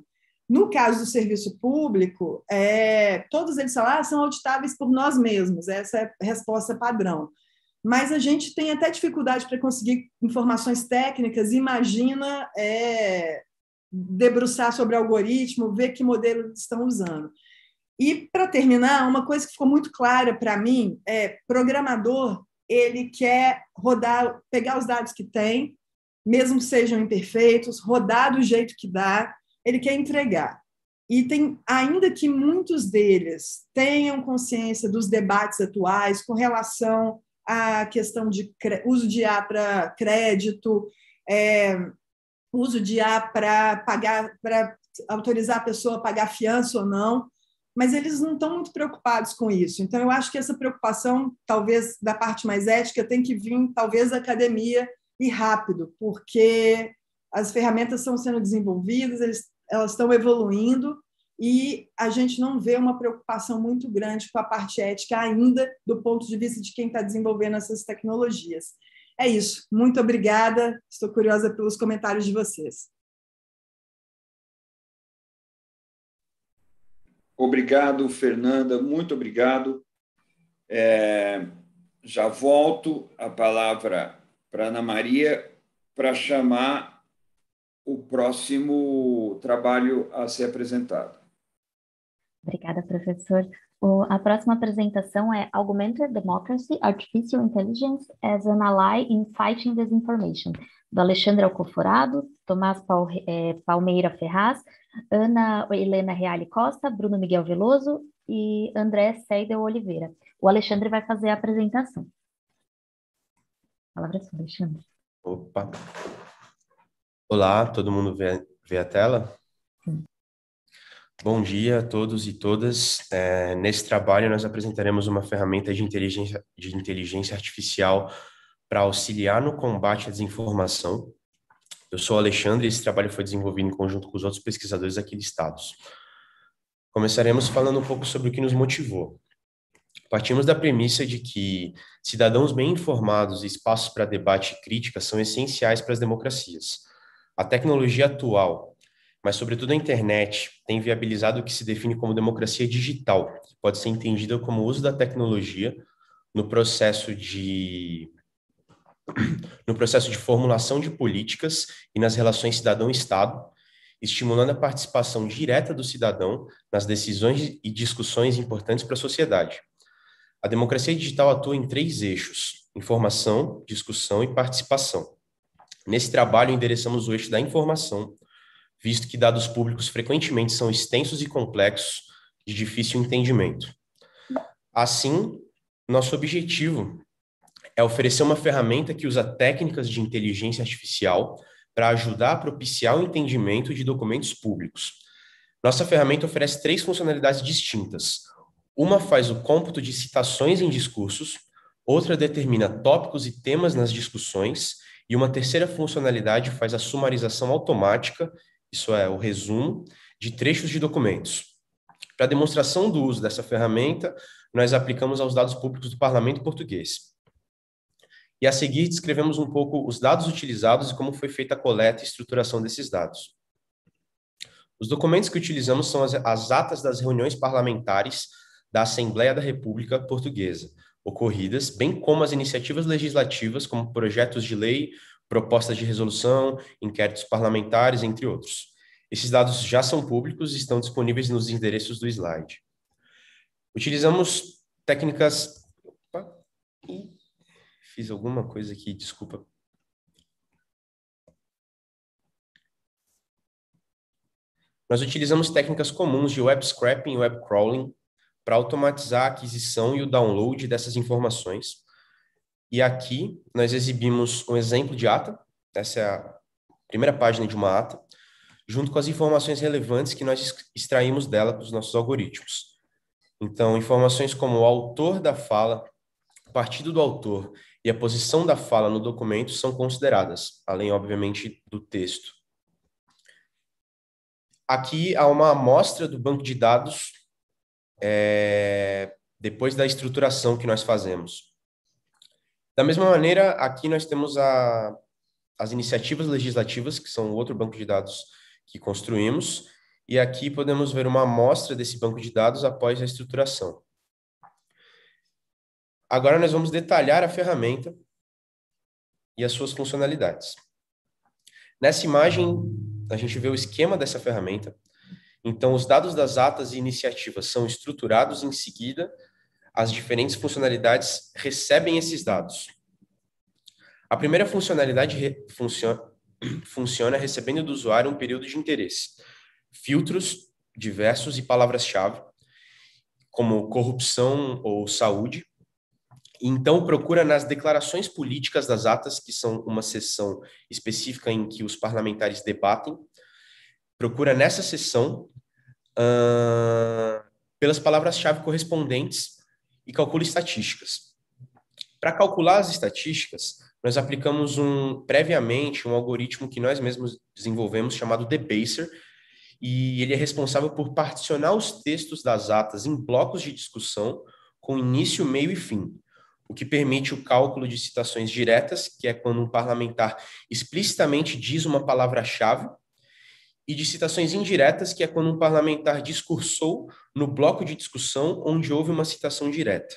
No caso do serviço público, todos eles falam, são auditáveis por nós mesmos, essa é a resposta padrão. Mas a gente tem até dificuldade para conseguir informações técnicas, imagina debruçar sobre algoritmo, ver que modelo estão usando. E, para terminar, uma coisa que ficou muito clara para mim programador, ele quer rodar, pegar os dados que tem, mesmo que sejam imperfeitos, rodar do jeito que dá, ele quer entregar. E ainda que muitos deles tenham consciência dos debates atuais com relação à questão de uso de IA para crédito, uso de IA para pagar, para autorizar a pessoa a pagar fiança ou não, mas eles não estão muito preocupados com isso. Então, eu acho que essa preocupação, talvez, da parte mais ética, tem que vir, talvez, da academia e rápido, porque as ferramentas estão sendo desenvolvidas, elas estão evoluindo e a gente não vê uma preocupação muito grande com a parte ética ainda, do ponto de vista de quem está desenvolvendo essas tecnologias. É isso. Muito obrigada. Estou curiosa pelos comentários de vocês. Obrigado, Fernanda, muito obrigado. Já volto a palavra para Ana Maria para chamar o próximo trabalho a ser apresentado. Obrigada, professor. A próxima apresentação é Augmented Democracy, Artificial Intelligence as an Ally in Fighting Disinformation, do Alexandre Alcoforado, Tomás Palmeira Ferraz, Ana Helena Reale Costa, Bruno Miguel Veloso e André Seidel Oliveira. O Alexandre vai fazer a apresentação. A palavra é sua, Alexandre. Opa! Olá, todo mundo vê a tela? Sim. Bom dia a todos e todas. Nesse trabalho, nós apresentaremos uma ferramenta de inteligência artificial para auxiliar no combate à desinformação. Eu sou o Alexandre e esse trabalho foi desenvolvido em conjunto com os outros pesquisadores aqui listados. Começaremos falando um pouco sobre o que nos motivou. Partimos da premissa de que cidadãos bem informados e espaços para debate e crítica são essenciais para as democracias. A tecnologia atual, mas sobretudo a internet, tem viabilizado o que se define como democracia digital, que pode ser entendida como o uso da tecnologia no processo de formulação de políticas e nas relações cidadão-estado, estimulando a participação direta do cidadão nas decisões e discussões importantes para a sociedade. A democracia digital atua em 3 eixos: informação, discussão e participação. Nesse trabalho, endereçamos o eixo da informação, visto que dados públicos frequentemente são extensos e complexos, de difícil entendimento. Assim, nosso objetivo é oferecer uma ferramenta que usa técnicas de inteligência artificial para ajudar a propiciar o entendimento de documentos públicos. Nossa ferramenta oferece 3 funcionalidades distintas. Uma faz o cômputo de citações em discursos, outra determina tópicos e temas nas discussões, e uma terceira funcionalidade faz a sumarização automática, isso é, o resumo, de trechos de documentos. Para a demonstração do uso dessa ferramenta, nós aplicamos aos dados públicos do Parlamento Português. E a seguir, descrevemos um pouco os dados utilizados e como foi feita a coleta e estruturação desses dados. Os documentos que utilizamos são as atas das reuniões parlamentares da Assembleia da República Portuguesa, ocorridas, bem como as iniciativas legislativas, como projetos de lei, propostas de resolução, inquéritos parlamentares, entre outros. Esses dados já são públicos e estão disponíveis nos endereços do slide. Utilizamos técnicas... Fiz alguma coisa aqui, desculpa. Nós utilizamos técnicas comuns de web scraping e web crawling para automatizar a aquisição e o download dessas informações. E aqui nós exibimos um exemplo de ata, essa é a primeira página de uma ata, junto com as informações relevantes que nós extraímos dela para os nossos algoritmos. Então, informações como o autor da fala, o partido do autor e a posição da fala no documento são consideradas, além, obviamente, do texto. Aqui há uma amostra do banco de dados depois da estruturação que nós fazemos. Da mesma maneira, aqui nós temos as iniciativas legislativas, que são outro banco de dados que construímos, E aqui podemos ver uma amostra desse banco de dados após a estruturação. Agora nós vamos detalhar a ferramenta e as suas funcionalidades. Nessa imagem, a gente vê o esquema dessa ferramenta. Então, os dados das atas e iniciativas são estruturados em seguida, as diferentes funcionalidades recebem esses dados. A primeira funcionalidade funciona recebendo do usuário um período de interesse, filtros diversos e palavras-chave, como corrupção ou saúde. Então, procura nas declarações políticas das atas, que são uma seção específica em que os parlamentares debatem, procura nessa seção pelas palavras-chave correspondentes e calcula estatísticas. Para calcular as estatísticas, nós aplicamos previamente um algoritmo que nós mesmos desenvolvemos chamado Debaser, e ele é responsável por particionar os textos das atas em blocos de discussão com início, meio e fim, o que permite o cálculo de citações diretas, que é quando um parlamentar explicitamente diz uma palavra-chave, e de citações indiretas, que é quando um parlamentar discursou no bloco de discussão onde houve uma citação direta.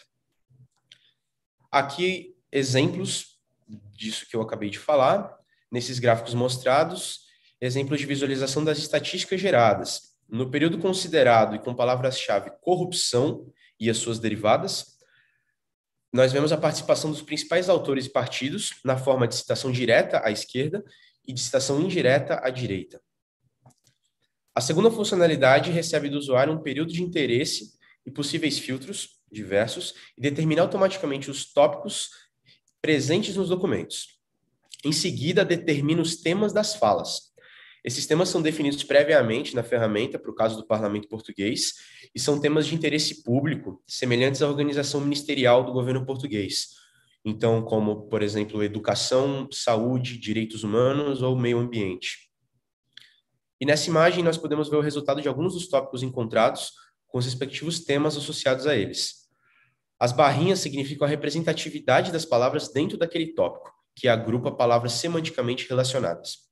Aqui, exemplos disso que eu acabei de falar, nesses gráficos mostrados, exemplos de visualização das estatísticas geradas. No período considerado e com palavras-chave corrupção e as suas derivadas, nós vemos a participação dos principais autores e partidos na forma de citação direta à esquerda e de citação indireta à direita. A segunda funcionalidade recebe do usuário um período de interesse e possíveis filtros diversos e determina automaticamente os tópicos presentes nos documentos. Em seguida, determina os temas das falas. Esses temas são definidos previamente na ferramenta, para o caso do Parlamento Português, e são temas de interesse público, semelhantes à organização ministerial do governo português. Então, como, por exemplo, educação, saúde, direitos humanos ou meio ambiente. E nessa imagem nós podemos ver o resultado de alguns dos tópicos encontrados com os respectivos temas associados a eles. As barrinhas significam a representatividade das palavras dentro daquele tópico, que agrupa palavras semanticamente relacionadas.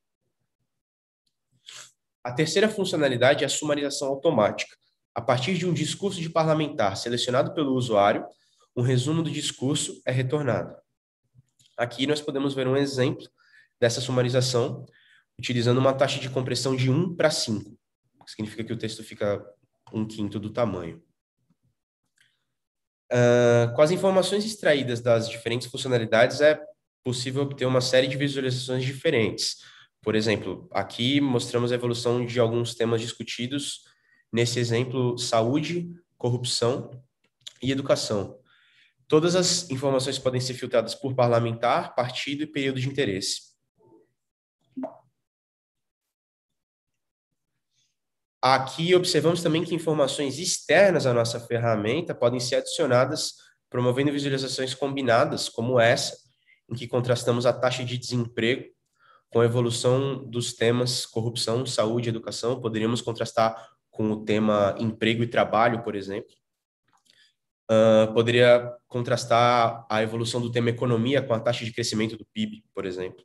A terceira funcionalidade é a sumarização automática. A partir de um discurso de parlamentar selecionado pelo usuário, um resumo do discurso é retornado. Aqui nós podemos ver um exemplo dessa sumarização, utilizando uma taxa de compressão de 1:5, que significa que o texto fica 1/5 do tamanho. Com as informações extraídas das diferentes funcionalidades, é possível obter uma série de visualizações diferentes. Por exemplo, aqui mostramos a evolução de alguns temas discutidos, nesse exemplo, saúde, corrupção e educação. Todas as informações podem ser filtradas por parlamentar, partido e período de interesse. Aqui observamos também que informações externas à nossa ferramenta podem ser adicionadas, promovendo visualizações combinadas, como essa, em que contrastamos a taxa de desemprego com a evolução dos temas corrupção, saúde e educação. Poderíamos contrastar com o tema emprego e trabalho, por exemplo. Poderia contrastar a evolução do tema economia com a taxa de crescimento do PIB, por exemplo.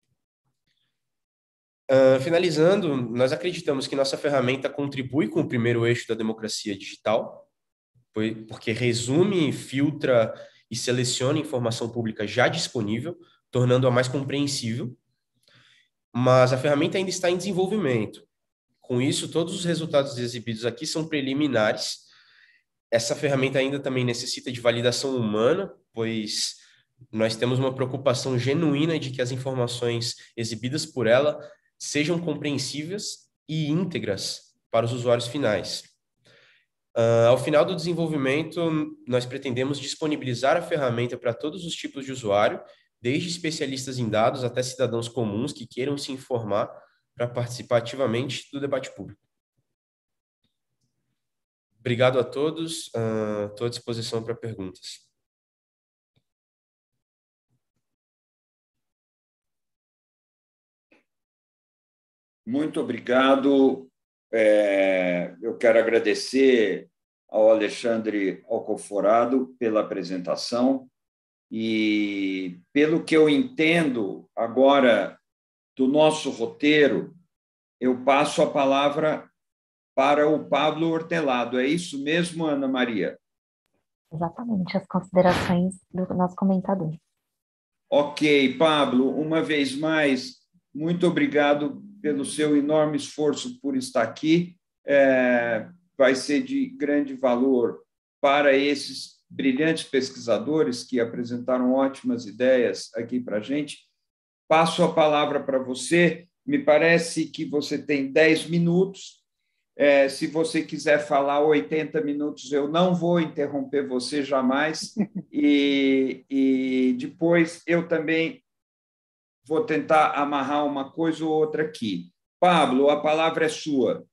Finalizando, nós acreditamos que nossa ferramenta contribui com o primeiro eixo da democracia digital, porque resume, filtra e seleciona informação pública já disponível, tornando-a mais compreensível, mas a ferramenta ainda está em desenvolvimento. Com isso, todos os resultados exibidos aqui são preliminares. Essa ferramenta ainda também necessita de validação humana, pois nós temos uma preocupação genuína de que as informações exibidas por ela sejam compreensíveis e íntegras para os usuários finais. Ao final do desenvolvimento, nós pretendemos disponibilizar a ferramenta para todos os tipos de usuário, desde especialistas em dados até cidadãos comuns que queiram se informar para participar ativamente do debate público. Obrigado a todos, estou à disposição para perguntas. Muito obrigado. Eu quero agradecer ao Alexandre Alcoforado pela apresentação e, pelo que eu entendo agora do nosso roteiro, eu passo a palavra para o Pablo Hortelado. É isso mesmo, Ana Maria? Exatamente, as considerações do nosso comentador. Ok, Pablo, uma vez mais, muito obrigado pelo seu enorme esforço por estar aqui. Vai ser de grande valor para esses brilhantes pesquisadores que apresentaram ótimas ideias aqui para a gente. Passo a palavra para você. Me parece que você tem 10 minutos. Se você quiser falar 80 minutos, eu não vou interromper você jamais. E depois eu também vou tentar amarrar uma coisa ou outra aqui. Pablo, a palavra é sua.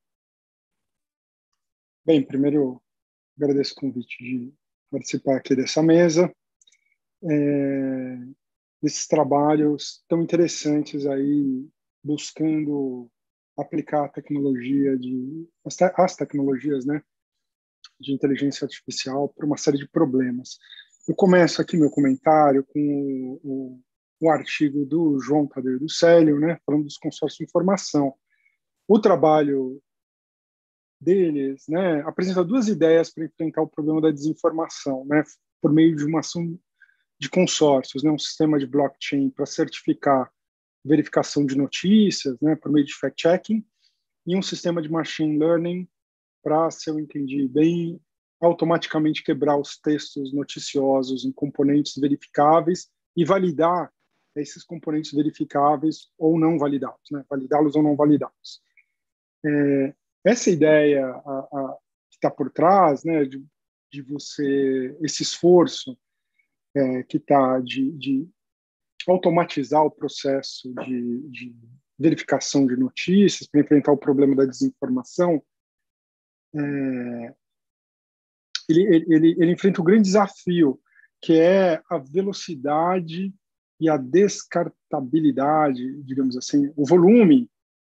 Bem, primeiro, agradeço o convite de participar aqui dessa mesa. Desses trabalhos tão interessantes aí, buscando aplicar a tecnologia as tecnologias, né, de inteligência artificial para uma série de problemas. Eu começo aqui meu comentário com o artigo do João Tadeu do Célio, né, falando dos consórcios de informação. O trabalho deles, né, apresenta duas ideias para enfrentar o problema da desinformação, né, por meio de uma ação de consórcios, né, um sistema de blockchain para certificar verificação de notícias, né, por meio de fact-checking, e um sistema de machine learning para, se eu entendi bem, automaticamente quebrar os textos noticiosos em componentes verificáveis e validar esses componentes verificáveis ou não validados, né, validá-los ou não validá-los. Essa ideia que está por trás, né, de você, esse esforço que está de automatizar o processo de verificação de notícias para enfrentar o problema da desinformação, ele enfrenta um grande desafio, que é a velocidade e a descartabilidade, digamos assim, o volume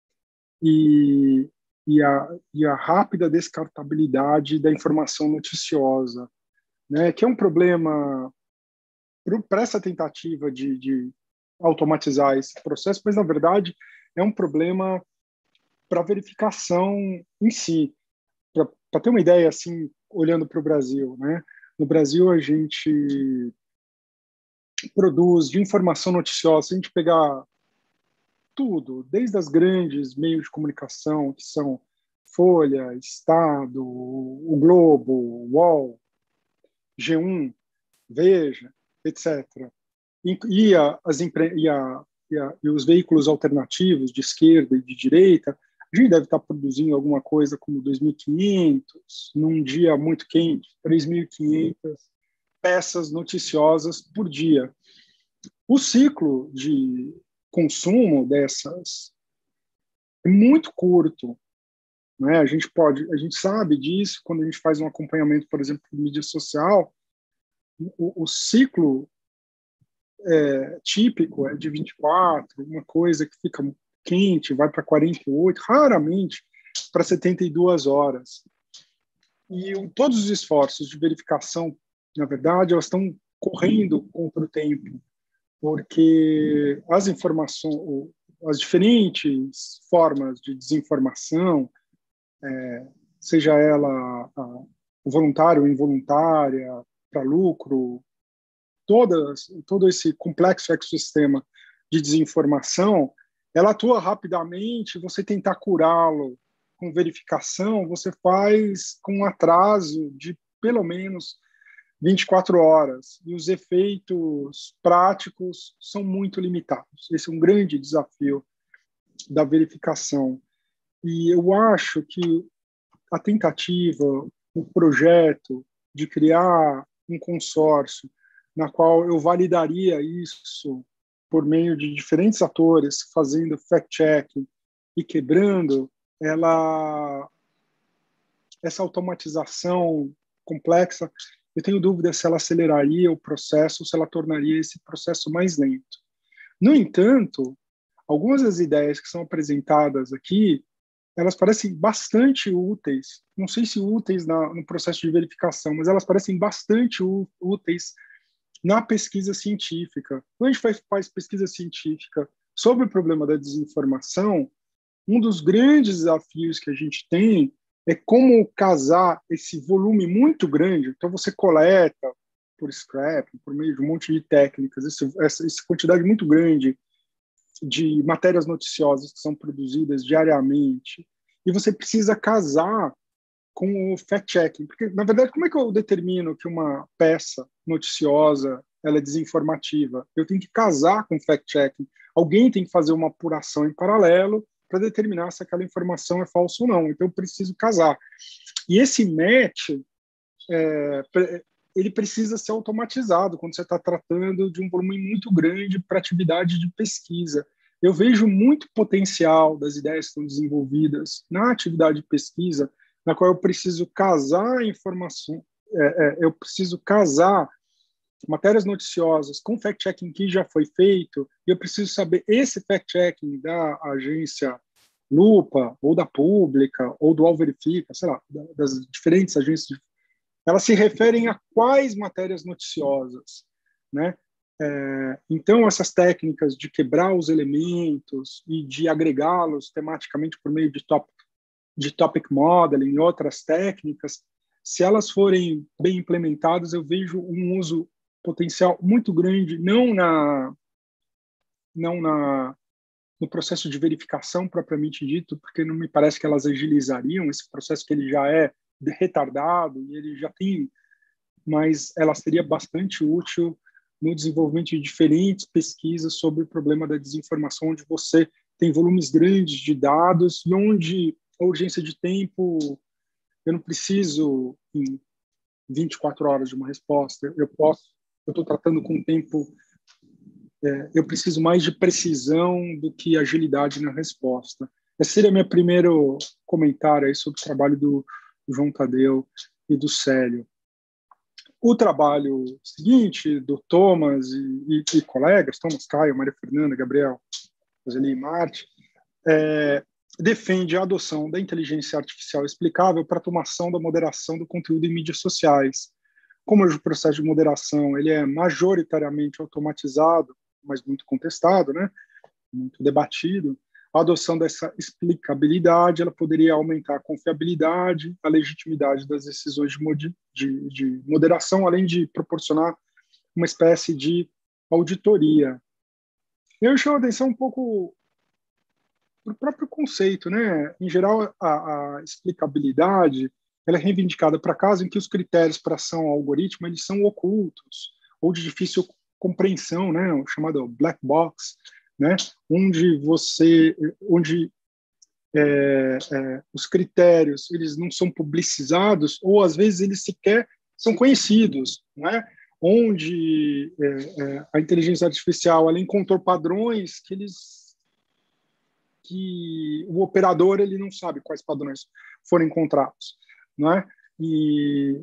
e a rápida descartabilidade da informação noticiosa, né, que é um problema para essa tentativa de automatizar esse processo, mas, na verdade, é um problema para a verificação em si. Para ter uma ideia, assim, olhando para o Brasil, né? No Brasil, a gente produz de informação noticiosa, se a gente pegar tudo, desde as grandes meios de comunicação, que são Folha, Estado, o Globo, o UOL, G1, Veja, etc. E os veículos alternativos de esquerda e de direita, a gente deve estar produzindo alguma coisa como 2.500, num dia muito quente, 3.500 peças noticiosas por dia. O ciclo de consumo dessas é muito curto, né? A gente sabe disso quando a gente faz um acompanhamento, por exemplo, de mídia social. O ciclo típico é de 24, uma coisa que fica quente, vai para 48, raramente para 72 horas. E todos os esforços de verificação, na verdade, elas estão correndo contra o tempo, porque as informações, as diferentes formas de desinformação, seja ela voluntária ou involuntária, para lucro, todo esse complexo ecossistema de desinformação, ela atua rapidamente. Você tentar curá-lo com verificação, você faz com um atraso de pelo menos 24 horas, e os efeitos práticos são muito limitados. Esse é um grande desafio da verificação. E eu acho que a tentativa, o projeto de criar um consórcio na qual eu validaria isso por meio de diferentes atores, fazendo fact-checking e quebrando, essa automatização complexa, eu tenho dúvida se ela aceleraria o processo ou se ela tornaria esse processo mais lento. No entanto, algumas das ideias que são apresentadas aqui, elas parecem bastante úteis, não sei se úteis no processo de verificação, mas elas parecem bastante úteis na pesquisa científica. Quando a gente faz pesquisa científica sobre o problema da desinformação, um dos grandes desafios que a gente tem é como casar esse volume muito grande. Então, você coleta por scrap, por meio de um monte de técnicas, essa quantidade muito grande de matérias noticiosas que são produzidas diariamente, e você precisa casar com o fact-checking. Porque, na verdade, como é que eu determino que uma peça noticiosa ela é desinformativa? Eu tenho que casar com o fact-checking. Alguém tem que fazer uma apuração em paralelo para determinar se aquela informação é falsa ou não. Então, eu preciso casar. E esse match, ele precisa ser automatizado quando você está tratando de um volume muito grande para atividade de pesquisa. Eu vejo muito potencial das ideias que estão desenvolvidas na atividade de pesquisa, na qual eu preciso casar informação, eu preciso casar matérias noticiosas com fact-checking que já foi feito, e eu preciso saber esse fact-checking da agência Lupa, ou da Pública, ou do Alverifica, sei lá, das diferentes agências, elas se referem a quais matérias noticiosas, né? Então, essas técnicas de quebrar os elementos e de agregá-los tematicamente por meio de topic modeling e outras técnicas, se elas forem bem implementadas, eu vejo um uso potencial muito grande, não no processo de verificação propriamente dito, porque não me parece que elas agilizariam esse processo que ele já é retardado e ele já tem, mas ela seria bastante útil no desenvolvimento de diferentes pesquisas sobre o problema da desinformação, onde você tem volumes grandes de dados e onde a urgência de tempo, eu não preciso em 24 horas de uma resposta, eu estou tratando com tempo, eu preciso mais de precisão do que agilidade na resposta. Esse seria meu primeiro comentário aí sobre o trabalho do João Tadeu e do Célio. O trabalho seguinte do Thomas e colegas, Thomas Caio, Maria Fernanda, Gabriel, Roseli e Marte, defende a adoção da inteligência artificial explicável para a automação da moderação do conteúdo em mídias sociais. Como o processo de moderação ele é majoritariamente automatizado, mas muito contestado, né? Muito debatido, a adoção dessa explicabilidade ela poderia aumentar a confiabilidade, a legitimidade das decisões de moderação, além de proporcionar uma espécie de auditoria. Eu chamo a atenção um pouco para o próprio conceito, né? Em geral, a explicabilidade ela é reivindicada para casos em que os critérios para ação ao algoritmo eles são ocultos ou de difícil compreensão, né? O chamado black box, né? Onde os critérios eles não são publicizados ou às vezes eles sequer são conhecidos, né? Onde a inteligência artificial ela encontrou padrões que o operador ele não sabe quais padrões foram encontrados, né? E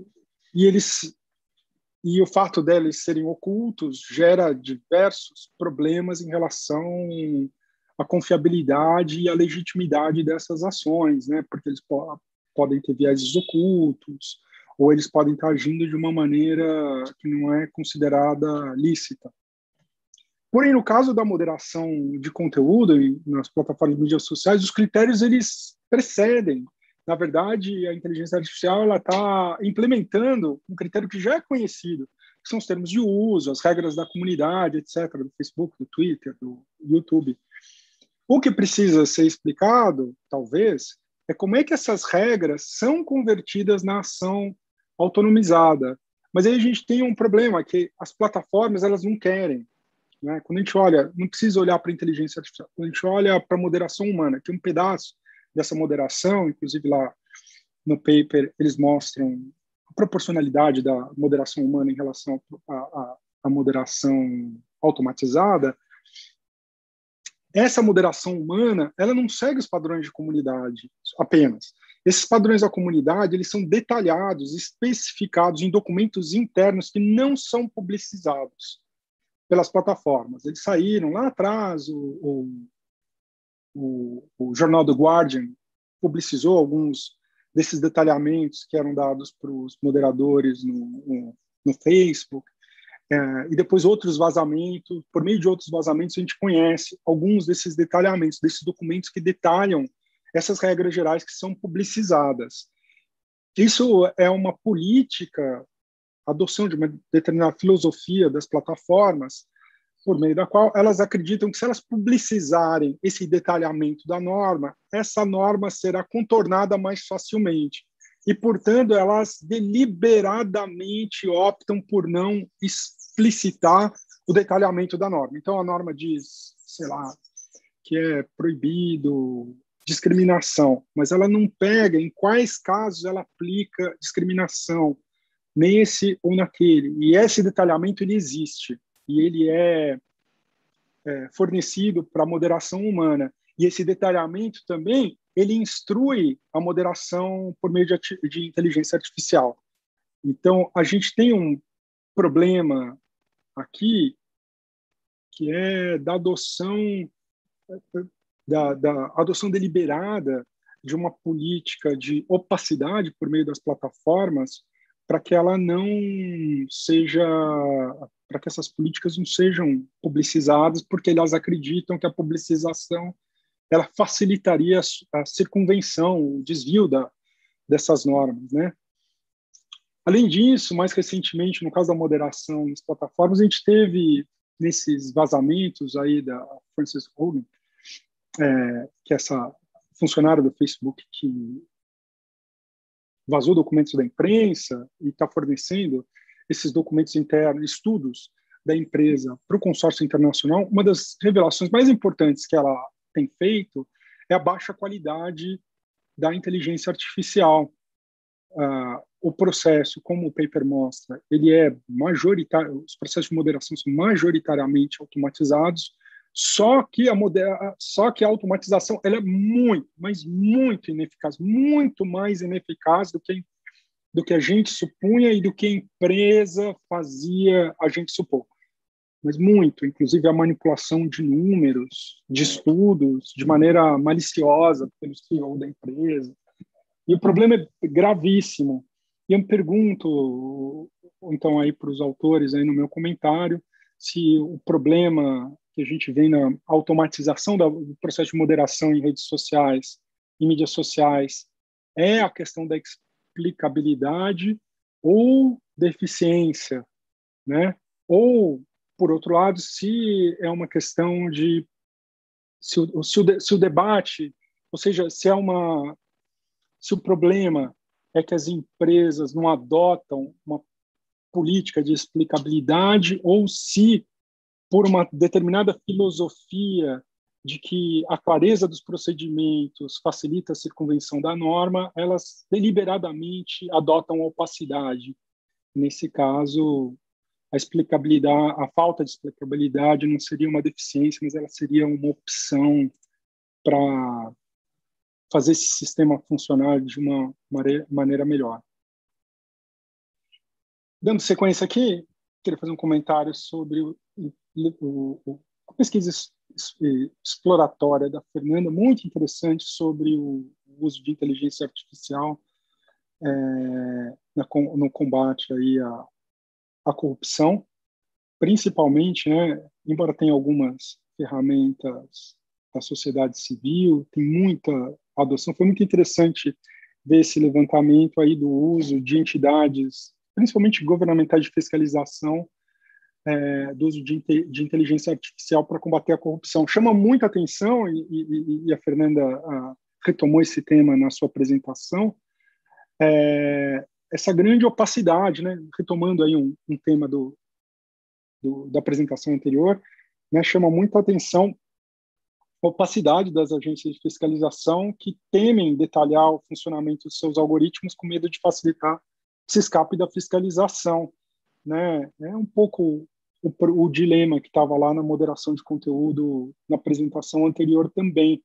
o fato deles serem ocultos gera diversos problemas em relação à confiabilidade e à legitimidade dessas ações, né? Porque eles podem ter vieses ocultos, ou eles podem estar agindo de uma maneira que não é considerada lícita. Porém, no caso da moderação de conteúdo nas plataformas de mídias sociais, os critérios eles precedem. Na verdade, a inteligência artificial ela está implementando um critério que já é conhecido, que são os termos de uso, as regras da comunidade, etc., do Facebook, do Twitter, do YouTube. O que precisa ser explicado, talvez, é como é que essas regras são convertidas na ação autonomizada. Mas aí a gente tem um problema, que as plataformas elas não querem. Né? Quando a gente olha, não precisa olhar para a inteligência artificial, quando a gente olha para a moderação humana, que é um pedaço dessa moderação, inclusive lá no paper eles mostram a proporcionalidade da moderação humana em relação à moderação automatizada. Essa moderação humana, ela não segue os padrões de comunidade apenas. Esses padrões da comunidade, eles são detalhados, especificados em documentos internos que não são publicizados pelas plataformas. Eles saíram lá atrás, o jornal The Guardian publicizou alguns desses detalhamentos que eram dados para os moderadores no Facebook, e depois outros vazamentos, por meio de outros vazamentos a gente conhece alguns desses detalhamentos, desses documentos que detalham essas regras gerais que são publicizadas. Isso é uma política, adoção de uma determinada filosofia das plataformas, por meio da qual elas acreditam que, se elas publicizarem esse detalhamento da norma, essa norma será contornada mais facilmente. E, portanto, elas deliberadamente optam por não explicitar o detalhamento da norma. Então, a norma diz, sei lá, que é proibido discriminação, mas ela não pega em quais casos ela aplica discriminação, nesse ou naquele. E esse detalhamento ele existe, e ele é fornecido para a moderação humana. E esse detalhamento também, ele instrui a moderação por meio de inteligência artificial. Então, a gente tem um problema aqui, que é da adoção deliberada de uma política de opacidade por meio das plataformas, para que ela não seja, para que essas políticas não sejam publicizadas, porque elas acreditam que a publicização ela facilitaria a circunvenção, o desvio dessas normas, né? Além disso, mais recentemente, no caso da moderação nas plataformas, a gente teve nesses vazamentos aí da Frances Hogan, que é essa funcionária do Facebook que vazou documentos da imprensa e está fornecendo esses documentos internos, estudos da empresa para o consórcio internacional. Uma das revelações mais importantes que ela tem feito é a baixa qualidade da inteligência artificial. O processo, como o paper mostra, ele é majoritário, os processos de moderação são majoritariamente automatizados, só que a automatização ela é muito, mas muito ineficaz, muito mais ineficaz do que a gente supunha e do que a empresa fazia a gente supor. Mas muito, inclusive a manipulação de números, de estudos, de maneira maliciosa pelo CEO da empresa. E o problema é gravíssimo. E eu me pergunto, então, aí para os autores aí no meu comentário, se o problema que a gente vê na automatização do processo de moderação em redes sociais, em mídias sociais, é a questão da explicabilidade ou da eficiência, né? Ou, por outro lado, se é uma questão de se o debate, ou seja, se o problema é que as empresas não adotam uma política de explicabilidade ou se, por uma determinada filosofia de que a clareza dos procedimentos facilita a circunvenção da norma, elas deliberadamente adotam a opacidade. Nesse caso, a falta de explicabilidade não seria uma deficiência, mas ela seria uma opção para fazer esse sistema funcionar de uma maneira melhor. Dando sequência aqui, queria fazer um comentário sobre a pesquisa exploratória da Fernanda, muito interessante, sobre o uso de inteligência artificial no combate aí à corrupção, principalmente, né, embora tenha algumas ferramentas da sociedade civil, tem muita adoção. Foi muito interessante ver esse levantamento aí do uso de entidades, principalmente governamentais de fiscalização, do uso de inteligência artificial para combater a corrupção. Chama muita atenção, e a Fernanda retomou esse tema na sua apresentação, essa grande opacidade, né? Retomando aí um tema da apresentação anterior, né? Chama muita atenção a opacidade das agências de fiscalização que temem detalhar o funcionamento dos seus algoritmos com medo de facilitar esse escape da fiscalização, né? É um pouco o dilema que estava lá na moderação de conteúdo na apresentação anterior também.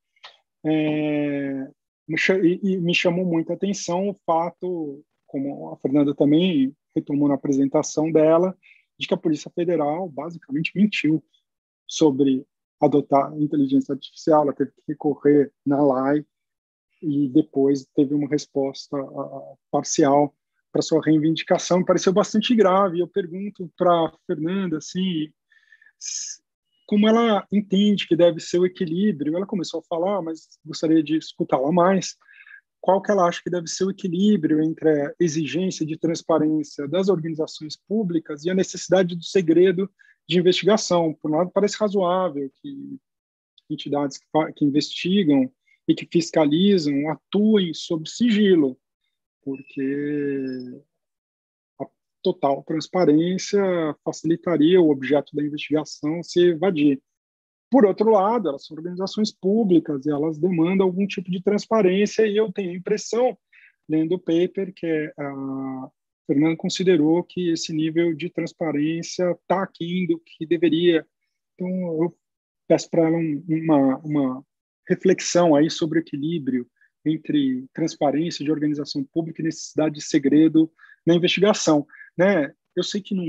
E me chamou muita atenção o fato, como a Fernanda também retomou na apresentação dela, de que a Polícia Federal basicamente mentiu sobre adotar inteligência artificial. Ela teve que recorrer na LAI e depois teve uma resposta parcial para sua reivindicação. Me pareceu bastante grave. Eu pergunto para a Fernanda assim, como ela entende que deve ser o equilíbrio. Ela começou a falar, mas gostaria de escutá-la mais, qual que ela acha que deve ser o equilíbrio entre a exigência de transparência das organizações públicas e a necessidade do segredo de investigação. Por um lado, parece razoável que entidades que investigam e que fiscalizam atuem sob sigilo, porque a total transparência facilitaria o objeto da investigação se evadir. Por outro lado, elas são organizações públicas e elas demandam algum tipo de transparência, e eu tenho a impressão, lendo o paper, que a Fernanda considerou que esse nível de transparência está aquém do que deveria. Então, eu peço para ela uma reflexão aí sobre o equilíbrio entre transparência de organização pública e necessidade de segredo na investigação. Né? Eu sei que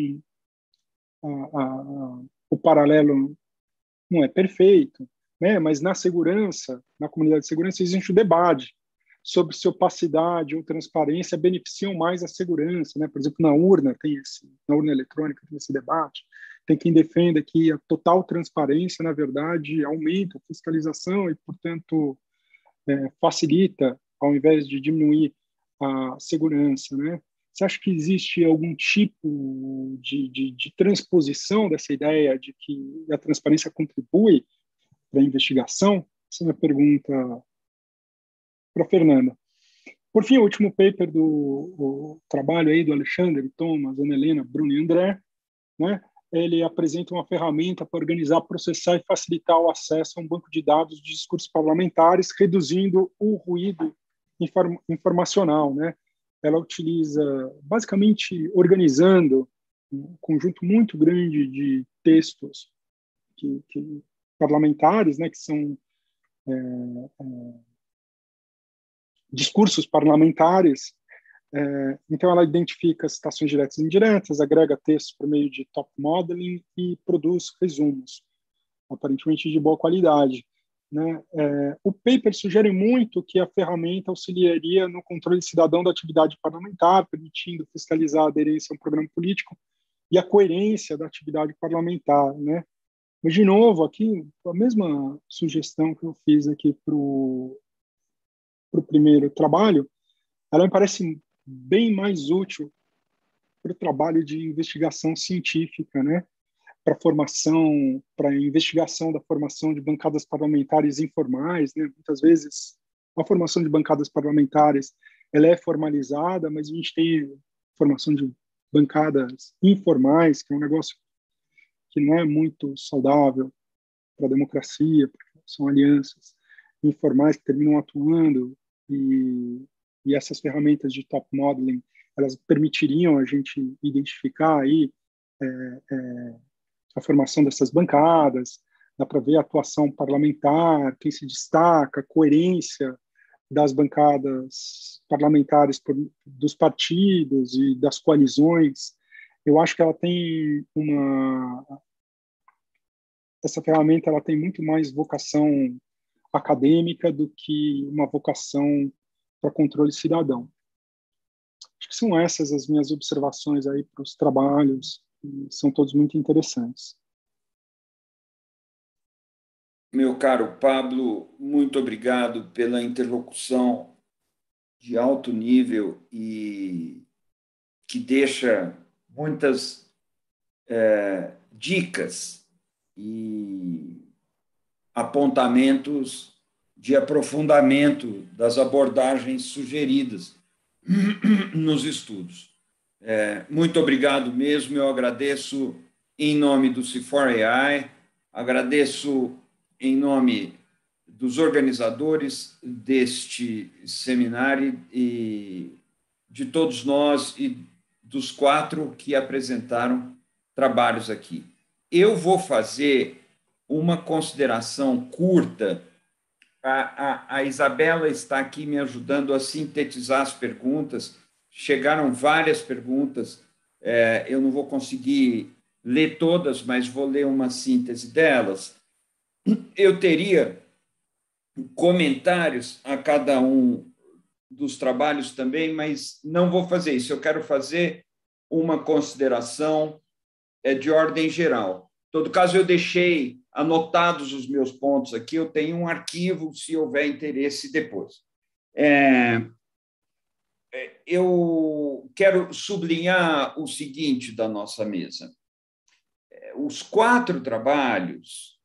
o paralelo não é perfeito, né? Mas na segurança, na comunidade de segurança, existe um debate sobre se opacidade ou transparência beneficiam mais a segurança, né? Por exemplo, na urna eletrônica tem esse debate. Tem quem defenda que a total transparência, na verdade, aumenta a fiscalização e, portanto, facilita, ao invés de diminuir a segurança, né? Você acha que existe algum tipo de transposição dessa ideia de que a transparência contribui para a investigação? Essa é a minha pergunta para a Fernanda. Por fim, o último paper do trabalho aí do Alexandre, Thomas, Ana Helena, Bruno e André, né? Ele apresenta uma ferramenta para organizar, processar e facilitar o acesso a um banco de dados de discursos parlamentares, reduzindo o ruído informacional, né? Ela utiliza, basicamente, organizando um conjunto muito grande de textos parlamentares, né, que são discursos parlamentares. Então, ela identifica citações diretas e indiretas, agrega textos por meio de top modeling e produz resumos, aparentemente de boa qualidade. Né? O paper sugere muito que a ferramenta auxiliaria no controle cidadão da atividade parlamentar, permitindo fiscalizar a aderência a um programa político e a coerência da atividade parlamentar. Né? Mas, de novo, aqui, a mesma sugestão que eu fiz aqui para o primeiro trabalho, ela me parece bem mais útil para o trabalho de investigação científica, né? Para formação, para investigação da formação de bancadas parlamentares informais, né? Muitas vezes a formação de bancadas parlamentares ela é formalizada, mas a gente tem formação de bancadas informais, que é um negócio que não é muito saudável para a democracia, porque são alianças informais que terminam atuando, e essas ferramentas de top modeling elas permitiriam a gente identificar aí a formação dessas bancadas, dá para ver a atuação parlamentar, quem se destaca, a coerência das bancadas parlamentares dos partidos e das coalizões. Eu acho que ela tem essa ferramenta ela tem muito mais vocação acadêmica do que uma vocação para controle cidadão. Acho que são essas as minhas observações aí para os trabalhos, e são todos muito interessantes. Meu caro Pablo, muito obrigado pela interlocução de alto nível e que deixa muitas dicas e apontamentos de aprofundamento das abordagens sugeridas nos estudos. Muito obrigado mesmo, eu agradeço em nome do C4AI, agradeço em nome dos organizadores deste seminário e de todos nós e dos 4 que apresentaram trabalhos aqui. Eu vou fazer uma consideração curta. A Isabela está aqui me ajudando a sintetizar as perguntas. Chegaram várias perguntas. Eu não vou conseguir ler todas, mas vou ler uma síntese delas. Eu teria comentários a cada um dos trabalhos também, mas não vou fazer isso. Eu quero fazer uma consideração de ordem geral. Em todo caso, eu deixei anotados os meus pontos aqui, eu tenho um arquivo, se houver interesse depois. Eu quero sublinhar o seguinte da nossa mesa. Os 4 trabalhos,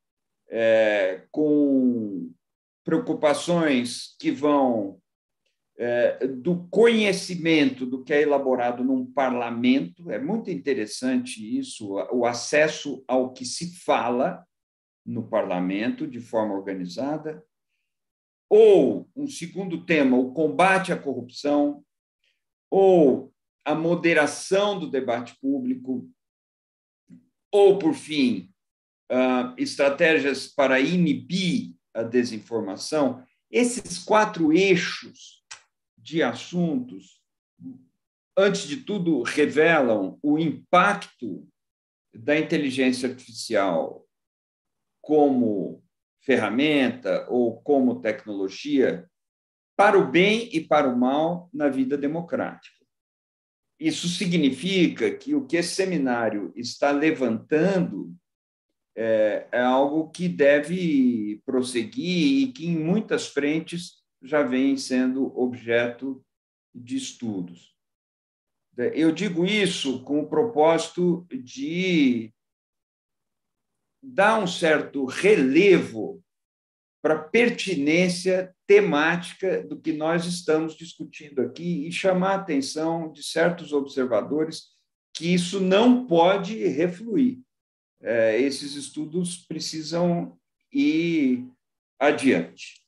com preocupações que vão do conhecimento do que é elaborado num parlamento, é muito interessante isso, o acesso ao que se fala no parlamento de forma organizada, ou, um segundo tema, o combate à corrupção, ou a moderação do debate público, ou, por fim, estratégias para inibir a desinformação. Esses 4 eixos de assuntos, antes de tudo, revelam o impacto da inteligência artificial como ferramenta ou como tecnologia para o bem e para o mal na vida democrática. Isso significa que o que esse seminário está levantando é algo que deve prosseguir e que, em muitas frentes, já vem sendo objeto de estudos. Eu digo isso com o propósito de dar um certo relevo para a pertinência temática do que nós estamos discutindo aqui e chamar a atenção de certos observadores que isso não pode refluir. Esses estudos precisam ir adiante.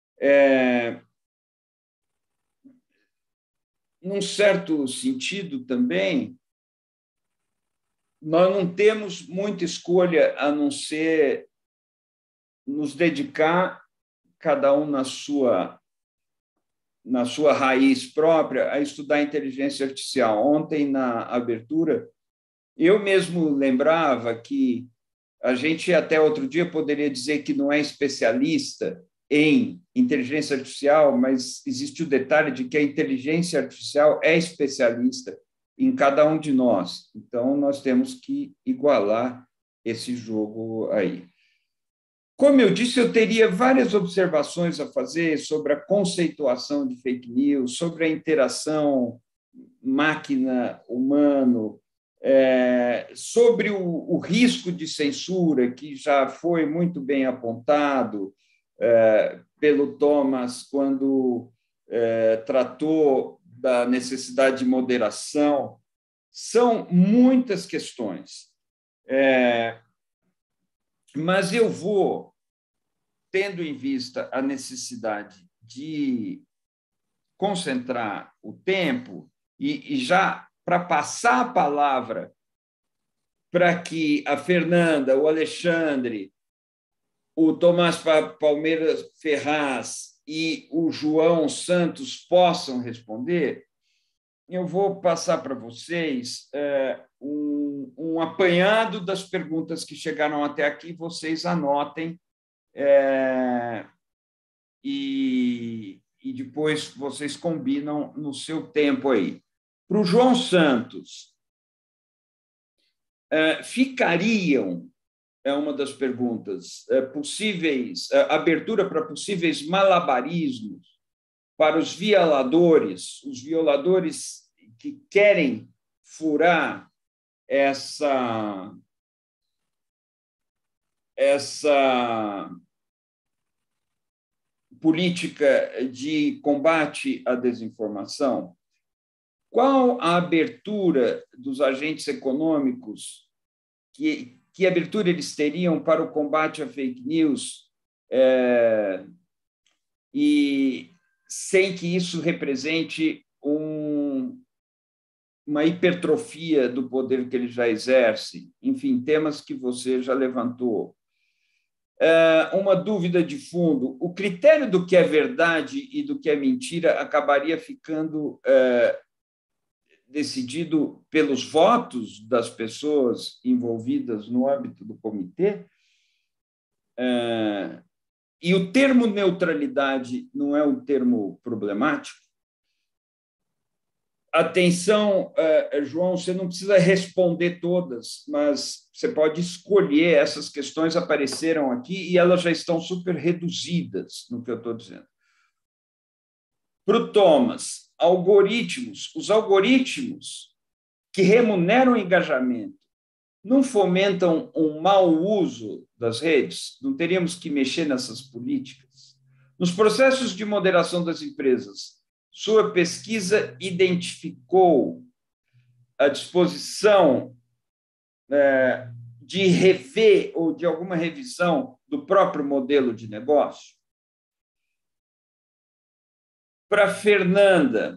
Num certo sentido também, nós não temos muita escolha a não ser nos dedicar, cada um na sua raiz própria, a estudar inteligência artificial. Ontem, na abertura, eu mesmo lembrava que a gente, até outro dia, poderia dizer que não é especialista em inteligência artificial, mas existe o detalhe de que a inteligência artificial é especialista em cada um de nós. Então, nós temos que igualar esse jogo aí. Como eu disse, eu teria várias observações a fazer sobre a conceituação de fake news, sobre a interação máquina-humano, sobre o risco de censura, que já foi muito bem apontado pelo Thomas quando tratou da necessidade de moderação. São muitas questões. Mas eu vou, tendo em vista a necessidade de concentrar o tempo, e já para passar a palavra para que a Fernanda, o Alexandre, o Tomás Palmeiras Ferraz e o João Santos possam responder, eu vou passar para vocês um apanhado das perguntas que chegaram até aqui, vocês anotem e depois vocês combinam no seu tempo aí. Para o João Santos, ficariam, é uma das perguntas, possíveis, abertura para possíveis malabarismos para os violadores que querem furar essa política de combate à desinformação? Qual a abertura dos agentes econômicos, que abertura eles teriam para o combate à fake news, e sem que isso represente uma hipertrofia do poder que eles já exercem? Enfim, temas que você já levantou. Uma dúvida de fundo: o critério do que é verdade e do que é mentira acabaria ficando decidido pelos votos das pessoas envolvidas no âmbito do comitê? E o termo neutralidade não é um termo problemático? Atenção, João, você não precisa responder todas, mas você pode escolher. Essas questões apareceram aqui e elas já estão super reduzidas no que eu estou dizendo. Para o Thomas, os algoritmos que remuneram o engajamento não fomentam um mau uso das redes? Não teríamos que mexer nessas políticas? Nos processos de moderação das empresas, sua pesquisa identificou a disposição de rever ou de alguma revisão do próprio modelo de negócio? Para Fernanda,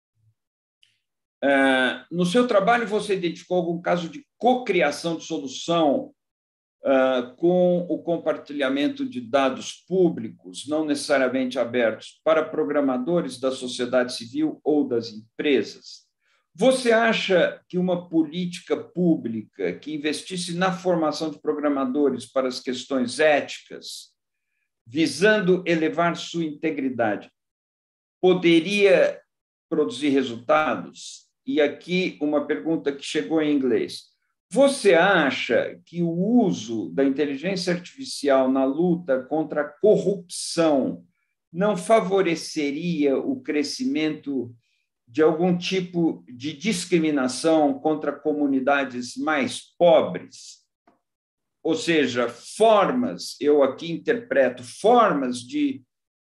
no seu trabalho você identificou algum caso de cocriação de solução com o compartilhamento de dados públicos, não necessariamente abertos, para programadores da sociedade civil ou das empresas? Você acha que uma política pública que investisse na formação de programadores para as questões éticas, visando elevar sua integridade, poderia produzir resultados? E aqui uma pergunta que chegou em inglês. Você acha que o uso da inteligência artificial na luta contra a corrupção não favoreceria o crescimento de algum tipo de discriminação contra comunidades mais pobres? Ou seja, eu aqui interpreto formas de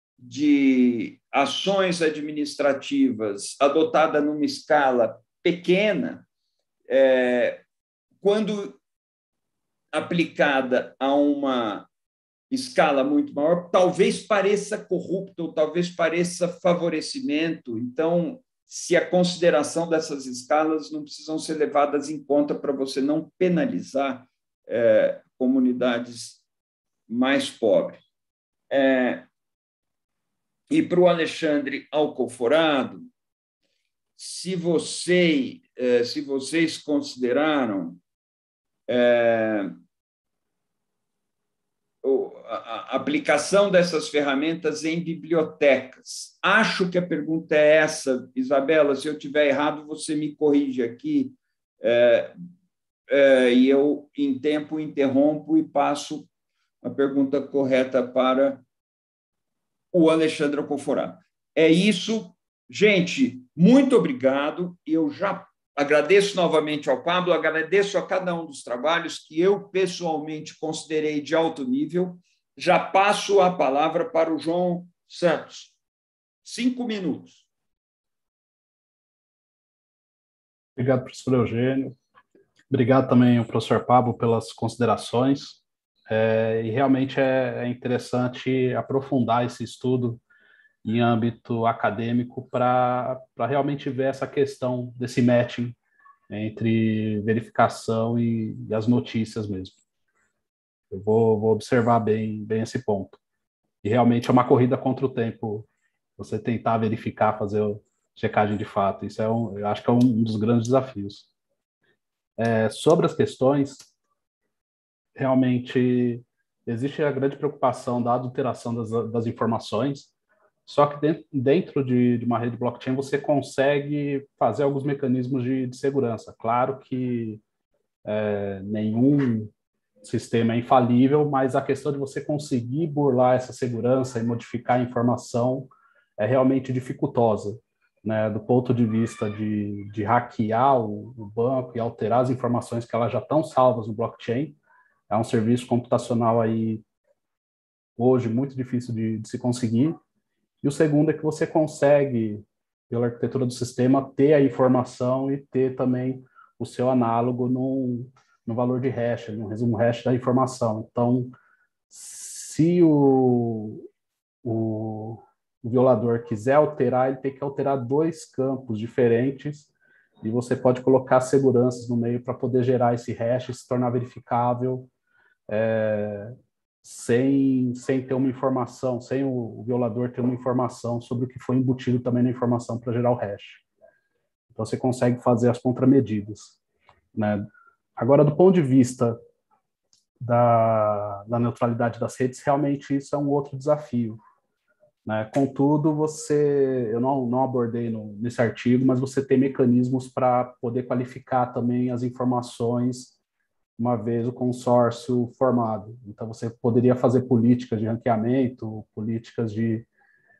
ações administrativas adotadas numa escala pequena, quando aplicada a uma escala muito maior, talvez pareça corrupto, ou talvez pareça favorecimento. Então, se a consideração dessas escalas não precisam ser levadas em conta para você não penalizar comunidades mais pobres. E para o Alexandre Alcoforado, se vocês consideraram a aplicação dessas ferramentas em bibliotecas. Acho que a pergunta é essa, Isabela. Se eu estiver errado, você me corrige aqui, e eu, em tempo, interrompo e passo a pergunta correta para o Alexandre Alcoforado. É isso. Gente, muito obrigado. Eu já agradeço novamente ao Pablo, agradeço a cada um dos trabalhos que eu pessoalmente considerei de alto nível. Já passo a palavra para o João Santos. 5 minutos. Obrigado, professor Eugênio. Obrigado também ao professor Pablo pelas considerações. E realmente é interessante aprofundar esse estudo em âmbito acadêmico para realmente ver essa questão desse matching entre verificação e as notícias mesmo. Eu vou observar bem esse ponto. E realmente é uma corrida contra o tempo, você tentar verificar, fazer a checagem de fato. Isso eu acho que é um dos grandes desafios. Sobre as questões, realmente existe a grande preocupação da adulteração das informações, só que dentro de uma rede blockchain você consegue fazer alguns mecanismos de segurança. Claro que nenhum sistema é infalível, mas a questão de você conseguir burlar essa segurança e modificar a informação é realmente dificultosa, né? Do ponto de vista de hackear o banco e alterar as informações que elas já estão salvas no blockchain, é um serviço computacional aí hoje muito difícil de se conseguir. E o segundo é que você consegue, pela arquitetura do sistema, ter a informação e ter também o seu análogo no valor de hash, no resumo hash da informação. Então, se o violador quiser alterar, ele tem que alterar 2 campos diferentes e você pode colocar seguranças no meio para poder gerar esse hash e se tornar verificável sem ter uma informação, sem o violador ter uma informação sobre o que foi embutido também na informação para gerar o hash. Então, você consegue fazer as contramedidas, né? Agora, do ponto de vista da neutralidade das redes, realmente isso é um outro desafio, né? Contudo, eu não abordei nesse artigo, mas você tem mecanismos para poder qualificar também as informações uma vez o consórcio formado. Então, você poderia fazer políticas de ranqueamento, políticas de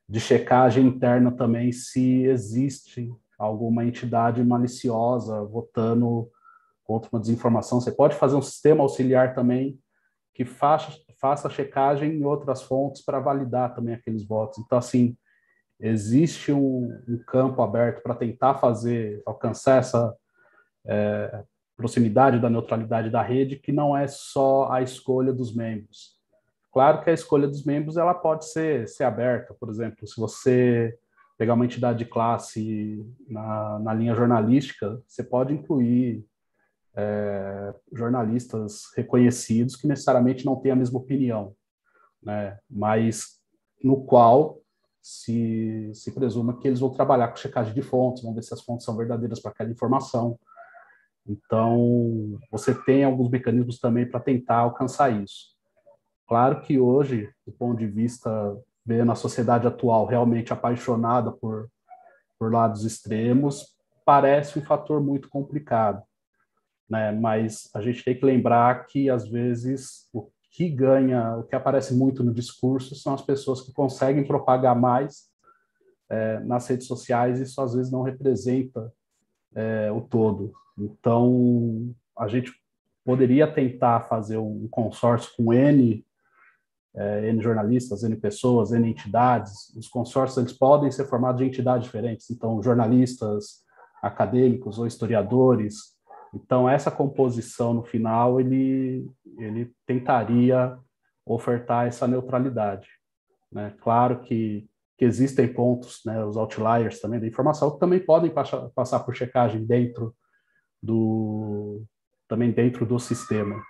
de checagem interna também se existe alguma entidade maliciosa votando contra uma desinformação. Você pode fazer um sistema auxiliar também que faça checagem em outras fontes para validar também aqueles votos. Então, assim, existe um campo aberto para tentar alcançar essa proximidade da neutralidade da rede, que não é só a escolha dos membros. Claro que a escolha dos membros ela pode ser aberta. Por exemplo, se você pegar uma entidade de classe na linha jornalística, você pode incluir jornalistas reconhecidos que necessariamente não têm a mesma opinião, né? Mas no qual se presuma que eles vão trabalhar com checagem de fontes, vão ver se as fontes são verdadeiras para aquela informação. Então, você tem alguns mecanismos também para tentar alcançar isso. Claro que hoje, do ponto de vista, vendo a sociedade atual realmente apaixonada por lados extremos, parece um fator muito complicado, né? Mas a gente tem que lembrar que, às vezes, o que aparece muito no discurso são as pessoas que conseguem propagar mais nas redes sociais, e isso às vezes não representa o todo. Então, a gente poderia tentar fazer um consórcio com N jornalistas, N pessoas, N entidades. Os consórcios eles podem ser formados de entidades diferentes, então jornalistas, acadêmicos ou historiadores. Então, essa composição, no final, ele tentaria ofertar essa neutralidade, né? Claro que existem pontos, né, os outliers também da informação, que também podem passar por checagem dentro do sistema.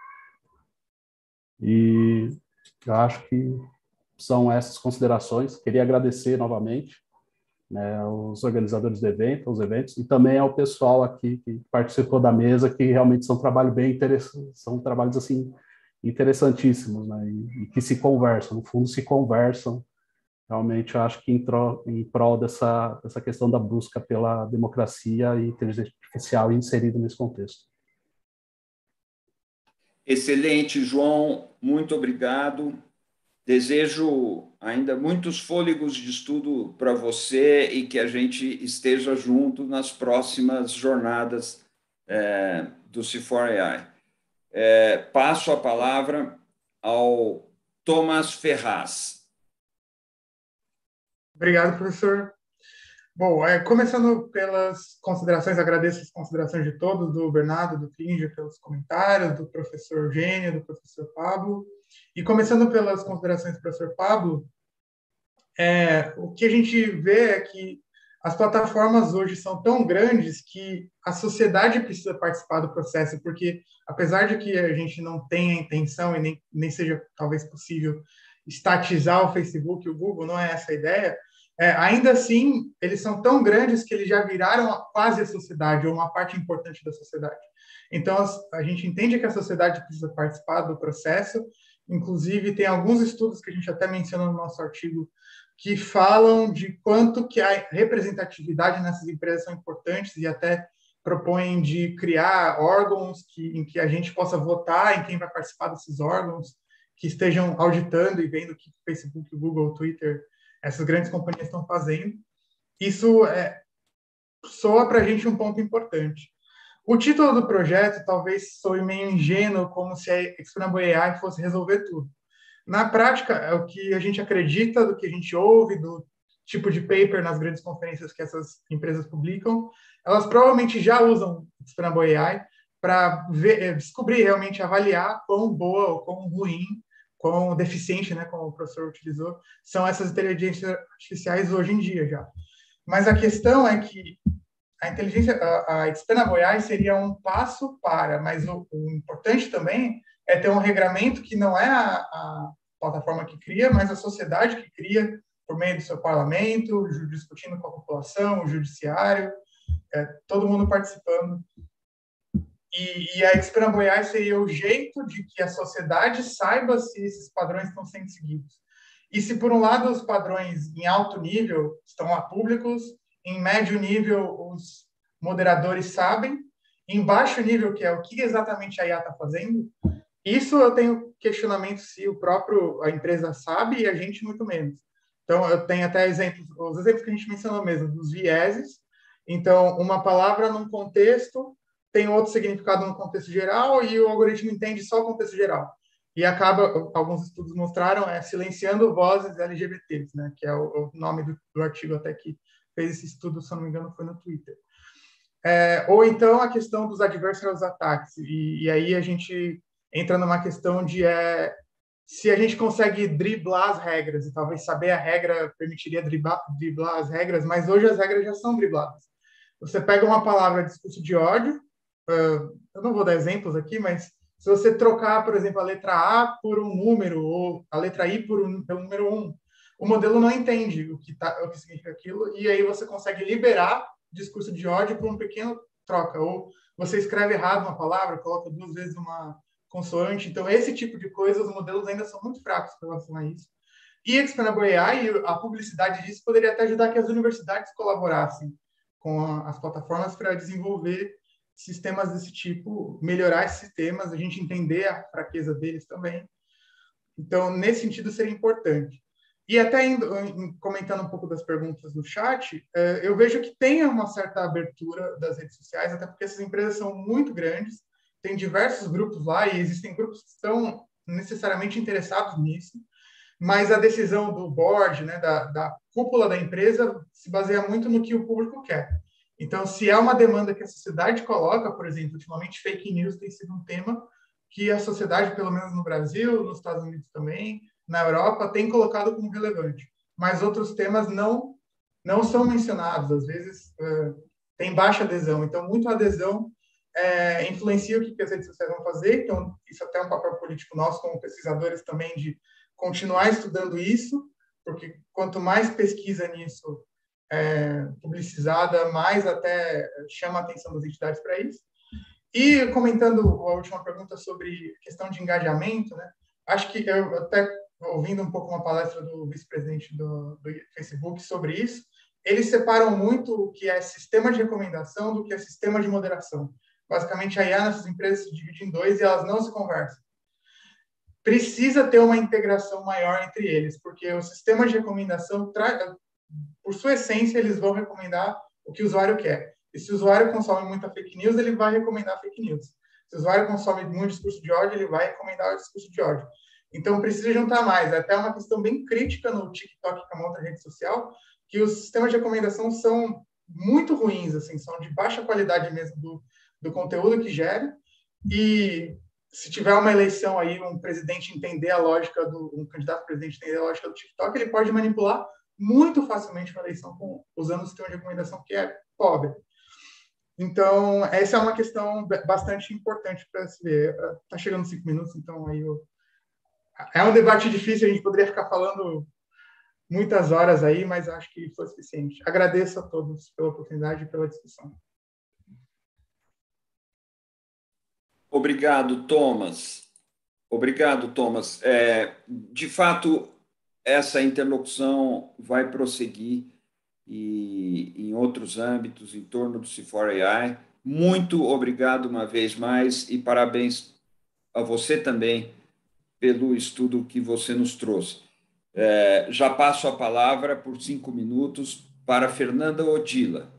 E eu acho que são essas considerações. Queria agradecer novamente, né, os organizadores do evento, os eventos, e também ao pessoal aqui que participou da mesa, que realmente são são trabalhos assim interessantíssimos, né, e que se conversam, no fundo se conversam. Realmente eu acho que em prol dessa questão da busca pela democracia e inteligência artificial inserido nesse contexto. Excelente, João, muito obrigado. Desejo ainda muitos fôlegos de estudo para você e que a gente esteja junto nas próximas jornadas do C4AI. Passo a palavra ao Thomas Ferraz. Obrigado, professor. Bom, começando pelas considerações, agradeço as considerações de todos, do Bernardo, do Klinger, pelos comentários, do professor Eugênio, do professor Pablo. E começando pelas considerações do professor Pablo, o que a gente vê é que as plataformas hoje são tão grandes que a sociedade precisa participar do processo, porque apesar de que a gente não tenha intenção e nem seja talvez possível estatizar o Facebook e o Google, não é essa a ideia, ainda assim eles são tão grandes que eles já viraram quase a sociedade, ou uma parte importante da sociedade. Então a gente entende que a sociedade precisa participar do processo. Inclusive, tem alguns estudos que a gente até menciona no nosso artigo que falam de quanto que a representatividade nessas empresas são importantes e até propõem de criar órgãos em que a gente possa votar em quem vai participar desses órgãos, que estejam auditando e vendo o que o Facebook, o Google, o Twitter, essas grandes companhias estão fazendo. Isso soa para a gente um ponto importante. O título do projeto talvez soe meio ingênuo, como se a Explainable AI fosse resolver tudo. Na prática, é o que a gente acredita, do que a gente ouve, do tipo de paper nas grandes conferências que essas empresas publicam. Elas provavelmente já usam Explainable AI para descobrir, realmente avaliar quão boa ou quão ruim, quão deficiente, né, como o professor utilizou, são essas inteligências artificiais hoje em dia já. Mas a questão é que a Explainable AI seria um passo mas o importante também é ter um regramento que não é a plataforma que cria, mas a sociedade que cria por meio do seu parlamento, discutindo com a população, o judiciário, todo mundo participando. E a Explainable AI seria o jeito de que a sociedade saiba se esses padrões estão sendo seguidos. E se, por um lado, os padrões em alto nível estão lá públicos, em médio nível, os moderadores sabem. Em baixo nível, que é o que exatamente a IA está fazendo, isso eu tenho questionamento se a empresa sabe e a gente muito menos. Então, eu tenho até exemplos, os exemplos que a gente mencionou mesmo, dos vieses. Então, uma palavra num contexto tem outro significado no contexto geral e o algoritmo entende só o contexto geral. E acaba, alguns estudos mostraram, silenciando vozes LGBTs, né, que é o nome do artigo até que fez esse estudo, se eu não me engano, foi no Twitter. Ou então a questão dos adversarial attacks. E aí a gente entra numa questão de se a gente consegue driblar as regras, e talvez saber a regra permitiria driblar as regras, mas hoje as regras já são dribladas. Você pega uma palavra discurso de ódio, eu não vou dar exemplos aqui, mas se você trocar, por exemplo, a letra A por um número, ou a letra I pelo número 1, o modelo não entende o que significa aquilo, e aí você consegue liberar discurso de ódio por uma pequena troca. Ou você escreve errado uma palavra, coloca 2 vezes uma consoante. Então, esse tipo de coisa, os modelos ainda são muito fracos em relação a isso. E Explainable AI, a publicidade disso poderia até ajudar que as universidades colaborassem com as plataformas para desenvolver sistemas desse tipo, melhorar esses sistemas, a gente entender a fraqueza deles também. Então, nesse sentido, seria importante. E até comentando um pouco das perguntas no chat, eu vejo que tem uma certa abertura das redes sociais, até porque essas empresas são muito grandes, tem diversos grupos lá, e existem grupos que estão necessariamente interessados nisso, mas a decisão do board, né, da cúpula da empresa, se baseia muito no que o público quer. Então, se é uma demanda que a sociedade coloca, por exemplo, ultimamente fake news tem sido um tema que a sociedade, pelo menos no Brasil, nos Estados Unidos também, na Europa, tem colocado como relevante. Mas outros temas não são mencionados, às vezes tem baixa adesão. Então, muito adesão influencia o que as redes sociais vão fazer. Então, isso até é um papel político nosso, como pesquisadores também, de continuar estudando isso, porque quanto mais pesquisa nisso publicizada, mais até chama a atenção das entidades para isso. E comentando a última pergunta sobre questão de engajamento, né? Acho que eu até ouvindo um pouco uma palestra do vice-presidente do Facebook sobre isso, eles separam muito o que é sistema de recomendação do que é sistema de moderação. Basicamente, a IA nessas empresas se divide em 2 e elas não se conversam. Precisa ter uma integração maior entre eles, porque o sistema de recomendação, por sua essência, eles vão recomendar o que o usuário quer. E se o usuário consome muita fake news, ele vai recomendar fake news. Se o usuário consome muito discurso de ódio, ele vai recomendar o discurso de ódio. Então, precisa juntar mais. É até uma questão bem crítica no TikTok, que é uma outra rede social, que os sistemas de recomendação são muito ruins, assim, são de baixa qualidade mesmo do conteúdo que gera. E se tiver uma eleição aí, um presidente entender a lógica um candidato a presidente entender a lógica do TikTok, ele pode manipular muito facilmente uma eleição usando o sistema de recomendação que é pobre. Então, essa é uma questão bastante importante para se ver. Está chegando 5 minutos, então aí é um debate difícil, a gente poderia ficar falando muitas horas aí, mas acho que foi suficiente. Agradeço a todos pela oportunidade e pela discussão. Obrigado, Thomas. Obrigado, Thomas. De fato, essa interlocução vai prosseguir e em outros âmbitos, em torno do C4AI. Muito obrigado uma vez mais e parabéns a você também pelo estudo que você nos trouxe. Já passo a palavra por 5 minutos para Fernanda Odila.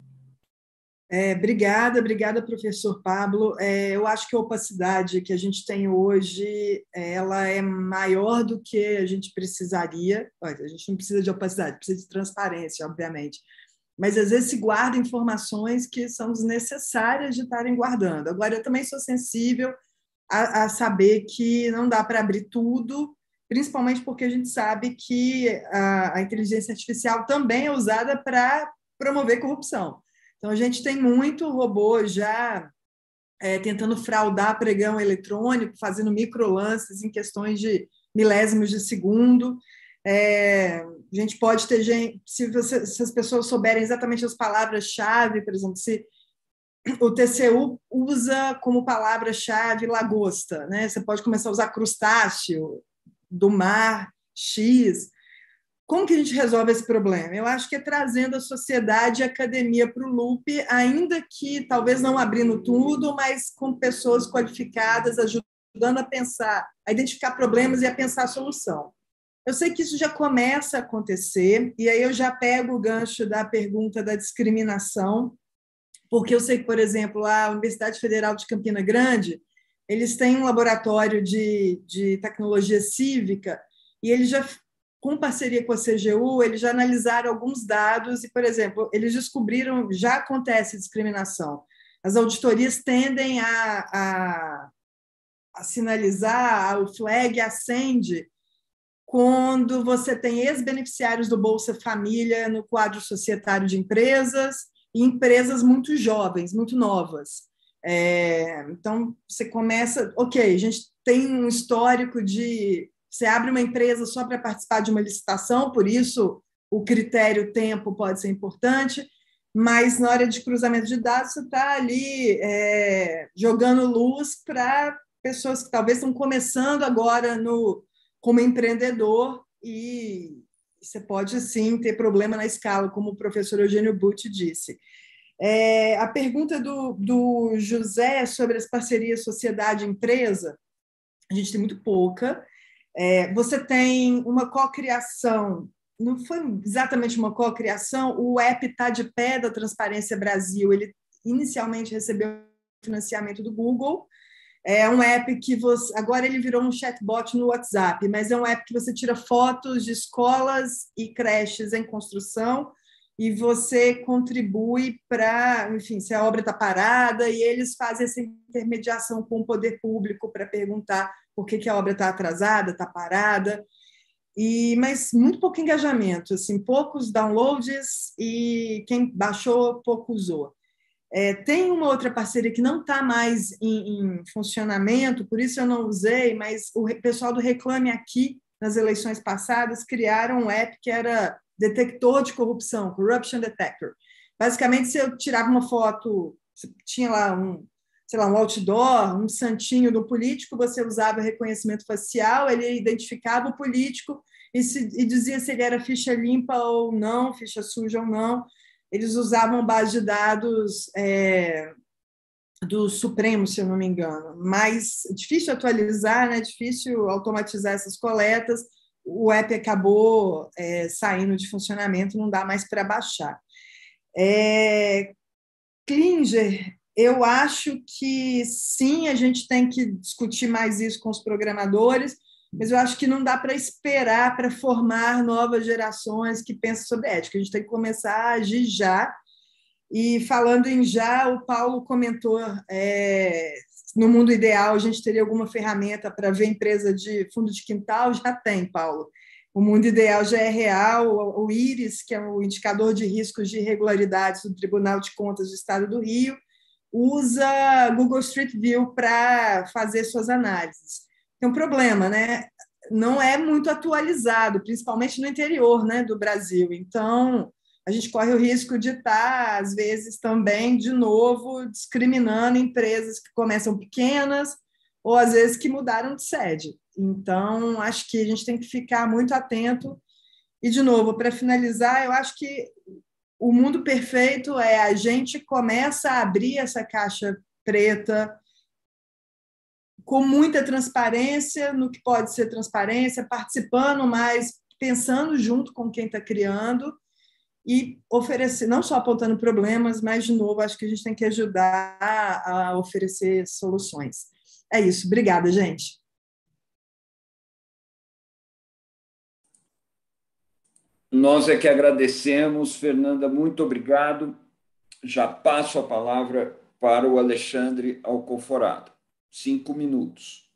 Obrigada, professor Pablo. Eu acho que a opacidade que a gente tem hoje, ela é maior do que a gente precisaria. A gente não precisa de opacidade, precisa de transparência, obviamente. Mas, às vezes, se guarda informações que são desnecessárias de estarem guardando. Agora, eu também sou sensível a saber que não dá para abrir tudo, principalmente porque a gente sabe que a inteligência artificial também é usada para promover corrupção. Então, a gente tem muito robô já tentando fraudar pregão eletrônico, fazendo microlances em questões de milésimos de segundo. A gente pode ter gente, se as pessoas souberem exatamente as palavras-chave, por exemplo, se o TCU usa como palavra-chave lagosta, né? Você pode começar a usar crustáceo, do mar, X. Como que a gente resolve esse problema? Eu acho que é trazendo a sociedade e a academia para o loop, ainda que talvez não abrindo tudo, mas com pessoas qualificadas, ajudando a pensar, a identificar problemas e a pensar a solução. Eu sei que isso já começa a acontecer, e aí eu já pego o gancho da pergunta da discriminação, porque eu sei que, por exemplo, a Universidade Federal de Campina Grande, eles têm um laboratório de tecnologia cívica, e eles já, com parceria com a CGU, eles já analisaram alguns dados e, por exemplo, eles descobriram, já acontece discriminação. As auditorias tendem a sinalizar, o flag acende quando você tem ex-beneficiários do Bolsa Família no quadro societário de empresas, e empresas muito jovens, muito novas. Então, você começa... Ok, a gente tem um histórico de... Você abre uma empresa só para participar de uma licitação, por isso o critério tempo pode ser importante, mas na hora de cruzamento de dados, você está ali jogando luz para pessoas que talvez estão começando agora como empreendedor, e você pode, sim, ter problema na escala, como o professor Eugênio Butti disse. A pergunta do José sobre as parcerias sociedade-empresa, a gente tem muito pouca. Você tem uma cocriação, não foi exatamente uma cocriação, o app está de pé da Transparência Brasil, ele inicialmente recebeu financiamento do Google. É um app que agora ele virou um chatbot no WhatsApp, mas é um app que você tira fotos de escolas e creches em construção e você contribui para, enfim, se a obra está parada, e eles fazem essa intermediação com o poder público para perguntar por que a obra está atrasada, está parada, mas muito pouco engajamento, assim, poucos downloads e quem baixou, pouco usou. Tem uma outra parceria que não está mais em funcionamento, por isso eu não usei, mas o pessoal do Reclame Aqui, nas eleições passadas, criaram um app que era detector de corrupção, Corruption Detector. Basicamente, se eu tirava uma foto, tinha lá um outdoor, um santinho do político, você usava reconhecimento facial, ele identificava o político e dizia se ele era ficha limpa ou não, ficha suja ou não. Eles usavam base de dados do Supremo, se eu não me engano, mas é difícil atualizar, né? Difícil automatizar essas coletas. O app acabou saindo de funcionamento, não dá mais para baixar. Klinger, eu acho que sim, a gente tem que discutir mais isso com os programadores, mas eu acho que não dá para esperar para formar novas gerações que pensam sobre ética. A gente tem que começar a agir já. E falando em já, o Paulo comentou, no mundo ideal, a gente teria alguma ferramenta para ver empresa de fundo de quintal? Já tem, Paulo. O mundo ideal já é real. O IRIS, que é o indicador de riscos de irregularidades do Tribunal de Contas do Estado do Rio, usa Google Street View para fazer suas análises. Tem um problema, né? Não é muito atualizado, principalmente no interior, né, do Brasil. Então, a gente corre o risco de estar, às vezes, também, de novo, discriminando empresas que começam pequenas ou, às vezes, que mudaram de sede. Então, acho que a gente tem que ficar muito atento. E, de novo, para finalizar, eu acho que o mundo perfeito a gente começa a abrir essa caixa preta com muita transparência no que pode ser transparência, participando mais, pensando junto com quem está criando e oferecer, não só apontando problemas, mas, de novo, acho que a gente tem que ajudar a oferecer soluções. É isso. Obrigada, gente. Nós é que agradecemos, Fernanda, muito obrigado. Já passo a palavra para o Alexandre Alcoforado. 5 minutos.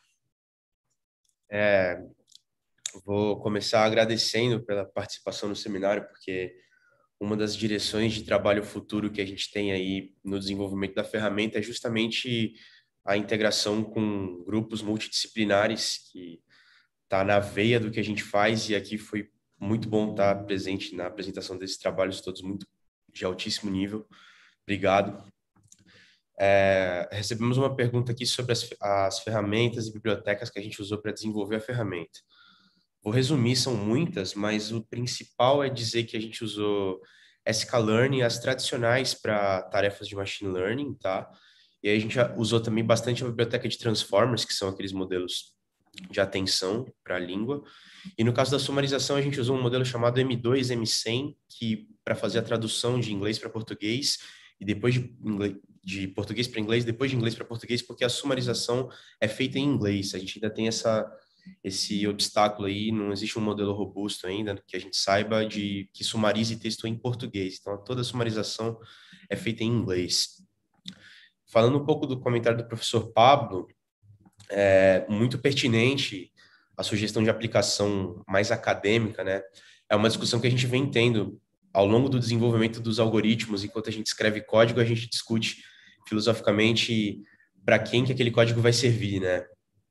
Vou começar agradecendo pela participação no seminário, porque uma das direções de trabalho futuro que a gente tem aí no desenvolvimento da ferramenta é justamente a integração com grupos multidisciplinares, que está na veia do que a gente faz, e aqui foi muito bom estar presente na apresentação desses trabalhos todos, muito de altíssimo nível. Obrigado. Recebemos uma pergunta aqui sobre as ferramentas e bibliotecas que a gente usou para desenvolver a ferramenta. Vou resumir, são muitas, mas o principal é dizer que a gente usou sklearn, as tradicionais para tarefas de machine learning, tá? E aí a gente usou também bastante a biblioteca de transformers, que são aqueles modelos de atenção para a língua, E no caso da sumarização, a gente usou um modelo chamado M2, M100, que para fazer a tradução de inglês para português, e depois de português para inglês, depois de inglês para português, porque a sumarização é feita em inglês. A gente ainda tem esse obstáculo aí, não existe um modelo robusto ainda, que a gente saiba, que sumarize texto em português. Então, toda a sumarização é feita em inglês. Falando um pouco do comentário do professor Pablo, é muito pertinente a sugestão de aplicação mais acadêmica, né? É uma discussão que a gente vem tendo ao longo do desenvolvimento dos algoritmos. Enquanto a gente escreve código, a gente discute filosoficamente para quem que aquele código vai servir, né?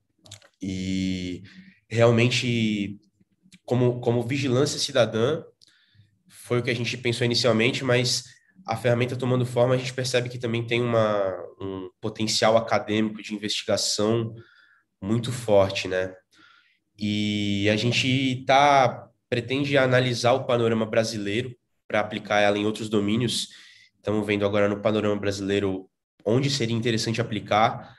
E realmente, como vigilância cidadã, foi o que a gente pensou inicialmente, mas a ferramenta tomando forma, a gente percebe que também tem um potencial acadêmico de investigação muito forte, né? E a gente pretende analisar o panorama brasileiro para aplicar ela em outros domínios. Estamos vendo agora no panorama brasileiro onde seria interessante aplicar.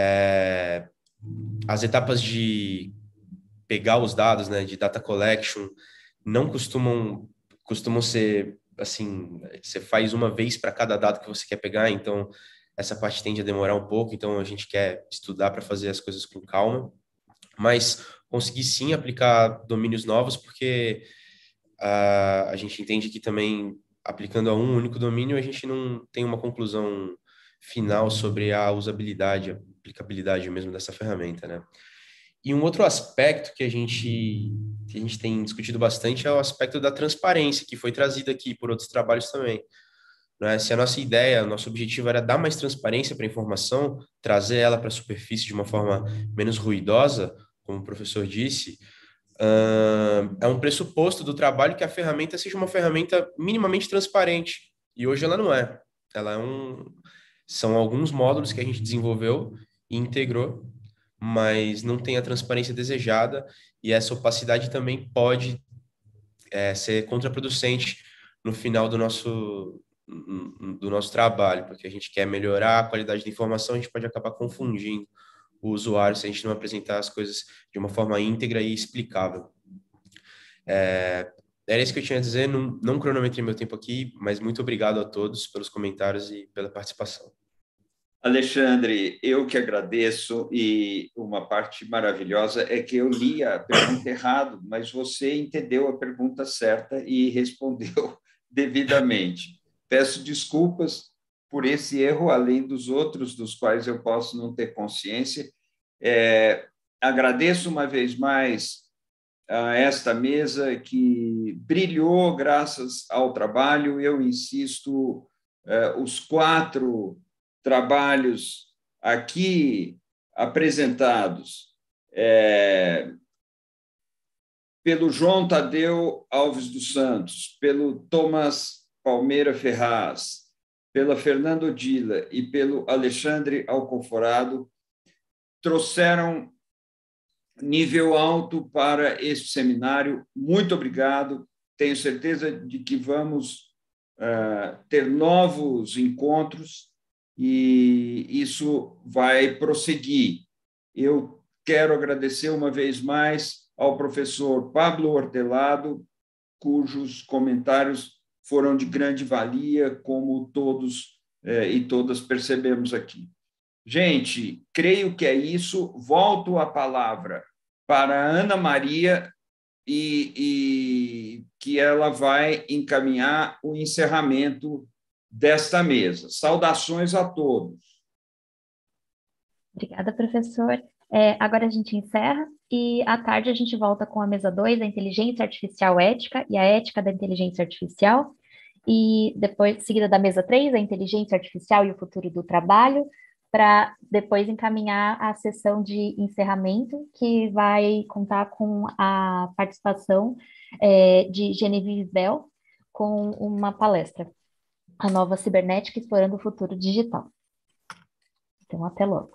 As etapas de pegar os dados, né, de data collection, não costumam ser assim, você faz uma vez para cada dado que você quer pegar, então essa parte tende a demorar um pouco, então a gente quer estudar para fazer as coisas com calma, mas conseguir sim aplicar domínios novos, porque a gente entende que também aplicando a um único domínio, a gente não tem uma conclusão final sobre a usabilidade, a aplicabilidade mesmo dessa ferramenta, né? E um outro aspecto que a gente tem discutido bastante é o aspecto da transparência, que foi trazido aqui por outros trabalhos também. Né? Se a nossa ideia, nosso objetivo era dar mais transparência para a informação, trazer ela para a superfície de uma forma menos ruidosa, como o professor disse, é um pressuposto do trabalho que a ferramenta seja uma ferramenta minimamente transparente. E hoje ela não é. São alguns módulos que a gente desenvolveu e integrou, mas não tem a transparência desejada, e essa opacidade também pode ser contraproducente no final do nosso trabalho, porque a gente quer melhorar a qualidade da informação, a gente pode acabar confundindo o usuário se a gente não apresentar as coisas de uma forma íntegra e explicável. Era isso que eu tinha a dizer, não cronometrei meu tempo aqui, mas muito obrigado a todos pelos comentários e pela participação. Alexandre, eu que agradeço, e uma parte maravilhosa é que eu li a pergunta errado, mas você entendeu a pergunta certa e respondeu devidamente. Peço desculpas por esse erro, além dos outros, dos quais eu posso não ter consciência. Agradeço uma vez mais a esta mesa que brilhou graças ao trabalho. Eu insisto, os 4 trabalhos aqui apresentados pelo João Tadeu Alves dos Santos, pelo Thomas Palmeira Ferraz, pela Fernanda Odila e pelo Alexandre Alconforado, trouxeram nível alto para este seminário. Muito obrigado. Tenho certeza de que vamos ter novos encontros, e isso vai prosseguir. Eu quero agradecer uma vez mais ao professor Pablo Hortelado, cujos comentários foram de grande valia, como todos e todas percebemos aqui. Gente, creio que é isso. Volto a palavra para a Ana Maria e que ela vai encaminhar o encerramento desta mesa. Saudações a todos. Obrigada, professor. Agora a gente encerra e à tarde a gente volta com a mesa 2, a inteligência artificial ética e a ética da inteligência artificial. E depois, seguida da mesa 3, a inteligência artificial e o futuro do trabalho, para depois encaminhar a sessão de encerramento, que vai contar com a participação de Genevieve Bell, com uma palestra, A Nova Cibernética Explorando o Futuro Digital. Então, até logo.